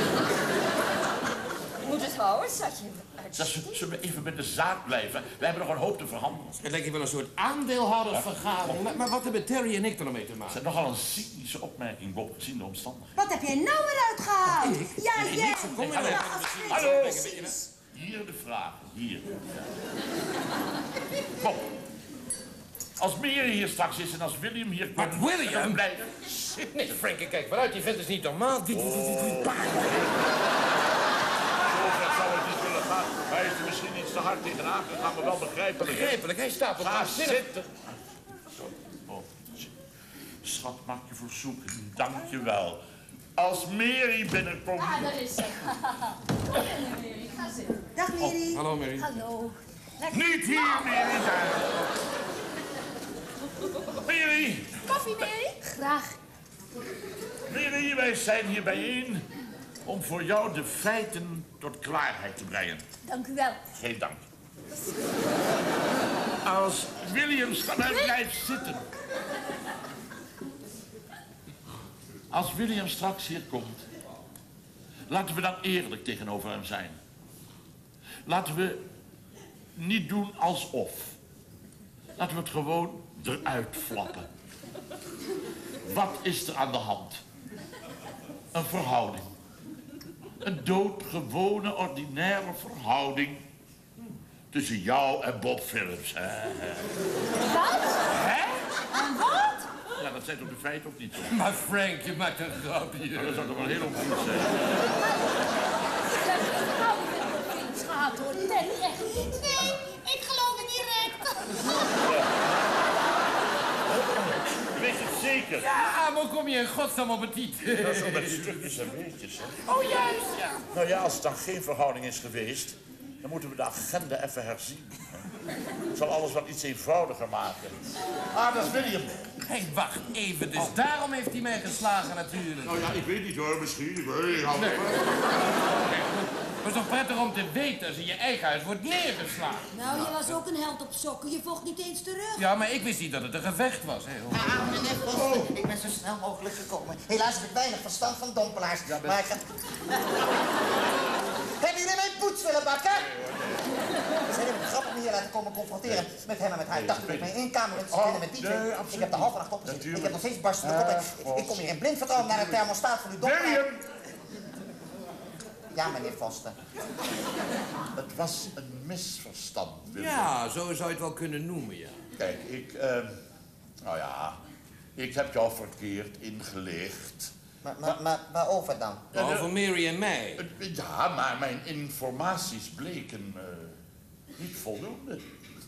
Moet het houden, zat je Zullen we even met de zaak blijven? Wij hebben nog een hoop te verhandelen. Het lijkt hier wel een soort aandeelhoudersvergadering. Maar wat hebben Terry en ik er nou mee te Dat maken? is nogal een cynische opmerking, Bob, gezien de omstandigheden. Wat heb jij nou weer uitgehaald? Ja, Nee, jij. niks, kom maar Ja, even. als Hallo. precies. Hier de vraag, hier. Bob, als Mary hier straks is en als William hier komt... Maar William? dan blijven... Nee, Frankie, kijk vanuit. Die vent is niet normaal. Die paard. Zover zou het niet willen gaan. Hij is er misschien iets te hard tegenaan gegaan, maar wel begrijpelijk. Begrijpelijk, hij staat op Ga haar zitten. Zo, oh, schat, maak je verzoek. Dank je wel. Als Mary binnenkomt... Ah, daar is ze. Kom in, Mary. Ga zitten. Dag, Mary. Hallo, Mary. Hallo. Niet hier, Mary, daar. Mary, Koffie, Mary? Graag. Mary, wij zijn hier bijeen om voor jou de feiten tot klaarheid te brengen. Dank u wel. Geen dank. Als William blijft zitten. Als William straks hier komt, laten we dan eerlijk tegenover hem zijn. Laten we niet doen alsof. Laten we het gewoon eruit flappen. Wat is er aan de hand? Een verhouding. Een doodgewone, ordinaire verhouding tussen jou en Bob Phillips. Hè? Wat? Hè? En wat? Ja, dat zijn toch de feiten of niet zo? Maar Frank, je maakt een grapje. Nou, dat zou toch wel heel ongoed zijn. Ik heb geen verhouding met Bob Phillips gehad, hoor. Nee, echt niet. Nee, ik geloof het direct. Weet je het zeker? Ja, maar kom je in godsnaam op het niet? Dat is zo met stukjes en weetjes, hè? Oh, juist, ja. Nou ja, als het dan geen verhouding is geweest, dan moeten we de agenda even herzien. Het zal alles wat iets eenvoudiger maken. Ah, dat is William. Hé, wacht even. Dus daarom heeft hij mij geslagen natuurlijk. Nou ja, ik weet niet hoor, misschien. Het is toch prettig om te weten als in je eigen huis wordt neergeslagen. Nou, je was ook een held op sokken. Je vocht niet eens terug. Ja, maar ik wist niet dat het een gevecht was. Hè. Meneer Voster, ik ben zo snel mogelijk gekomen. Helaas heb ik weinig verstand van dompelaars. Maar ik ga... Hebben jullie mijn poets willen bakken? Ze hebben me grappig hier laten komen confronteren met hem en met haar. Ik dacht dat ik mijn inkamer in te spelen met die twee. Ik heb de halve nacht opgezeten. Ik heb nog steeds barstende kop. Ik kom hier in blind vertrouwen naar de thermostaat van uw dompelaar. William! Ja, meneer Voster. Het was een misverstand, William. Ja, zo zou je het wel kunnen noemen, ja. Kijk, nou ja, ik heb jou verkeerd ingelicht. Maar waarover dan? Over Mary en mij. Ja, maar mijn informaties bleken niet voldoende.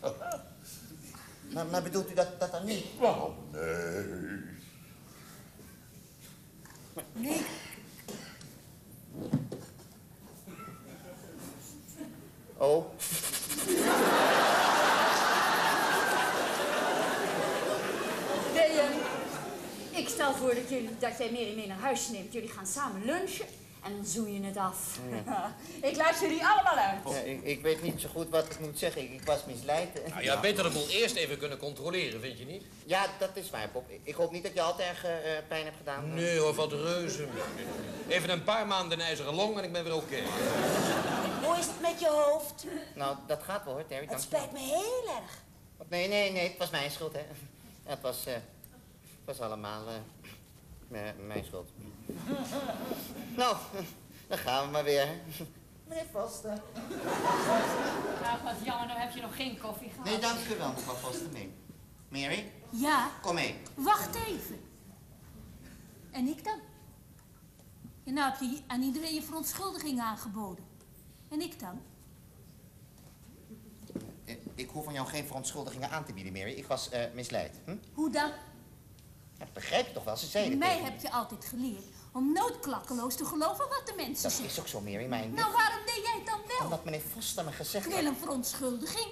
Maar bedoelt u dat dan niet? Waarom? Nee. Nee. Oh. William, ik stel voor dat jij Mary mee naar huis neemt. Jullie gaan samen lunchen. En dan zoen je het af. Ik laat jullie allemaal uit. Ja, ik weet niet zo goed wat ik moet zeggen. Ik was misleid. Nou, je had beter de boel eerst even kunnen controleren, vind je niet? Ja, dat is waar, Bob. Ik hoop niet dat je al te erg pijn hebt gedaan. Nee hoor, wat reuze. Even een paar maanden een ijzeren long en ik ben weer oké. Hoe is het met je hoofd? Nou, dat gaat wel hoor, Terry. Het spijt me heel erg. Nee, het was mijn schuld, hè. Het was allemaal mijn schuld. Nou, dan gaan we maar weer. Meneer Foster. Nou, wat jammer, nou heb je nog geen koffie gehad. Nee, dank u wel, mevrouw Foster. Nee. Mary, Ja, kom mee. wacht even. En ik dan? Ja, nou heb je aan iedereen je verontschuldiging aangeboden. En ik dan? Ik hoef van jou geen verontschuldigingen aan te bieden, Mary. Ik was misleid. Hoe dan? Ja, dat begrijp je toch wel, ze zeiden Mij tegen heb je altijd geleerd om nooit klakkeloos te geloven wat de mensen Dat zeggen. is ook zo, Mary, maar Nou, waarom deed jij het dan wel? omdat meneer Foster me gezegd Ik had... wil een verontschuldiging.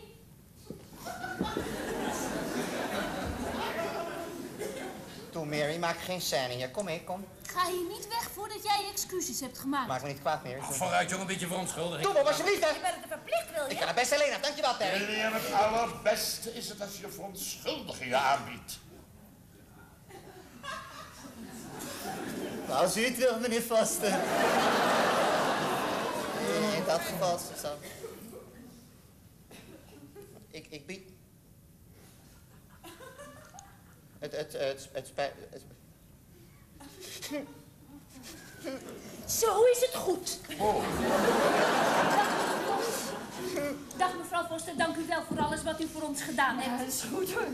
Toe, Mary, maak geen scène hier. Kom mee, kom. Ga hier niet weg voordat jij excuses hebt gemaakt. Maak me niet kwaad, Mary. Vooruit, jongen, een beetje verontschuldiging. Doe maar, alsjeblieft, hè. Je bent het verplicht, wil Ik je? ga er best alleen af. Dankjewel, Terry. En het allerbeste is het als je verontschuldigingen aanbiedt. Nou, als u het wil, meneer Foster. In dat geval, zo. Ik bied... Het spijt... Zo is het goed. Dag mevrouw Foster, dank u wel voor alles wat u voor ons gedaan hebt. Dat is goed hoor.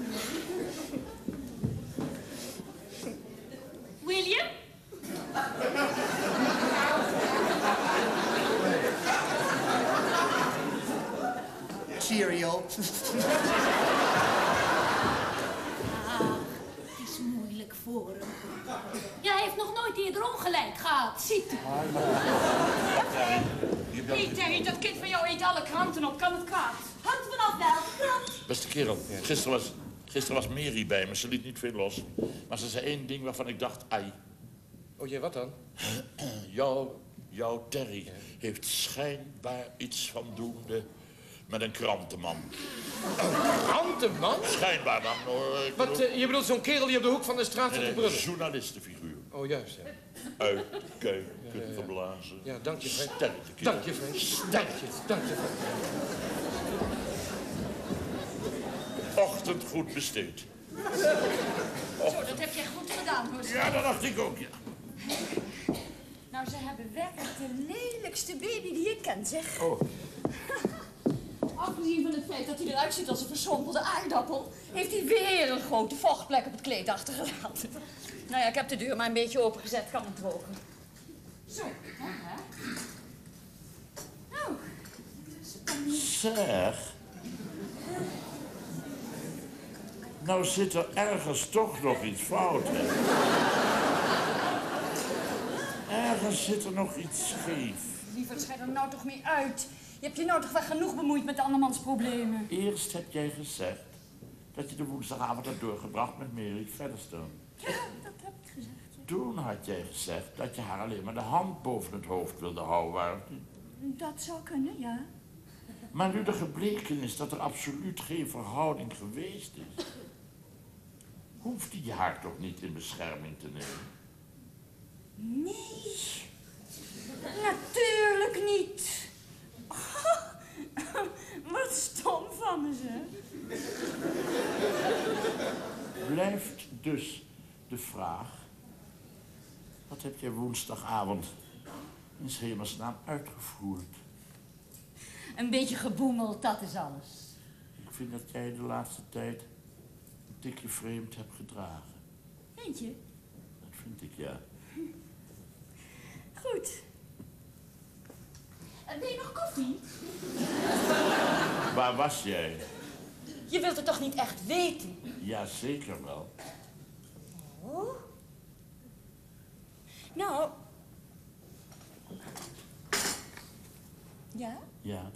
William? Cheerio. Het is moeilijk voor hem. Ja, hij heeft nog nooit eerder ongelijk gehad, ziet u. Hé Terry, dat kind van jou eet alle kranten op. Kan het kwaad? Hangt vanaf welke krant? Beste kerel, gisteren was Mary bij me. Ze liet niet veel los. Maar ze zei één ding waarvan ik dacht, ai. Oh jee, wat dan? Jouw Terry heeft schijnbaar iets van doende met een krantenman. Een krantenman? Schijnbaar dan, hoor. Wat, je bedoelt zo'n kerel die op de hoek van de straat zit te Een brullen? journalistenfiguur. Oh, juist, ja. Uitkijken, verblazen. Ja, dank je, Frank. Sterkte, kerel. Dank je, Frank. Dank je, Frank. Ochtend goed besteed. Zo, dat heb jij goed gedaan hoor. Ja, dat dacht ik ook, ja. Nou, ze hebben werkelijk de lelijkste baby die ik ken, zeg. Oh. Afgezien van het feit dat hij eruit ziet als een verschrompelde aardappel, heeft hij weer een grote vochtplek op het kleed achtergelaten. Nou ja, ik heb de deur maar een beetje opengezet, kan het drogen. Zo, hè? Nou, Zeg. Nou zit er ergens toch nog iets fout, hè? Ergens zit er nog iets scheef. lieverd, schijt er nou toch mee uit. Je hebt je nou toch wel genoeg bemoeid met de andermans problemen. Eerst heb jij gezegd dat je de woensdagavond had doorgebracht met Mary Featherstone. Ja, dat heb ik gezegd. Toen had jij gezegd dat je haar alleen maar de hand boven het hoofd wilde houden. Dat zou kunnen, ja. Maar nu er gebleken is dat er absoluut geen verhouding geweest is, hoefde je haar toch niet in bescherming te nemen? Nee, natuurlijk niet. Wat stom van me, ze. Blijft dus de vraag, wat heb jij woensdagavond in 's hemelsnaam uitgevoerd? Een beetje geboemeld, dat is alles. Ik vind dat jij de laatste tijd een tikje vreemd hebt gedragen. Vind je? Dat vind ik, ja. Goed. Wil je nog koffie? Waar was jij? Je wilt het toch niet echt weten? Ja, zeker wel. Oh? Nou... Ja? Ja.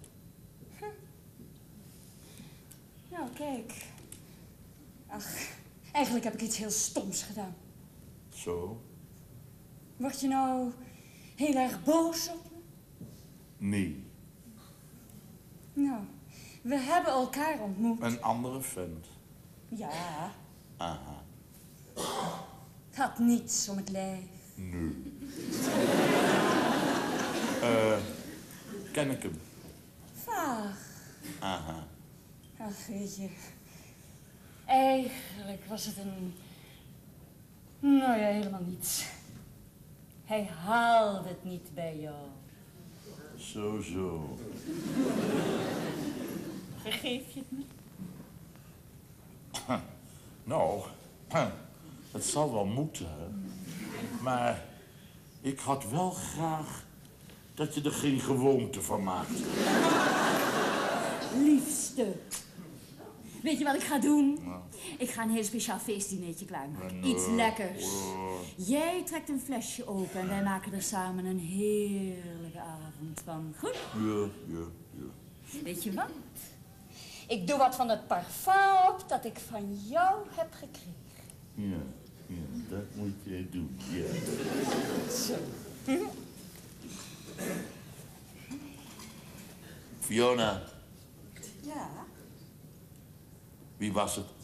Nou, kijk. Ach, eigenlijk heb ik iets heel stoms gedaan. Zo? Word je nou Heel erg boos op me? Nee, Nou, we hebben elkaar ontmoet. een andere vent. Ja, Aha, het had niets om het lijf. nee. Ken ik hem? Vaag. Aha. Ach, weet je. Eigenlijk was het een... Nou ja, helemaal niets. Hij haalde het niet bij jou. Zo. Vergeef je het me? Nou, het zal wel moeten, hè. Maar ik had wel graag dat je er geen gewoonte van maakt. Liefste. Weet je wat ik ga doen? Ik ga een heel speciaal feestdineetje klaarmaken. Iets lekkers. Jij trekt een flesje open en wij maken er samen een heerlijke avond van. Goed? Ja. Weet je wat? Ik doe wat van het parfum op dat ik van jou heb gekregen. Ja, dat moet jij doen, ja. Zo. Fiona, Ja? wie was het?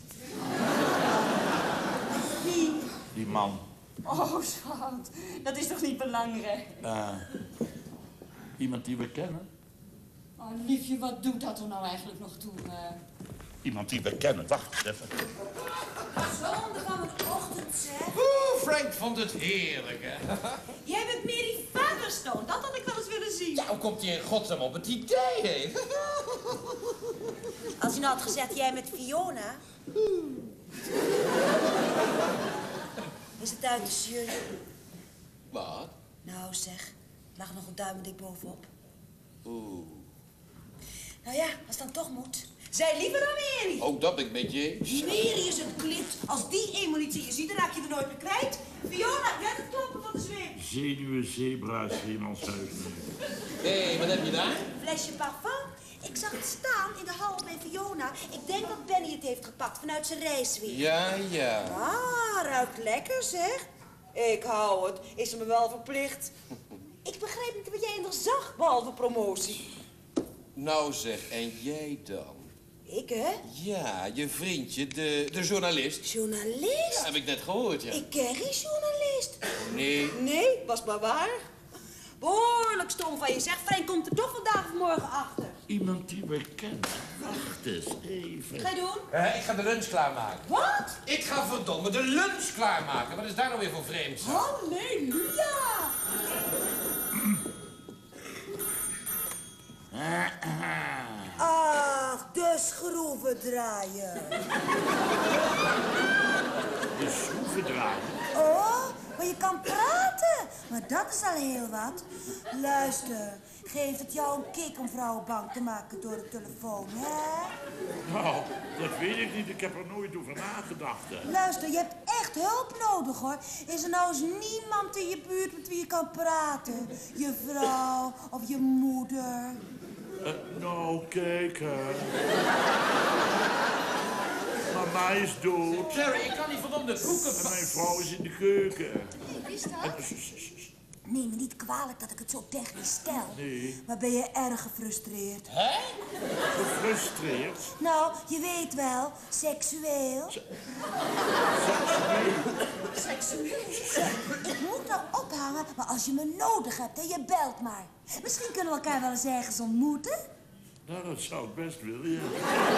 Wie? Die man. Oh, schat. Dat is toch niet belangrijk? Iemand die we kennen? Oh, liefje, wat doet dat er nou eigenlijk nog toe? Iemand die we kennen. Wacht even. Zonde van het ochtend, zeg. Oeh, Frank vond het heerlijk, hè? Jij bent Mary Featherstone. Dat had ik wel eens willen zien. Ja, hoe komt hij in godsnaam op het idee heen? Als je nou had gezegd, jij met Fiona. Is het uit tussen jullie? Wat? Nou zeg, lag nog een duimendik bovenop. Oeh. Nou ja, als het dan toch moet. Zij liever dan Mary. Oh, dat ben ik met je eens. Mary is het klipt. Als die eenmaal iets in je ziet, dan raak je er nooit meer kwijt. Fiona, jij het kloppen van de zweep. Zenuwen, zebra's, hemelsuizen. Hé, wat heb je daar? Flesje parfum. Ik zag het staan in de hal bij Fiona. Ik denk dat Benny het heeft gepakt vanuit zijn reisweer. Ja. Ah, ruikt lekker, zeg. Ik hou het. Is ze me wel verplicht. Ik begrijp niet wat jij in er zag, behalve promotie. Nou zeg, en jij dan? Ik, hè? Ja, je vriendje, de journalist. Journalist? Ja, heb ik net gehoord, ja. Ik ken geen journalist. Oh, nee. Nee, was maar waar. Behoorlijk stom van je. Zeg, Frank komt er toch vandaag of morgen achter. Iemand die we kennen. Wacht eens even. Wat ga je doen? Ik ga de lunch klaarmaken. Wat? Ik ga verdomme de lunch klaarmaken. Wat is daar nou weer voor vreemd? Halleluja! Ach, de schroevendraaier. De schroevendraaier. Oh, maar je kan praten. Maar dat is al heel wat. Luister, geeft het jou een kick om vrouwen bang te maken door de telefoon, hè? Nou, dat weet ik niet. Ik heb er nooit over nagedacht. Hè. Luister, je hebt echt hulp nodig, hoor. Is er nou eens niemand in je buurt met wie je kan praten? Je vrouw of je moeder? Nou, kijk, hè. Mama is dood. Jerry, ik kan niet verdomde koeken. En mijn vrouw is in de keuken. Wie is dat? Neem me niet kwalijk dat ik het zo technisch stel. Nee. Maar ben je erg gefrustreerd? Hè? Gefrustreerd? Nou, je weet wel, seksueel. Seksueel? Ik moet nou ophangen, maar als je me nodig hebt, hè, je belt maar. Misschien kunnen we elkaar wel eens ergens ontmoeten. Nou, dat zou ik best willen, ja.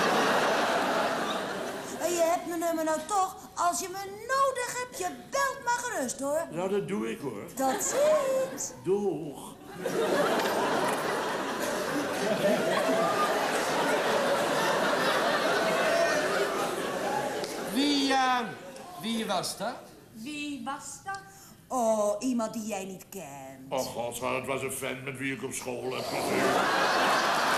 En je hebt mijn nummer nou toch. Als je me nodig hebt, je belt maar gerust, hoor. Nou, dat doe ik, hoor. Tot ziens. Doeg. Wie was dat? Wie was dat? Oh, iemand die jij niet kent. Oh god, het was een vent met wie ik op school heb gezeten.